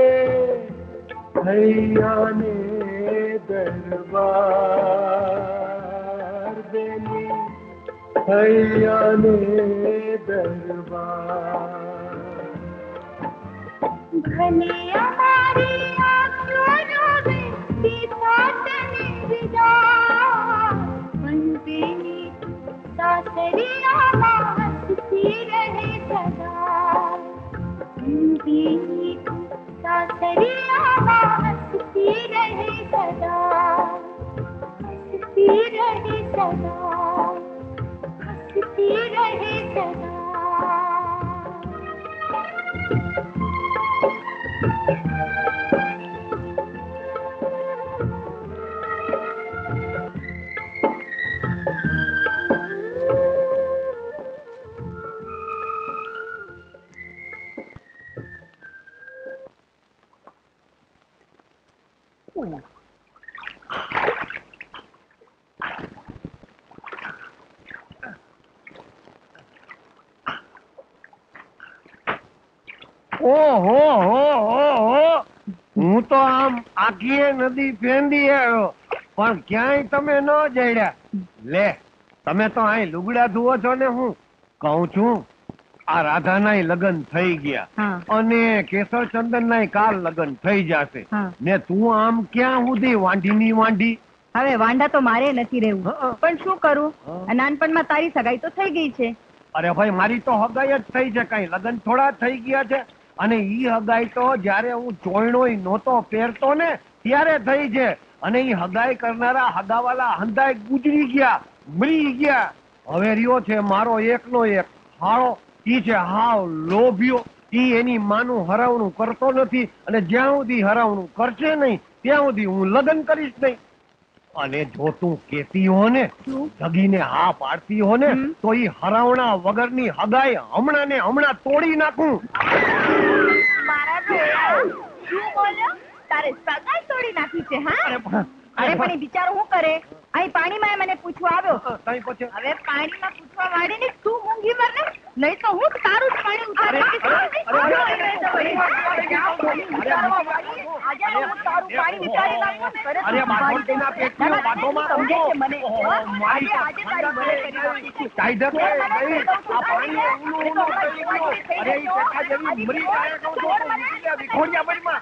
હૈયાને દરબાર દેની હૈયાને દરબાર ભલે અમારી આંખોનો વિસાતની વિદા મનપેની સાસરિયામાં હસતી રહે સદા મનપેની સાસરિયામાં હસતી રહે સદા હસતી રહે સદા હસતી રહે સદા ઓહો હો હો હો હું તો આમ આખી નદી ફેંદી આવ્યો પણ ક્યાંય તમે ન જડ્યા લે તમે તો અહીં લુગડા ધુઓ છો ને હું કહું છું આ રાધાના લગ્ન થઈ ગયા અને કેસર ચંદન ના કાલ લગ્ન થઈ જશે ને તું આમ ક્યાં સુધી વાંઢીની વાંઢી હવે વાંઢા તો મારે નથી રહેવું પણ શું કરું નાનપણમાં તારી સગાઈ તો થઈ ગઈ છે અરે ભાઈ મારી તો હગાઈ જ થઈ છે કઈ લગ્ન થોડા થઈ ગયા છે અને ઈ હગાઈ તો જયારે હું ચોયણોય નહોતો પહેરતો ને ત્યારે થઈ છે અને ઈ હગાઈ કરનારા હગાવાલા હંધાઈ ગુજરી ગયા મરી ગયા હવે રહ્યો છે મારો એકનો એક હાળો ઈ છે હાવ લોભિયો ઈ એની માનું હરાવણું કરતો નથી અને જ્યાં સુધી હરાવણું કરશે નહીં ત્યાં સુધી હું લગ્ન કરીશ નહીં અને જો તું કેતી હો ને જગીને હા પાડતી હો ને તો ઈ હરાવણા વગરની હગાઈ હમણાં ને હમણાં તોડી નાખું મારા ભોળા શું બોલ્યો તારે સગાઈ તોડી નાખી છે હા અરે પણ એ બિચારો શું કરે અહીં પાણીમાં મને પૂછવા આવ્યો હવે પાણીમાં પૂછવા વાળીને તું મૂંગી મર ને નહીં તો હું તારું જ પાણી ઉતારીશ આજે હું તારું પાણી વિચારી નાખું અરે બાળકોના પેટમાં બાટોમાં સમજે છે મને આજે આજે તારી ભલે કરી નાખી કાયદા કે ભાઈ આ પાણી ઊનું ઊનું થઈ ગયું અરે ઈ પેટા જેવી મરી જાય તો તો વિખોડિયા બળમાં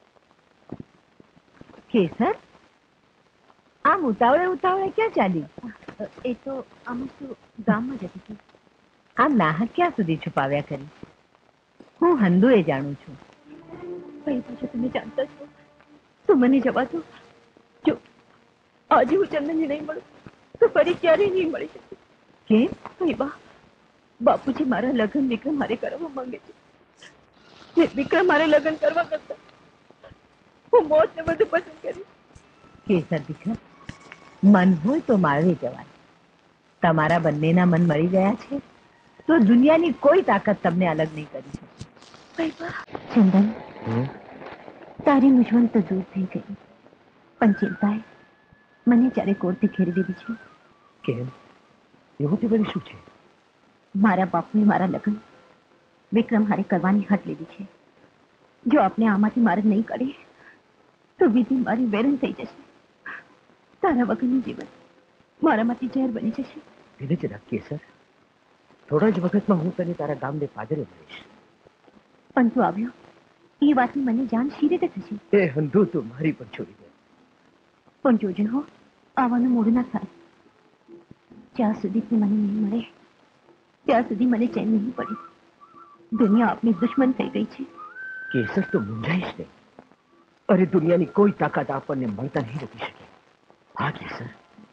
કેસર આમ ઉતાવળે ઉતાવળે ક્યાં ચાલી એ તો અમુક ગામમાં જતી હતી આમ નાહક ક્યાં સુધી છુપાવ્યા કરી હું હંદુએ જાણું છું ભાઈ પાછો તમે જાણતા છો તો મને જવા દો જો આજે હું ચંદનને નહીં મળું તો ફરી ક્યારેય નહીં મળી શકે કેમ ભાઈ બા બાપુજી મારા લગ્ન વિક્રમ મારે કરવા માંગે છે ને વિક્રમ મારે લગ્ન કરવા કરતા હું મોત ને બધું પસંદ કરીશ કેસર દીકરા મન હોય તો માળવે જવાય તમારા બંનેના મન મળી ગયા છે તો દુનિયાની કોઈ તાકાત તમને અલગ નહીં કરી શકે ચંદન તારી મૂંઝવણ તો દૂર થઈ ગઈ પણ ચિંતાએ મને જ્યારે કોર્ટથી ઘેરી દીધી છે કેમ એવું તે બધી શું છે મારા બાપુએ મારા લગ્ન વિક્રમ હારે કરવાની હટ લીધી છે જો આપણે આમાંથી મારે નહીં કરીએ તો વિધિ મારી વેરણ થઈ જશે તારા વગરનું જીવન મારામાંથી ઝેર બની જશે ધીરે જ રાખ કેસર થોડા જ વખતમાં હું તને તારા ગામને પાદરે મળીશ પણ તું આવ્યો એ વાતની મને જાણ શી રીતે થશે એ હંધુ તું મારી પર છોડી દે પણ જોજે હો આવવાનું મોડું ના થાય જ્યાં સુધી તું મને નહીં મળે ત્યાં સુધી મને ચેન નહીં પડી. દુનિયા આપની દુશ્મન થઈ ગઈ છે. કેસર તો મૂંઝાઈશ નહીં. અરે દુનિયાની કોઈ તાકાત આપણને મળતા નહીં રોકી શકે. હા કેસર.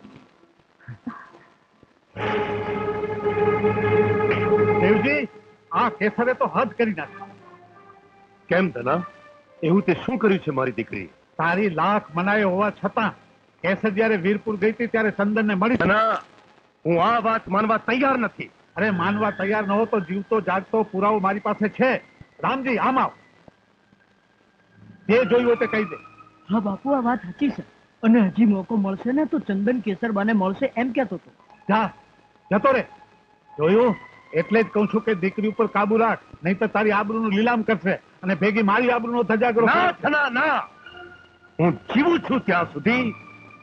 દેવજી, આ કેસરે તો હદ કરી નાખી. કેમ ધના? એવું તે શું કર્યું છે મારી દીકરી? તારી લાખ મનાયો હોવા છતાં કેસર જયારે વીરપુર ગઈ હતી ત્યારે ચંદનને મળી. ધના, હું આ વાત માનવા તૈયાર નથી. અરે માનવા તૈયાર ન હો તો જીવતો જાગતો પુરાવો મારી પાસે છે. રામજી, આમ આવ. જે જોયું હોય તે કહી દે. હા બાપુ, આ વાત સાચી છે. અને હજી મોકો મળશે ને તો ચંદન કેસરબાને મળશે એમ કહેતો હતો. જા, જતો રે. જોયું? એટલે જ કહું છું કે દીકરી ઉપર કાબુ રાખ, નહીં તો તારી આબરૂનું લીલામ કરશે અને ભેગી મારી આબરૂનો ધજાગરો. ના ધના, ના. હું જીવું છું ત્યાં સુધી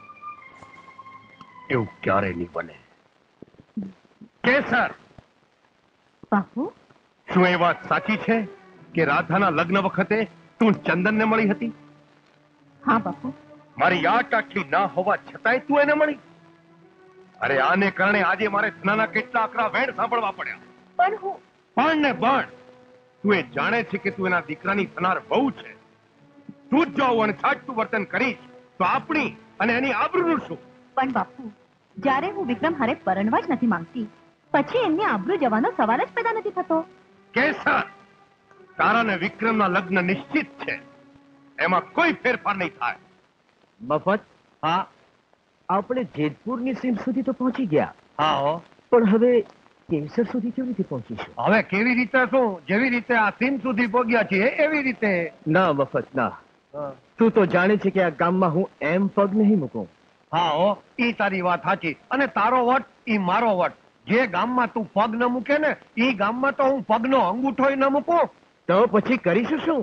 એવું ક્યારે નહીં બને. કેસર, બાપુ, શું એ વાત સાચી છે કે રાધાના લગ્ન વખતે તું ચંદનને મળી હતી? હા બાપુ. મારી યાદ આટલી ના હોવા છતાંય તું એને મળી? અરે આને કારણે આજે મારે ધનાના કેટલા આકરા વેણ સાંભળવા પડ્યા. પણ હું પણ ને પણ તું એ જાણે છે કે તું એના દીકરાની થનાર વહુ છે. તું જ જો આવું અણછાટતું વર્તન કરીશ તો આપણી અને એની આબરૂનું શું? પણ બાપુ, જ્યારે હું વિક્રમ હારે પરણવા જ નથી માંગતી પછી એમની આબરૂ જવાનો સવાલ જ પેદા નથી થતો. કેસર, તારા ને વિક્રમના લગ્ન નિશ્ચિત છે. એમાં કોઈ ફેરફાર નહીં થાય. મફત? હા. આપણે જેતપુરની સીમ સુધી તો પહોંચી ગયા. હા હો. પણ હવે કેસર સુધી કેવી રીતે પહોંચીશું? હવે કેવી રીતે શું? જેવી રીતે આ સીમ સુધી પહોંચ્યા છીએ એવી રીતે. ના મફત, ના. તું તો જાણે છે કે આ ગામમાં હું એમ પગ નહીં મૂકું. હા હો, ઈ તારી વાત સાચી. અને તારો વટ ઈ મારો વટ. જે ગામમાં તું પગ ન મૂકે ને ઈ ગામમાં તો હું પગનો અંગૂઠોય ન મૂકું. તો પછી કરીશું શું?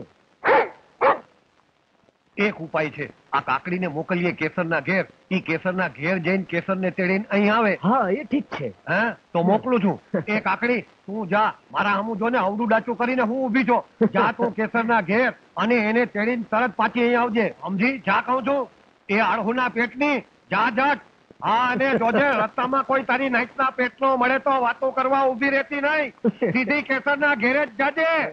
એક ઉપાય છે. આ કાકડીને મોકલીએ કેસરના ઘેર. ઈ કેસરના ઘેર જઈને કેસરને તેડીને અહીં આવે. હા, એ ઠીક છે. હા, તો મોકલું છું. એ કાકડી, તું જા. મારા હમું જો ને અવડું ડાચું કરીને હું ઊભી છું. જા તું કેસરના ઘેર અને એને તેડીને તરત પાછી અહીં આવજે. સમજી? જા કહું છું. એ આળહુના પેટની જા જાટ. હા, અને જોજે રસ્તામાં કોઈ તારી નાઈટના પેટનો મળે તો વાતો કરવા ઊભી રહેતી નહીં. સીધી કેસરના ઘેરે જ જાજે.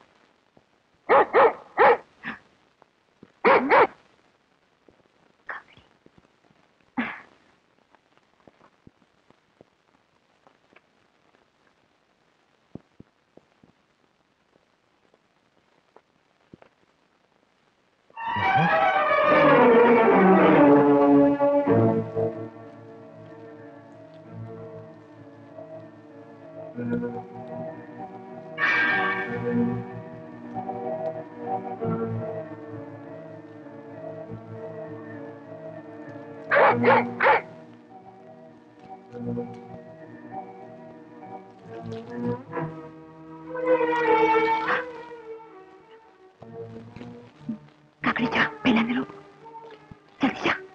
કાકડી જા, પેલા ને રોક. જલ્દી જા.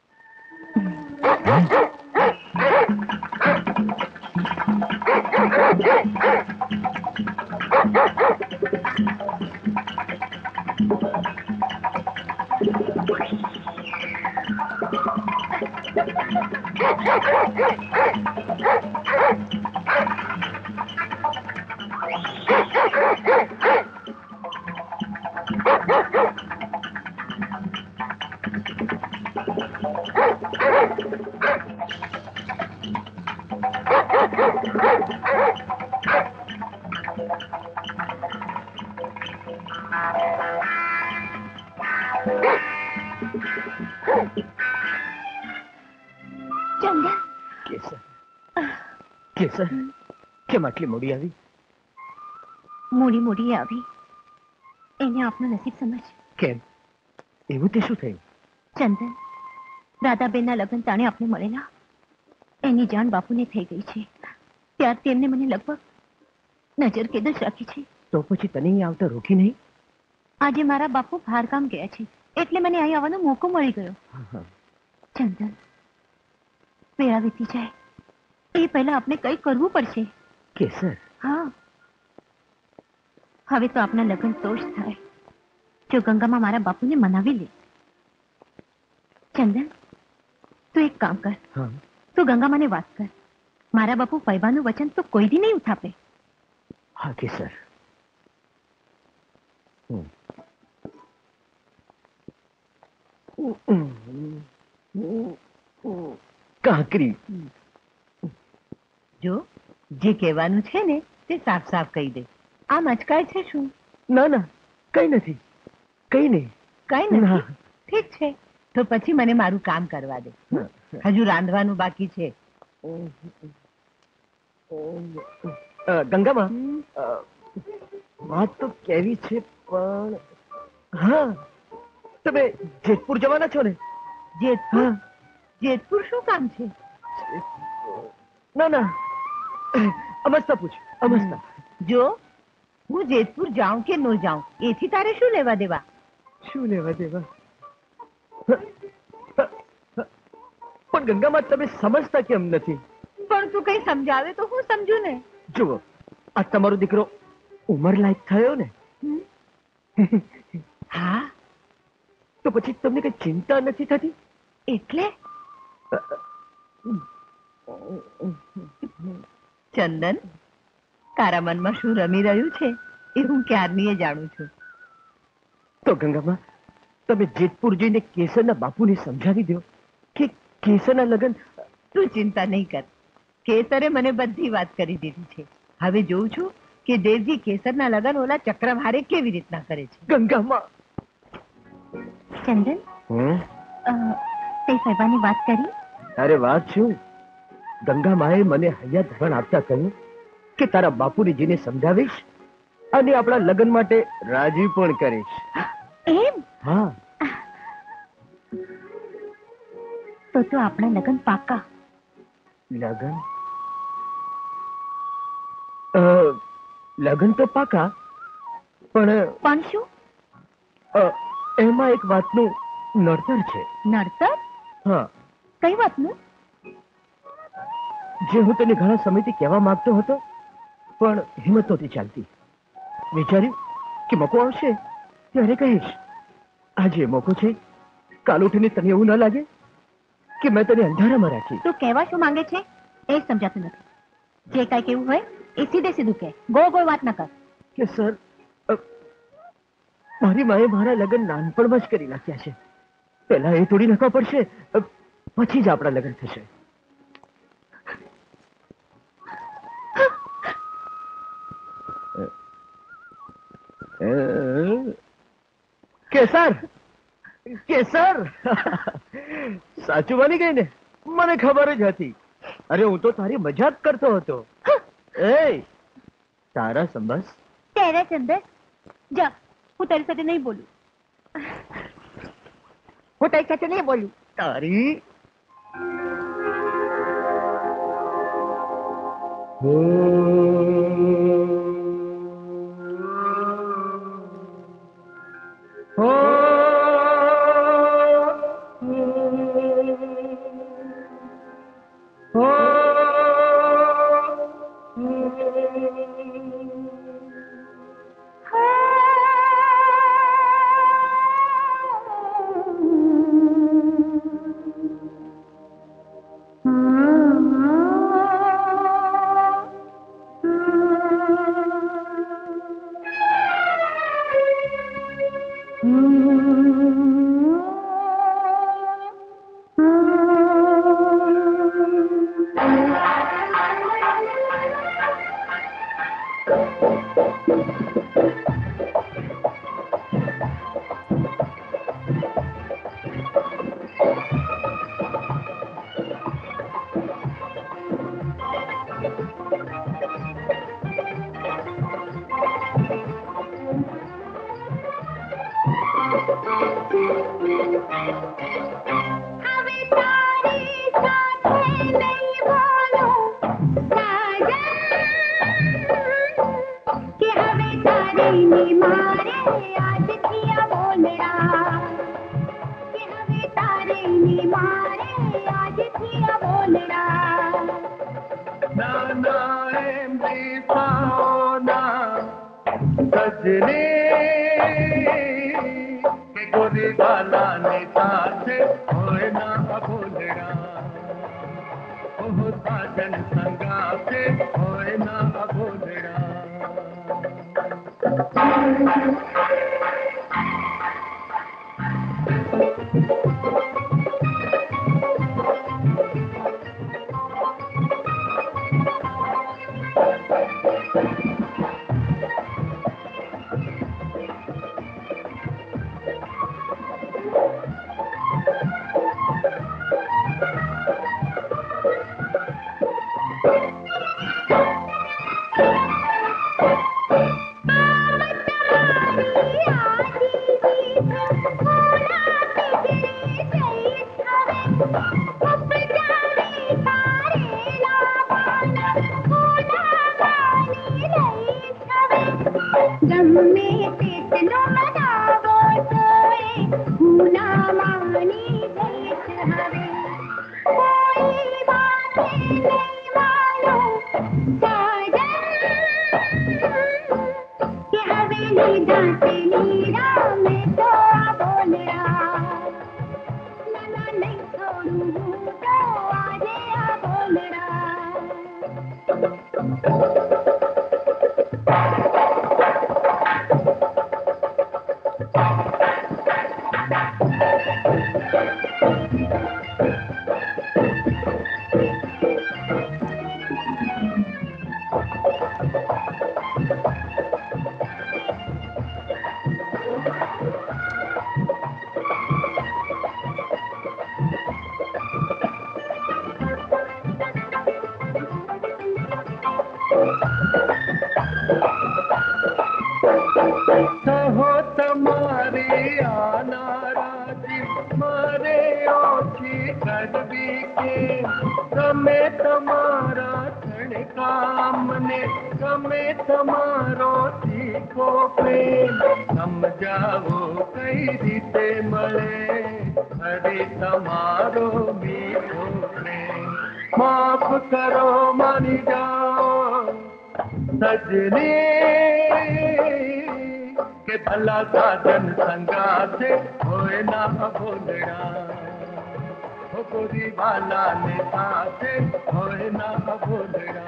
ચંદન, કેસર, કેસર, કેમ આટલી મોડી આવી? મોડી મોડી આવી એને આપનું નસીબ સમજ. કેમ? એવું તે શું થયું? ચંદન, રાધાબેનના લગ્ન તાણે આપને મળેલા એની જાણ બાપુને થઈ ગઈ છે. ત્યારથી એમને મને લગભગ નજર કેદ જ રાખી છે. તો પછી તને અહીં આવતા રોકી નહીં? આજે મારા બાપુ બહારગામ ગયા છે એટલે મને અહીં આવવાનો મોકો મળી ગયો. ચંદન, વેળા વીતી જાય એ પહેલા આપણે કઈ કરવું પડશે. કેસર, હા, હવે તો આપના લગ્ન તો જ થાય જો ગંગામાં મારા બાપુને મનાવી લે. ચંદન, તું એક કામ કર. તું ગંગામાને વાત કર મારા બાપુ ફૈબાનું વચન તો કોઈ દી નહીં ઉથાપે. હા કેસર. હમ. કાંકરી. જો જે કહેવાનું છે ને તે સાફ સાફ કહી દે. આમ અચકાય છે શું? ના ના કઈ નથી, કઈ નહીં. કઈ નથી? ઠીક છે, તો પછી મને મારું કામ કરવા દે. હજુ રાંધવાનું બાકી છે. ગંગામાં વાત તો કેવી છે, પણ હા તમે જેતપુર જવાના છો ને? જેતપુર? જેતપુર શું કામ છે? ના ના અમસ્તા પૂછ, અમસ્તા. જો હું જેતપુર જાઉં કે ન જાઉં એથી તારે શું લેવા દેવા? શું લેવા દેવા? પણ ગંગામાં તમે સમજતા કેમ નથી? પણ તું કઈ સમજાવે તો હું સમજુ ને. જુઓ, આ તમારો દીકરો ઉંમર લાયક થયો ને, હા, તો પછી તમને કઈ ચિંતા નથી થતી? એટલે ચંદન, તારા મનમાં શું રમી રહ્યું છે એ હું ક્યારની જાણું છું. તો ગંગામાં તમે જેતપુર જઈને કેસરના બાપુને સમજાવી દો કે કેસરના લગ્ન. તું ચિંતા નહીં કર, કેસરે મને બધી વાત કરી દીધી છે. હવે જોઉં છું કે દેવજી કેસરના લગ્ન ઓલા ચક્રભારે કેવી રીતના કરે છે. ગંગામાં. ચંદન, તે ફૈબાની વાત કરી? અરે વાત શું, ગંગામાએ મને હૈયા ધરણ આપતા કહ્યું કે તારા બાપુને જઈને સમજાવીશ અને આપણા લગ્ન માટે રાજી પણ કરીશ. એમ? હા. તો તો આપણા લગ્ન પાકા. લગ્ન? લગ્ન તો પાકા, પણ પણ શું? એમાં એક વાતનું નડતર છે. નડતર? હા. કઈ વાતનું? જે હું તને ઘણા સમયથી કહેવા માંગતો હતો પણ હિંમત નહોતી ચાલતી. વિચાર્યું કે મોકો આવશે ત્યારે કહીશ. આજે મોકો છે. કાલ ઉઠીને તને એવું ના લાગે કે મેં તને અંધારામાં રાખી. તું કહેવા શું માંગે છે એ સમજાતું નથી. જે કાંઈ કેવું હોય એ સીધે સીધું કહે, ગોળ ગોળ વાત ન કર. કે સર, મારી માએ મારા લગ્ન નાનપણમાં જ કરી નાખ્યા છે. પહેલા એ તોડી નાખવા પડશે, પછી જ આપણા લગ્ન થશે. કેસર, કેસર, સાચું બની ગઈ ને? મને ખબર જ હતી. અરે હું તો તારી મજાક કરતો હતો. એ તારા સંબસ તેરે ચંદર, જા, હું તારી સાથે નહીં બોલું. હું તારી સાથે નહીં બોલું. તારી साजन संग हो तुम्हारी अनाराजी मारे ओछी करवी के गमे तुम्हारा काम ने गमे तुम्हारो तीखो प्रेम समझाओ कई रीते मळे हरी तुम्हारो मीठो प्रेम माफ करो मानी जाओ सजनी के भला साजन संगाते होए ना बोलड़ा हो गोरी वाला ने साथे होए ना बोलड़ा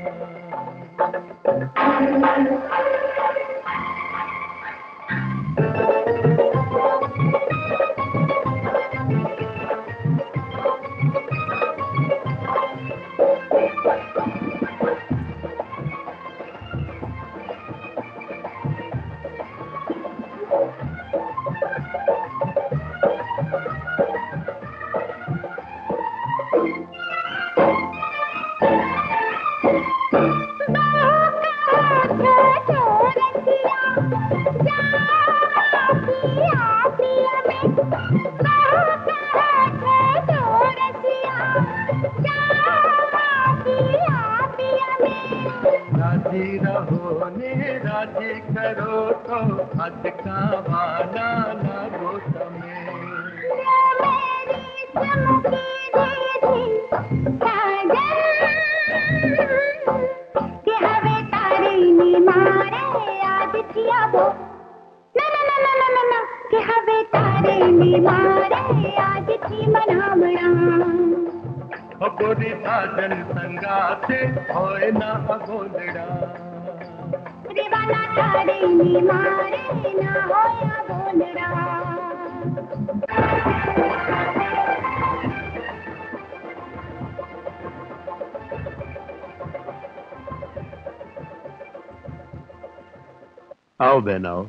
राजी रहो ने राजी करो तो हद का वाला लगो तमें के हवे तारे नी मारे आज थिया बो ना ना ना ना ना ना के हवे तारे नी मारे आज थी मनामणा हो गोरी साजन संगाते होए ना बोलड़ा दीवाना तारे नी मारे ना होया बोलड़ा आओ બેન आओ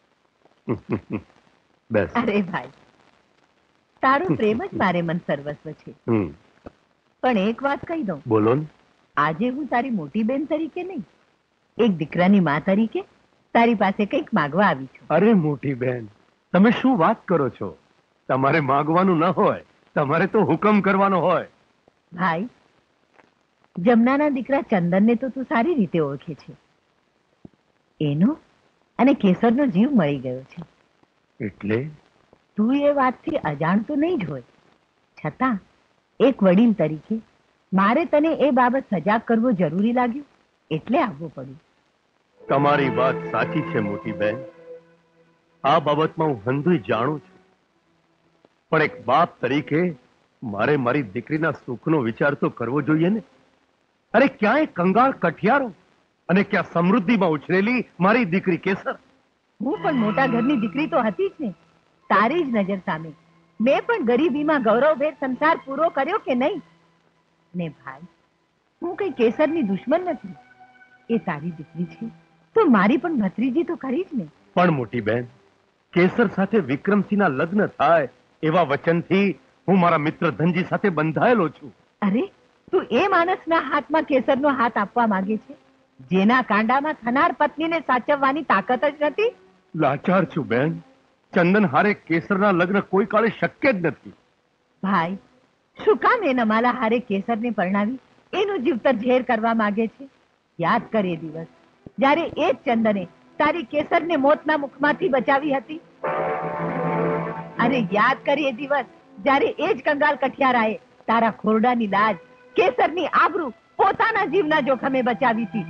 બેસ અરે ભાઈ તારો પ્રેમ જ મારે મન સર્વસ્વ છે હમ પણ એક વાત કહી દઉં બોલો ને આજે હું તારી મોટી બેન તરીકે નહીં એક દીકરાની માં તરીકે તારી પાસે કંઈક માંગવા આવી છું અરે મોટી બેન તમે શું વાત કરો છો તમારે માંગવાનું ન હોય તમારે તો હુકમ કરવાનો હોય ભાઈ જમનાના દીકરા ચંદનને તો તું સારી રીતે ઓળખે છે એનો અને કેસરનો જીવ મળી ગયો છે એટલે તું એ વાતથી અજાણતો નહીં જ હોય છતાં એક વડીલ તરીકે મારે તને એ બાબત સજાગ કરવો જરૂરી લાગ્યું એટલે આવવું પડ્યું તમારી વાત સાચી છે મોટી બેન આ બાબતમાં હું હંધુય જાણું છું પણ એક બાપ તરીકે મારે મારી દીકરીના સુખનો વિચાર તો કરવો જોઈએ ને અરે ક્યાંય કંગાળ કઠિયારો અને ક્યાં સમૃદ્ધિમાં ઉછરેલી મારી દીકરી કેસર હું પણ મોટા ઘરની દીકરી તો હતી જ ને, તારી જ નજર સામે મેં પણ ગરીબીમાં ગૌરવભેર સંસાર પૂરો કર્યો કે નહીં? ને ભાઈ, હું કઈ કેસરની દુશ્મન નથી. એ તારી દીકરી છે તો મારી પણ ભત્રીજી તો કરી જ ને. પણ મોટી બેન, કેસર સાથે વિક્રમસિંહના લગ્ન થાય એવા વચનથી હું મારા મિત્ર ધનજી સાથે બંધાયેલો છું. અરે, તું એ માણસના હાથમાં કેસરનો હાથ આપવા માંગે છે જેના કાંડામાં થનાર પત્નીને સાચવવાની તાકાત જ નથી? લાચાર છું બેન. ચંદન હારે કેસરના લગ્ન કોઈ કાળે શક્ય જ નથી. ભાઈ, શું કામ એ નમાલા હારે કેસરને પરણાવી એનું જીવતર ઝેર કરવા માંગે છે? યાદ કર એ દિવસ જ્યારે એ જ ચંદને તારી કેસરને મોતના મુખમાંથી બચાવી હતી. અરે યાદ કર એ દિવસ જ્યારે એ જ કંગાલ કઠિયારાએ તારા ખોરડાની લાજ, કેસરની આબરૂ પોતાના જીવના જોખમે બચાવી હતી.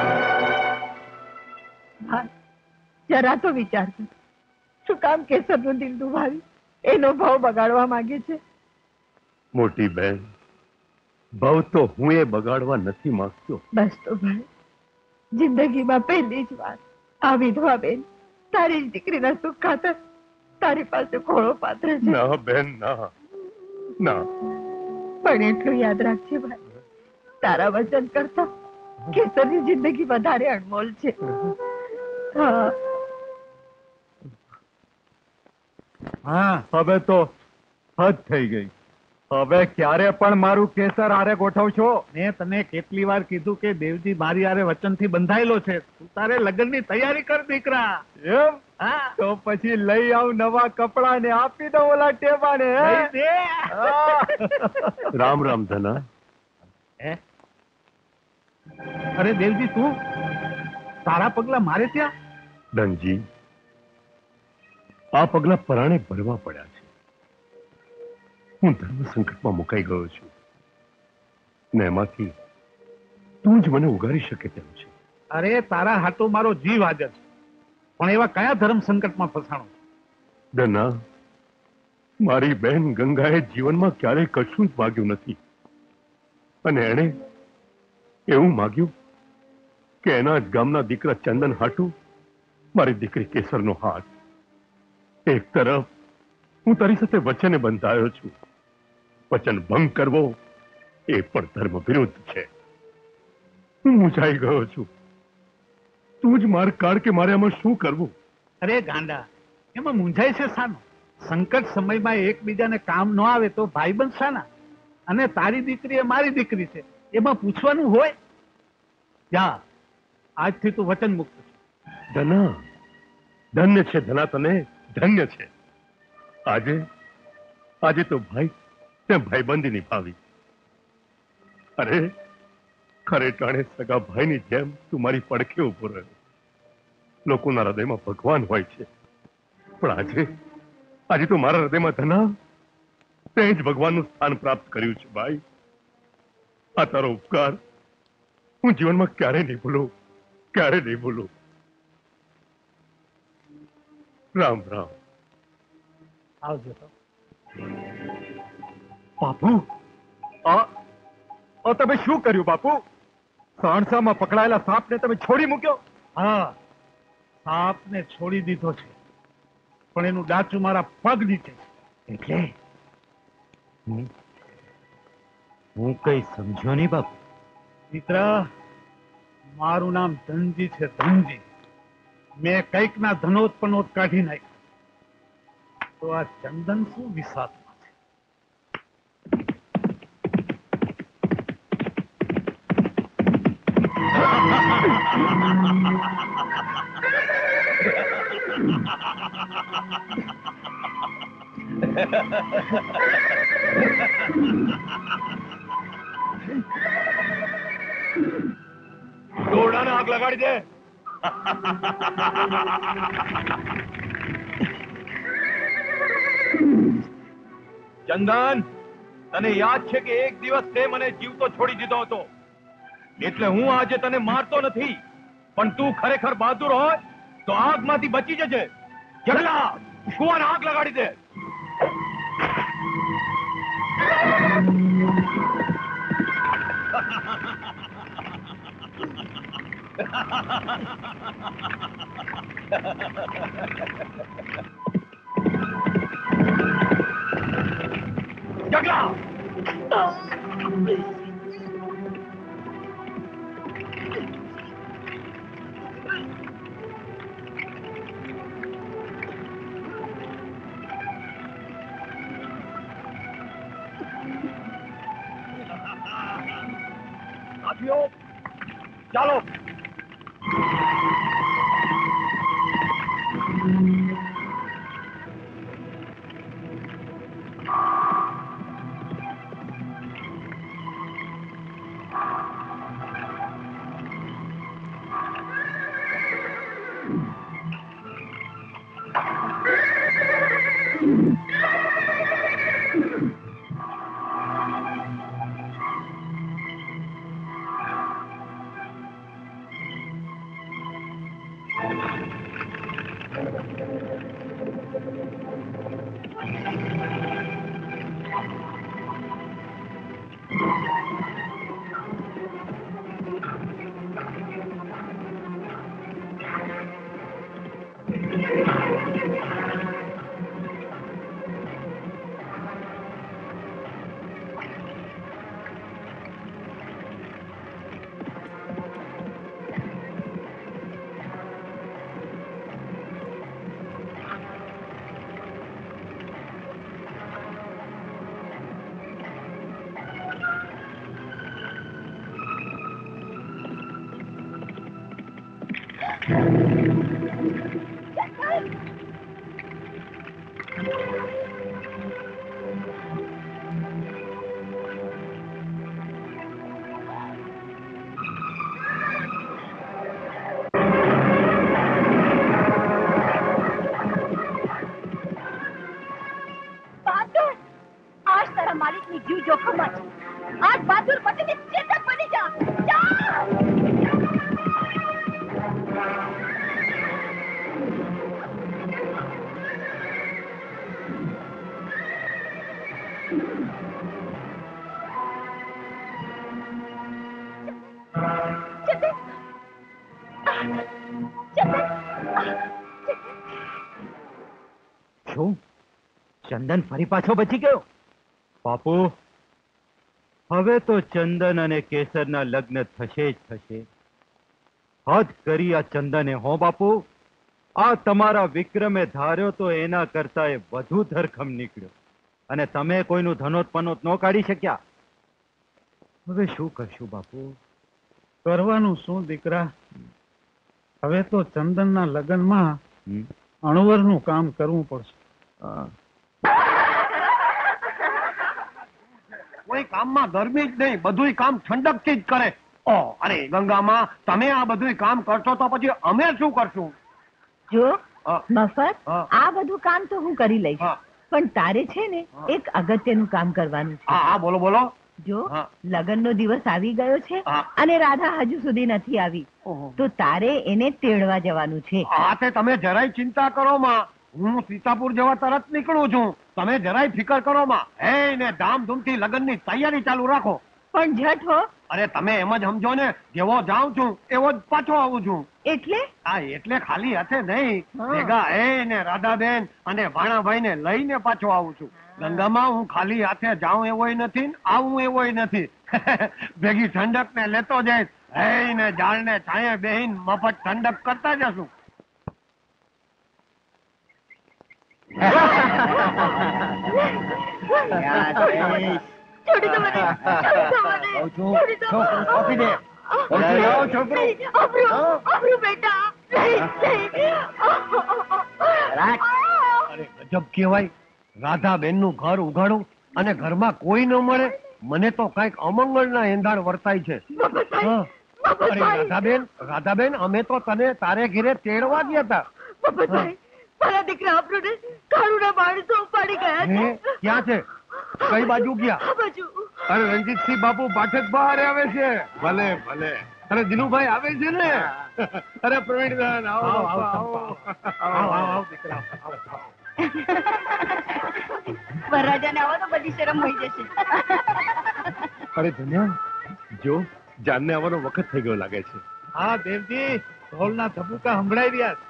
ભાઈ, જરા તો વિચાર કર, શું કામ કેસરનું દિલ દુભાવી એનો ભાવ બગાડવા માંગે છે? મોટી બેન, ભાવ તો હું એ બગાડવા નથી માંગતો. બસ તો ભાઈ, જિંદગીમાં પહેલી જ વાર આ વિધવા બેન તારી જ દીકરીના સુખ ખાતર તારી પાસે ખોળો પાત્ર છે. ના બેન, ના ના. પણ એટલું યાદ રાખજે ભાઈ, તારા વચન કરતા કેસરની જિંદગી વધારે અનમોલ છે. હા હા, હવે તો હદ થઈ ગઈ. હવે ક્યારે પણ મારું કેસર આરે ગોઠવશો? મેં તને કેટલી વાર કીધું કે દેવજી મારી આરે વચનથી બંધાયેલો છે, તું તારે લગ્નની તૈયારી કર દીકરા. એમ? હા, તો પછી લઈ આવ નવા કપડા ને આપી દો ઓલા ટેબાને. રામ રામ ધના. અરે દેવજી, તું તારા પગલા મારે ત્યાં? ધનજી, આ પગલા પરાણે ભરવા પડ્યા છે. હું ધર્મ સંકટમાં મુકાઈ ગયો છું ને એમાંથી તું જ મને ઉગારી શકે તેમ છે. અરે, તારા હાટો મારો જીવ હાજર છે, પણ એવા કયા ધર્મ સંકટમાં ફસાણો? ધના, મારી બહેન ગંગાએ જીવનમાં ક્યારેય કશું જ માગ્યું નથી, અને એણે એવું માગ્યું કે એના જ ગામના દીકરા ચંદન હાટુ મારી દીકરી કેસરનો હાથ. એક તરફ હું તારી સાથે વચને બંધાયો છું, વચન ભંગ કરવો એ પણ ધર્મ વિરુદ્ધ છે. હું મૂંઝાઈ ગયો છું. તું જ માર કાઢ કે મારે આમાં શું કરવું? અરે ગાંડા, એમાં મૂંઝાય છે શાનો? સંકટ સમયમાં એકબીજાને કામ ન આવે તો ભાઈબંધ શાના? અને તારી દીકરી એ મારી દીકરી છે, એમાં પૂછવાનું હોય? જા, આજથી તું વચન મુક્ત છે. ધના, ધન્ય છે ધના, તને ધન્ય છે. આજે આજે તો ભાઈ તે ભાઈબંધી નિભાવી. અરે, ખરે ટાણે સગા ભાઈની જેમ તું મારી પડખે ઉભો રહ્યો. લોકોના હૃદયમાં ભગવાન હોય છે, પણ આજે આજે તો મારા હૃદયમાં ધના તે જ ભગવાનનું સ્થાન પ્રાપ્ત કર્યું છે. ભાઈ, આ તારો ઉપકાર હું જીવનમાં ક્યારે નહીં ભૂલું, ક્યારે નહીં ભૂલું. રામ રામ. આવજો. બાપુ, આ તમે શું કર્યું બાપુ? સાણસામાં પકડાયેલા સાપને તમે છોડી મૂક્યો? હા, સાપને છોડી દીધો છે, પણ એનું ડાચું મારા પગ નીચે છે. એટલે હું કઈ સમજો નહીં બાપુ. દીકરા, મારું નામ ધનજી છે, ધનજી. મેં કઈક ના ધનોત્પનોત કાઢી નાખ્યો, તો આ ચંદન શું વિસાતમાં છે? દોરડાને આગ લગાડી દે. ચંદન, તને યાદ છે કે એક દિવસ તે મને જીવતો છોડી દીધો હતો, એટલે હું આજે તને મારતો નથી, પણ તું ખરેખર બહાદુર હોય તો આગમાંથી બચી જજે. જગલા, કુવાને આગ લગાડી દે. જગલા સાથીઓ ચાલો બહાદુર, આજ તારા માલિકની જીવ જોખમમાં છે. આજ બહાદુર પતિની ચેતક બની જા. જા! શું ચંદન ફરી પાછો બચી ગયો? બાપુ, હવે તો ચંદન અને કેસરના લગ્ન થશે જ થશે. હદ કરી આ ચંદને. હો બાપુ, આ તમારા વિક્રમે ધાર્યો તો એના કરતા એ વધુ ધરખમ નીકળ્યો, અને તમે કોઈનું ધનોત-પનોત ન કાઢી શક્યા. હવે શું કરશું બાપુ? કરવાનું શું દીકરા? હવે તો ચંદનના લગ્નમાં અણવરનું કામ કરવું પડશે. કોઈ કામમાં ગરમી જ નહીં, બધું કામ ઠંડકથી જ કરે. ઓ અરે ગંગામાં, તમે આ બધું કામ કરશો તો પછી અમે શું કરશું? જો મફત આ બધું કામ તો હું કરી લઈશ, પણ તારે છે ને એક અગત્યનું કામ કરવાનું છે. હા હા, બોલો બોલો. જો લગ્નનો દિવસ આવી ગયો છે અને રાધા હજુ સુધી નથી આવી, તો તારે એને તેડવા જવાનું છે. હા, તે તમે જરાય ચિંતા કરો માં, હું સીતાપુર જવા તરત નીકળું છું. તમે જરાય ફિકર કરો માં. હે ને ધામધૂમથી લગ્નની તૈયારી ચાલુ રાખો. પણ ઝટ હો. અરે તમે એમ જ સમજો ને, જેવો જાઉં છું એવો જ પાછો આવું છું. એટલે હા, એટલે ખાલી હાથે નહીં, ભેગા હે ને રાધાબેન અને ભાણાભાઈ ને લઈને પાછો આવું છું. ગંગામાં હું ખાલી હાથે જાઉં એવોય નથી, આવું એવોય નથી. ભેગી ઠંડક ને લેતો જઈશ. હે ને ઝાડ ને છાંયે બેહીન મફત ઠંડક કરતા જશું. છોડી દો મને, છોડી દો મને, છોડી દો. આપી દે. છોકરી અબરું, અબરું બેટા. અરે ગજબ કેવાય, રાધાબેન નું ઘર ઉઘાડું અને ઘરમાં કોઈ ન મળે. મને તો કઈક અમંગળ ના એંધાણ વર્તાય છે. અરે રાધાબેન, રાધાબેન, અમે તો તને તારે ઘરે તેડવા ગયા હતા. મારા દીકરા આપણને કાળુના માણસો ઉપાડી ગયા છે. ક્યાં છે? કઈ બાજુ ગયા? આ બાજુ. અરે રણજીતસિંહ બાપુ પાઠક બહાર આવે છે. ભલે ભલે. અરે દિનુભાઈ આવે છે ને? અરે પ્રવીણદાન, આવો આવો આવો આવો દીકરા. વરરાજાને આવો તો બધી શરમ હોઈ જશે. અરે ધન્યા, જો જાનને આવવાનો વખત થઈ ગયો લાગે છે. હા દેવજી, ઢોલના ધબુકા સંભળાઈ રહ્યા છે.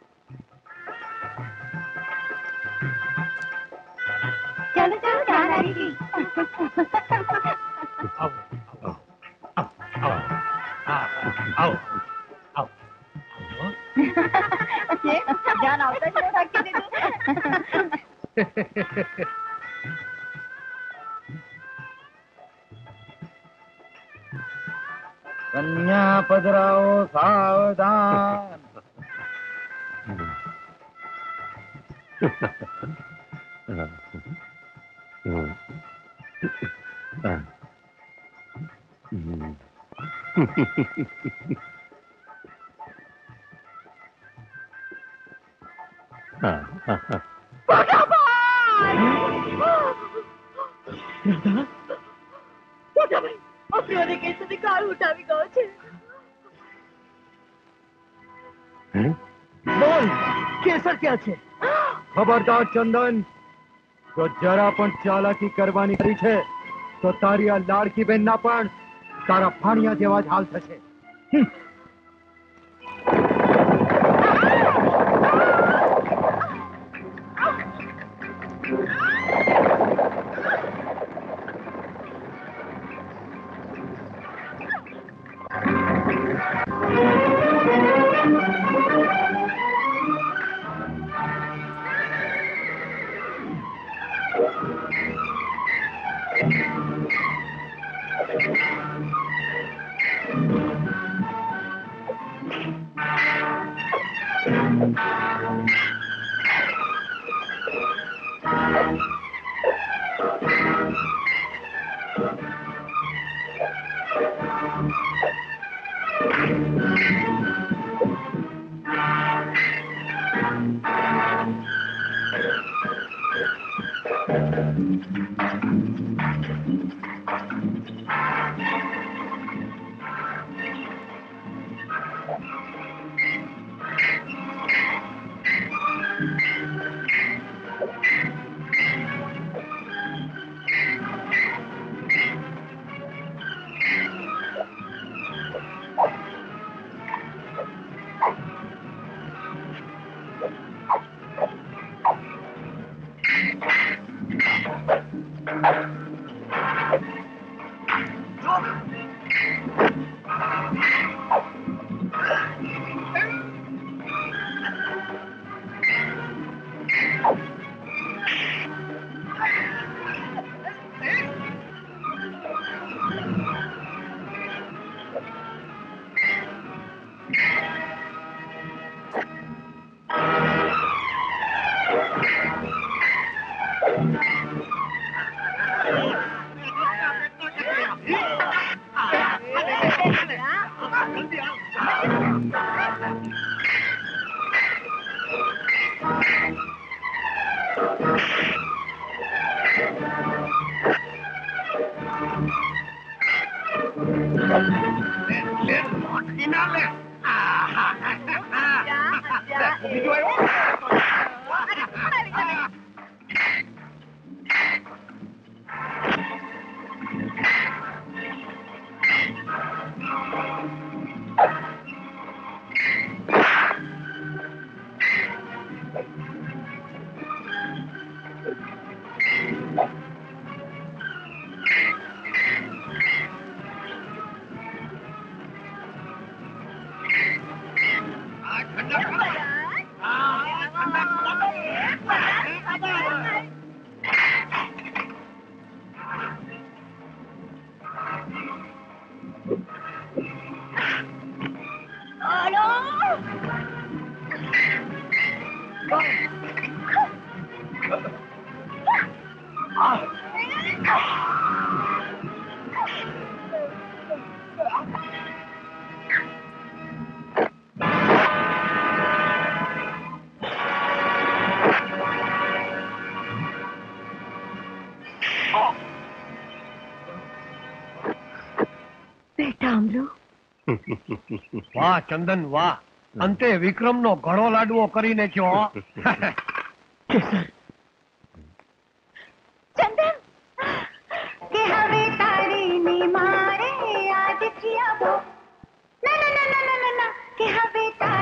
ચાલો ચાલો દાદાજી. આવો આવો આવો આવો. જાન આવતા જ રાખી દીધું. કન્યા પધરાઓ સાવધાન. અપ્રિયોને કે સુધી કાળ ઉઠાવી ગયો છે. બોલ, કેસર ક્યાં છે? ખબરદાર ચંદન, જો જરા પણ ચાલાકી કરવાની કરી છે તો તારી આ લાડકી બેન ના પણ તારા ભાણિયા જેવા જ હાલ થશે. હમ. વાહ ચંદન વાહ, અંતે વિક્રમ નો ઘણો લાડવો કરી નાખ્યો. ચંદન કે હવે તારી ની મારે આજ થયા બો. ના ના ના ના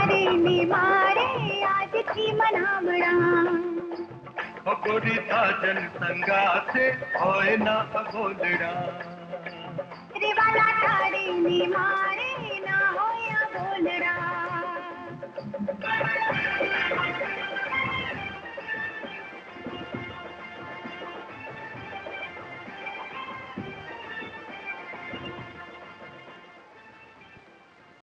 तारे नी मारे आज थी मनावड़ा गोरी साजन संगा से होए ना अगोदड़ा रे वाला तारे नी मारे ना होया बोलड़ा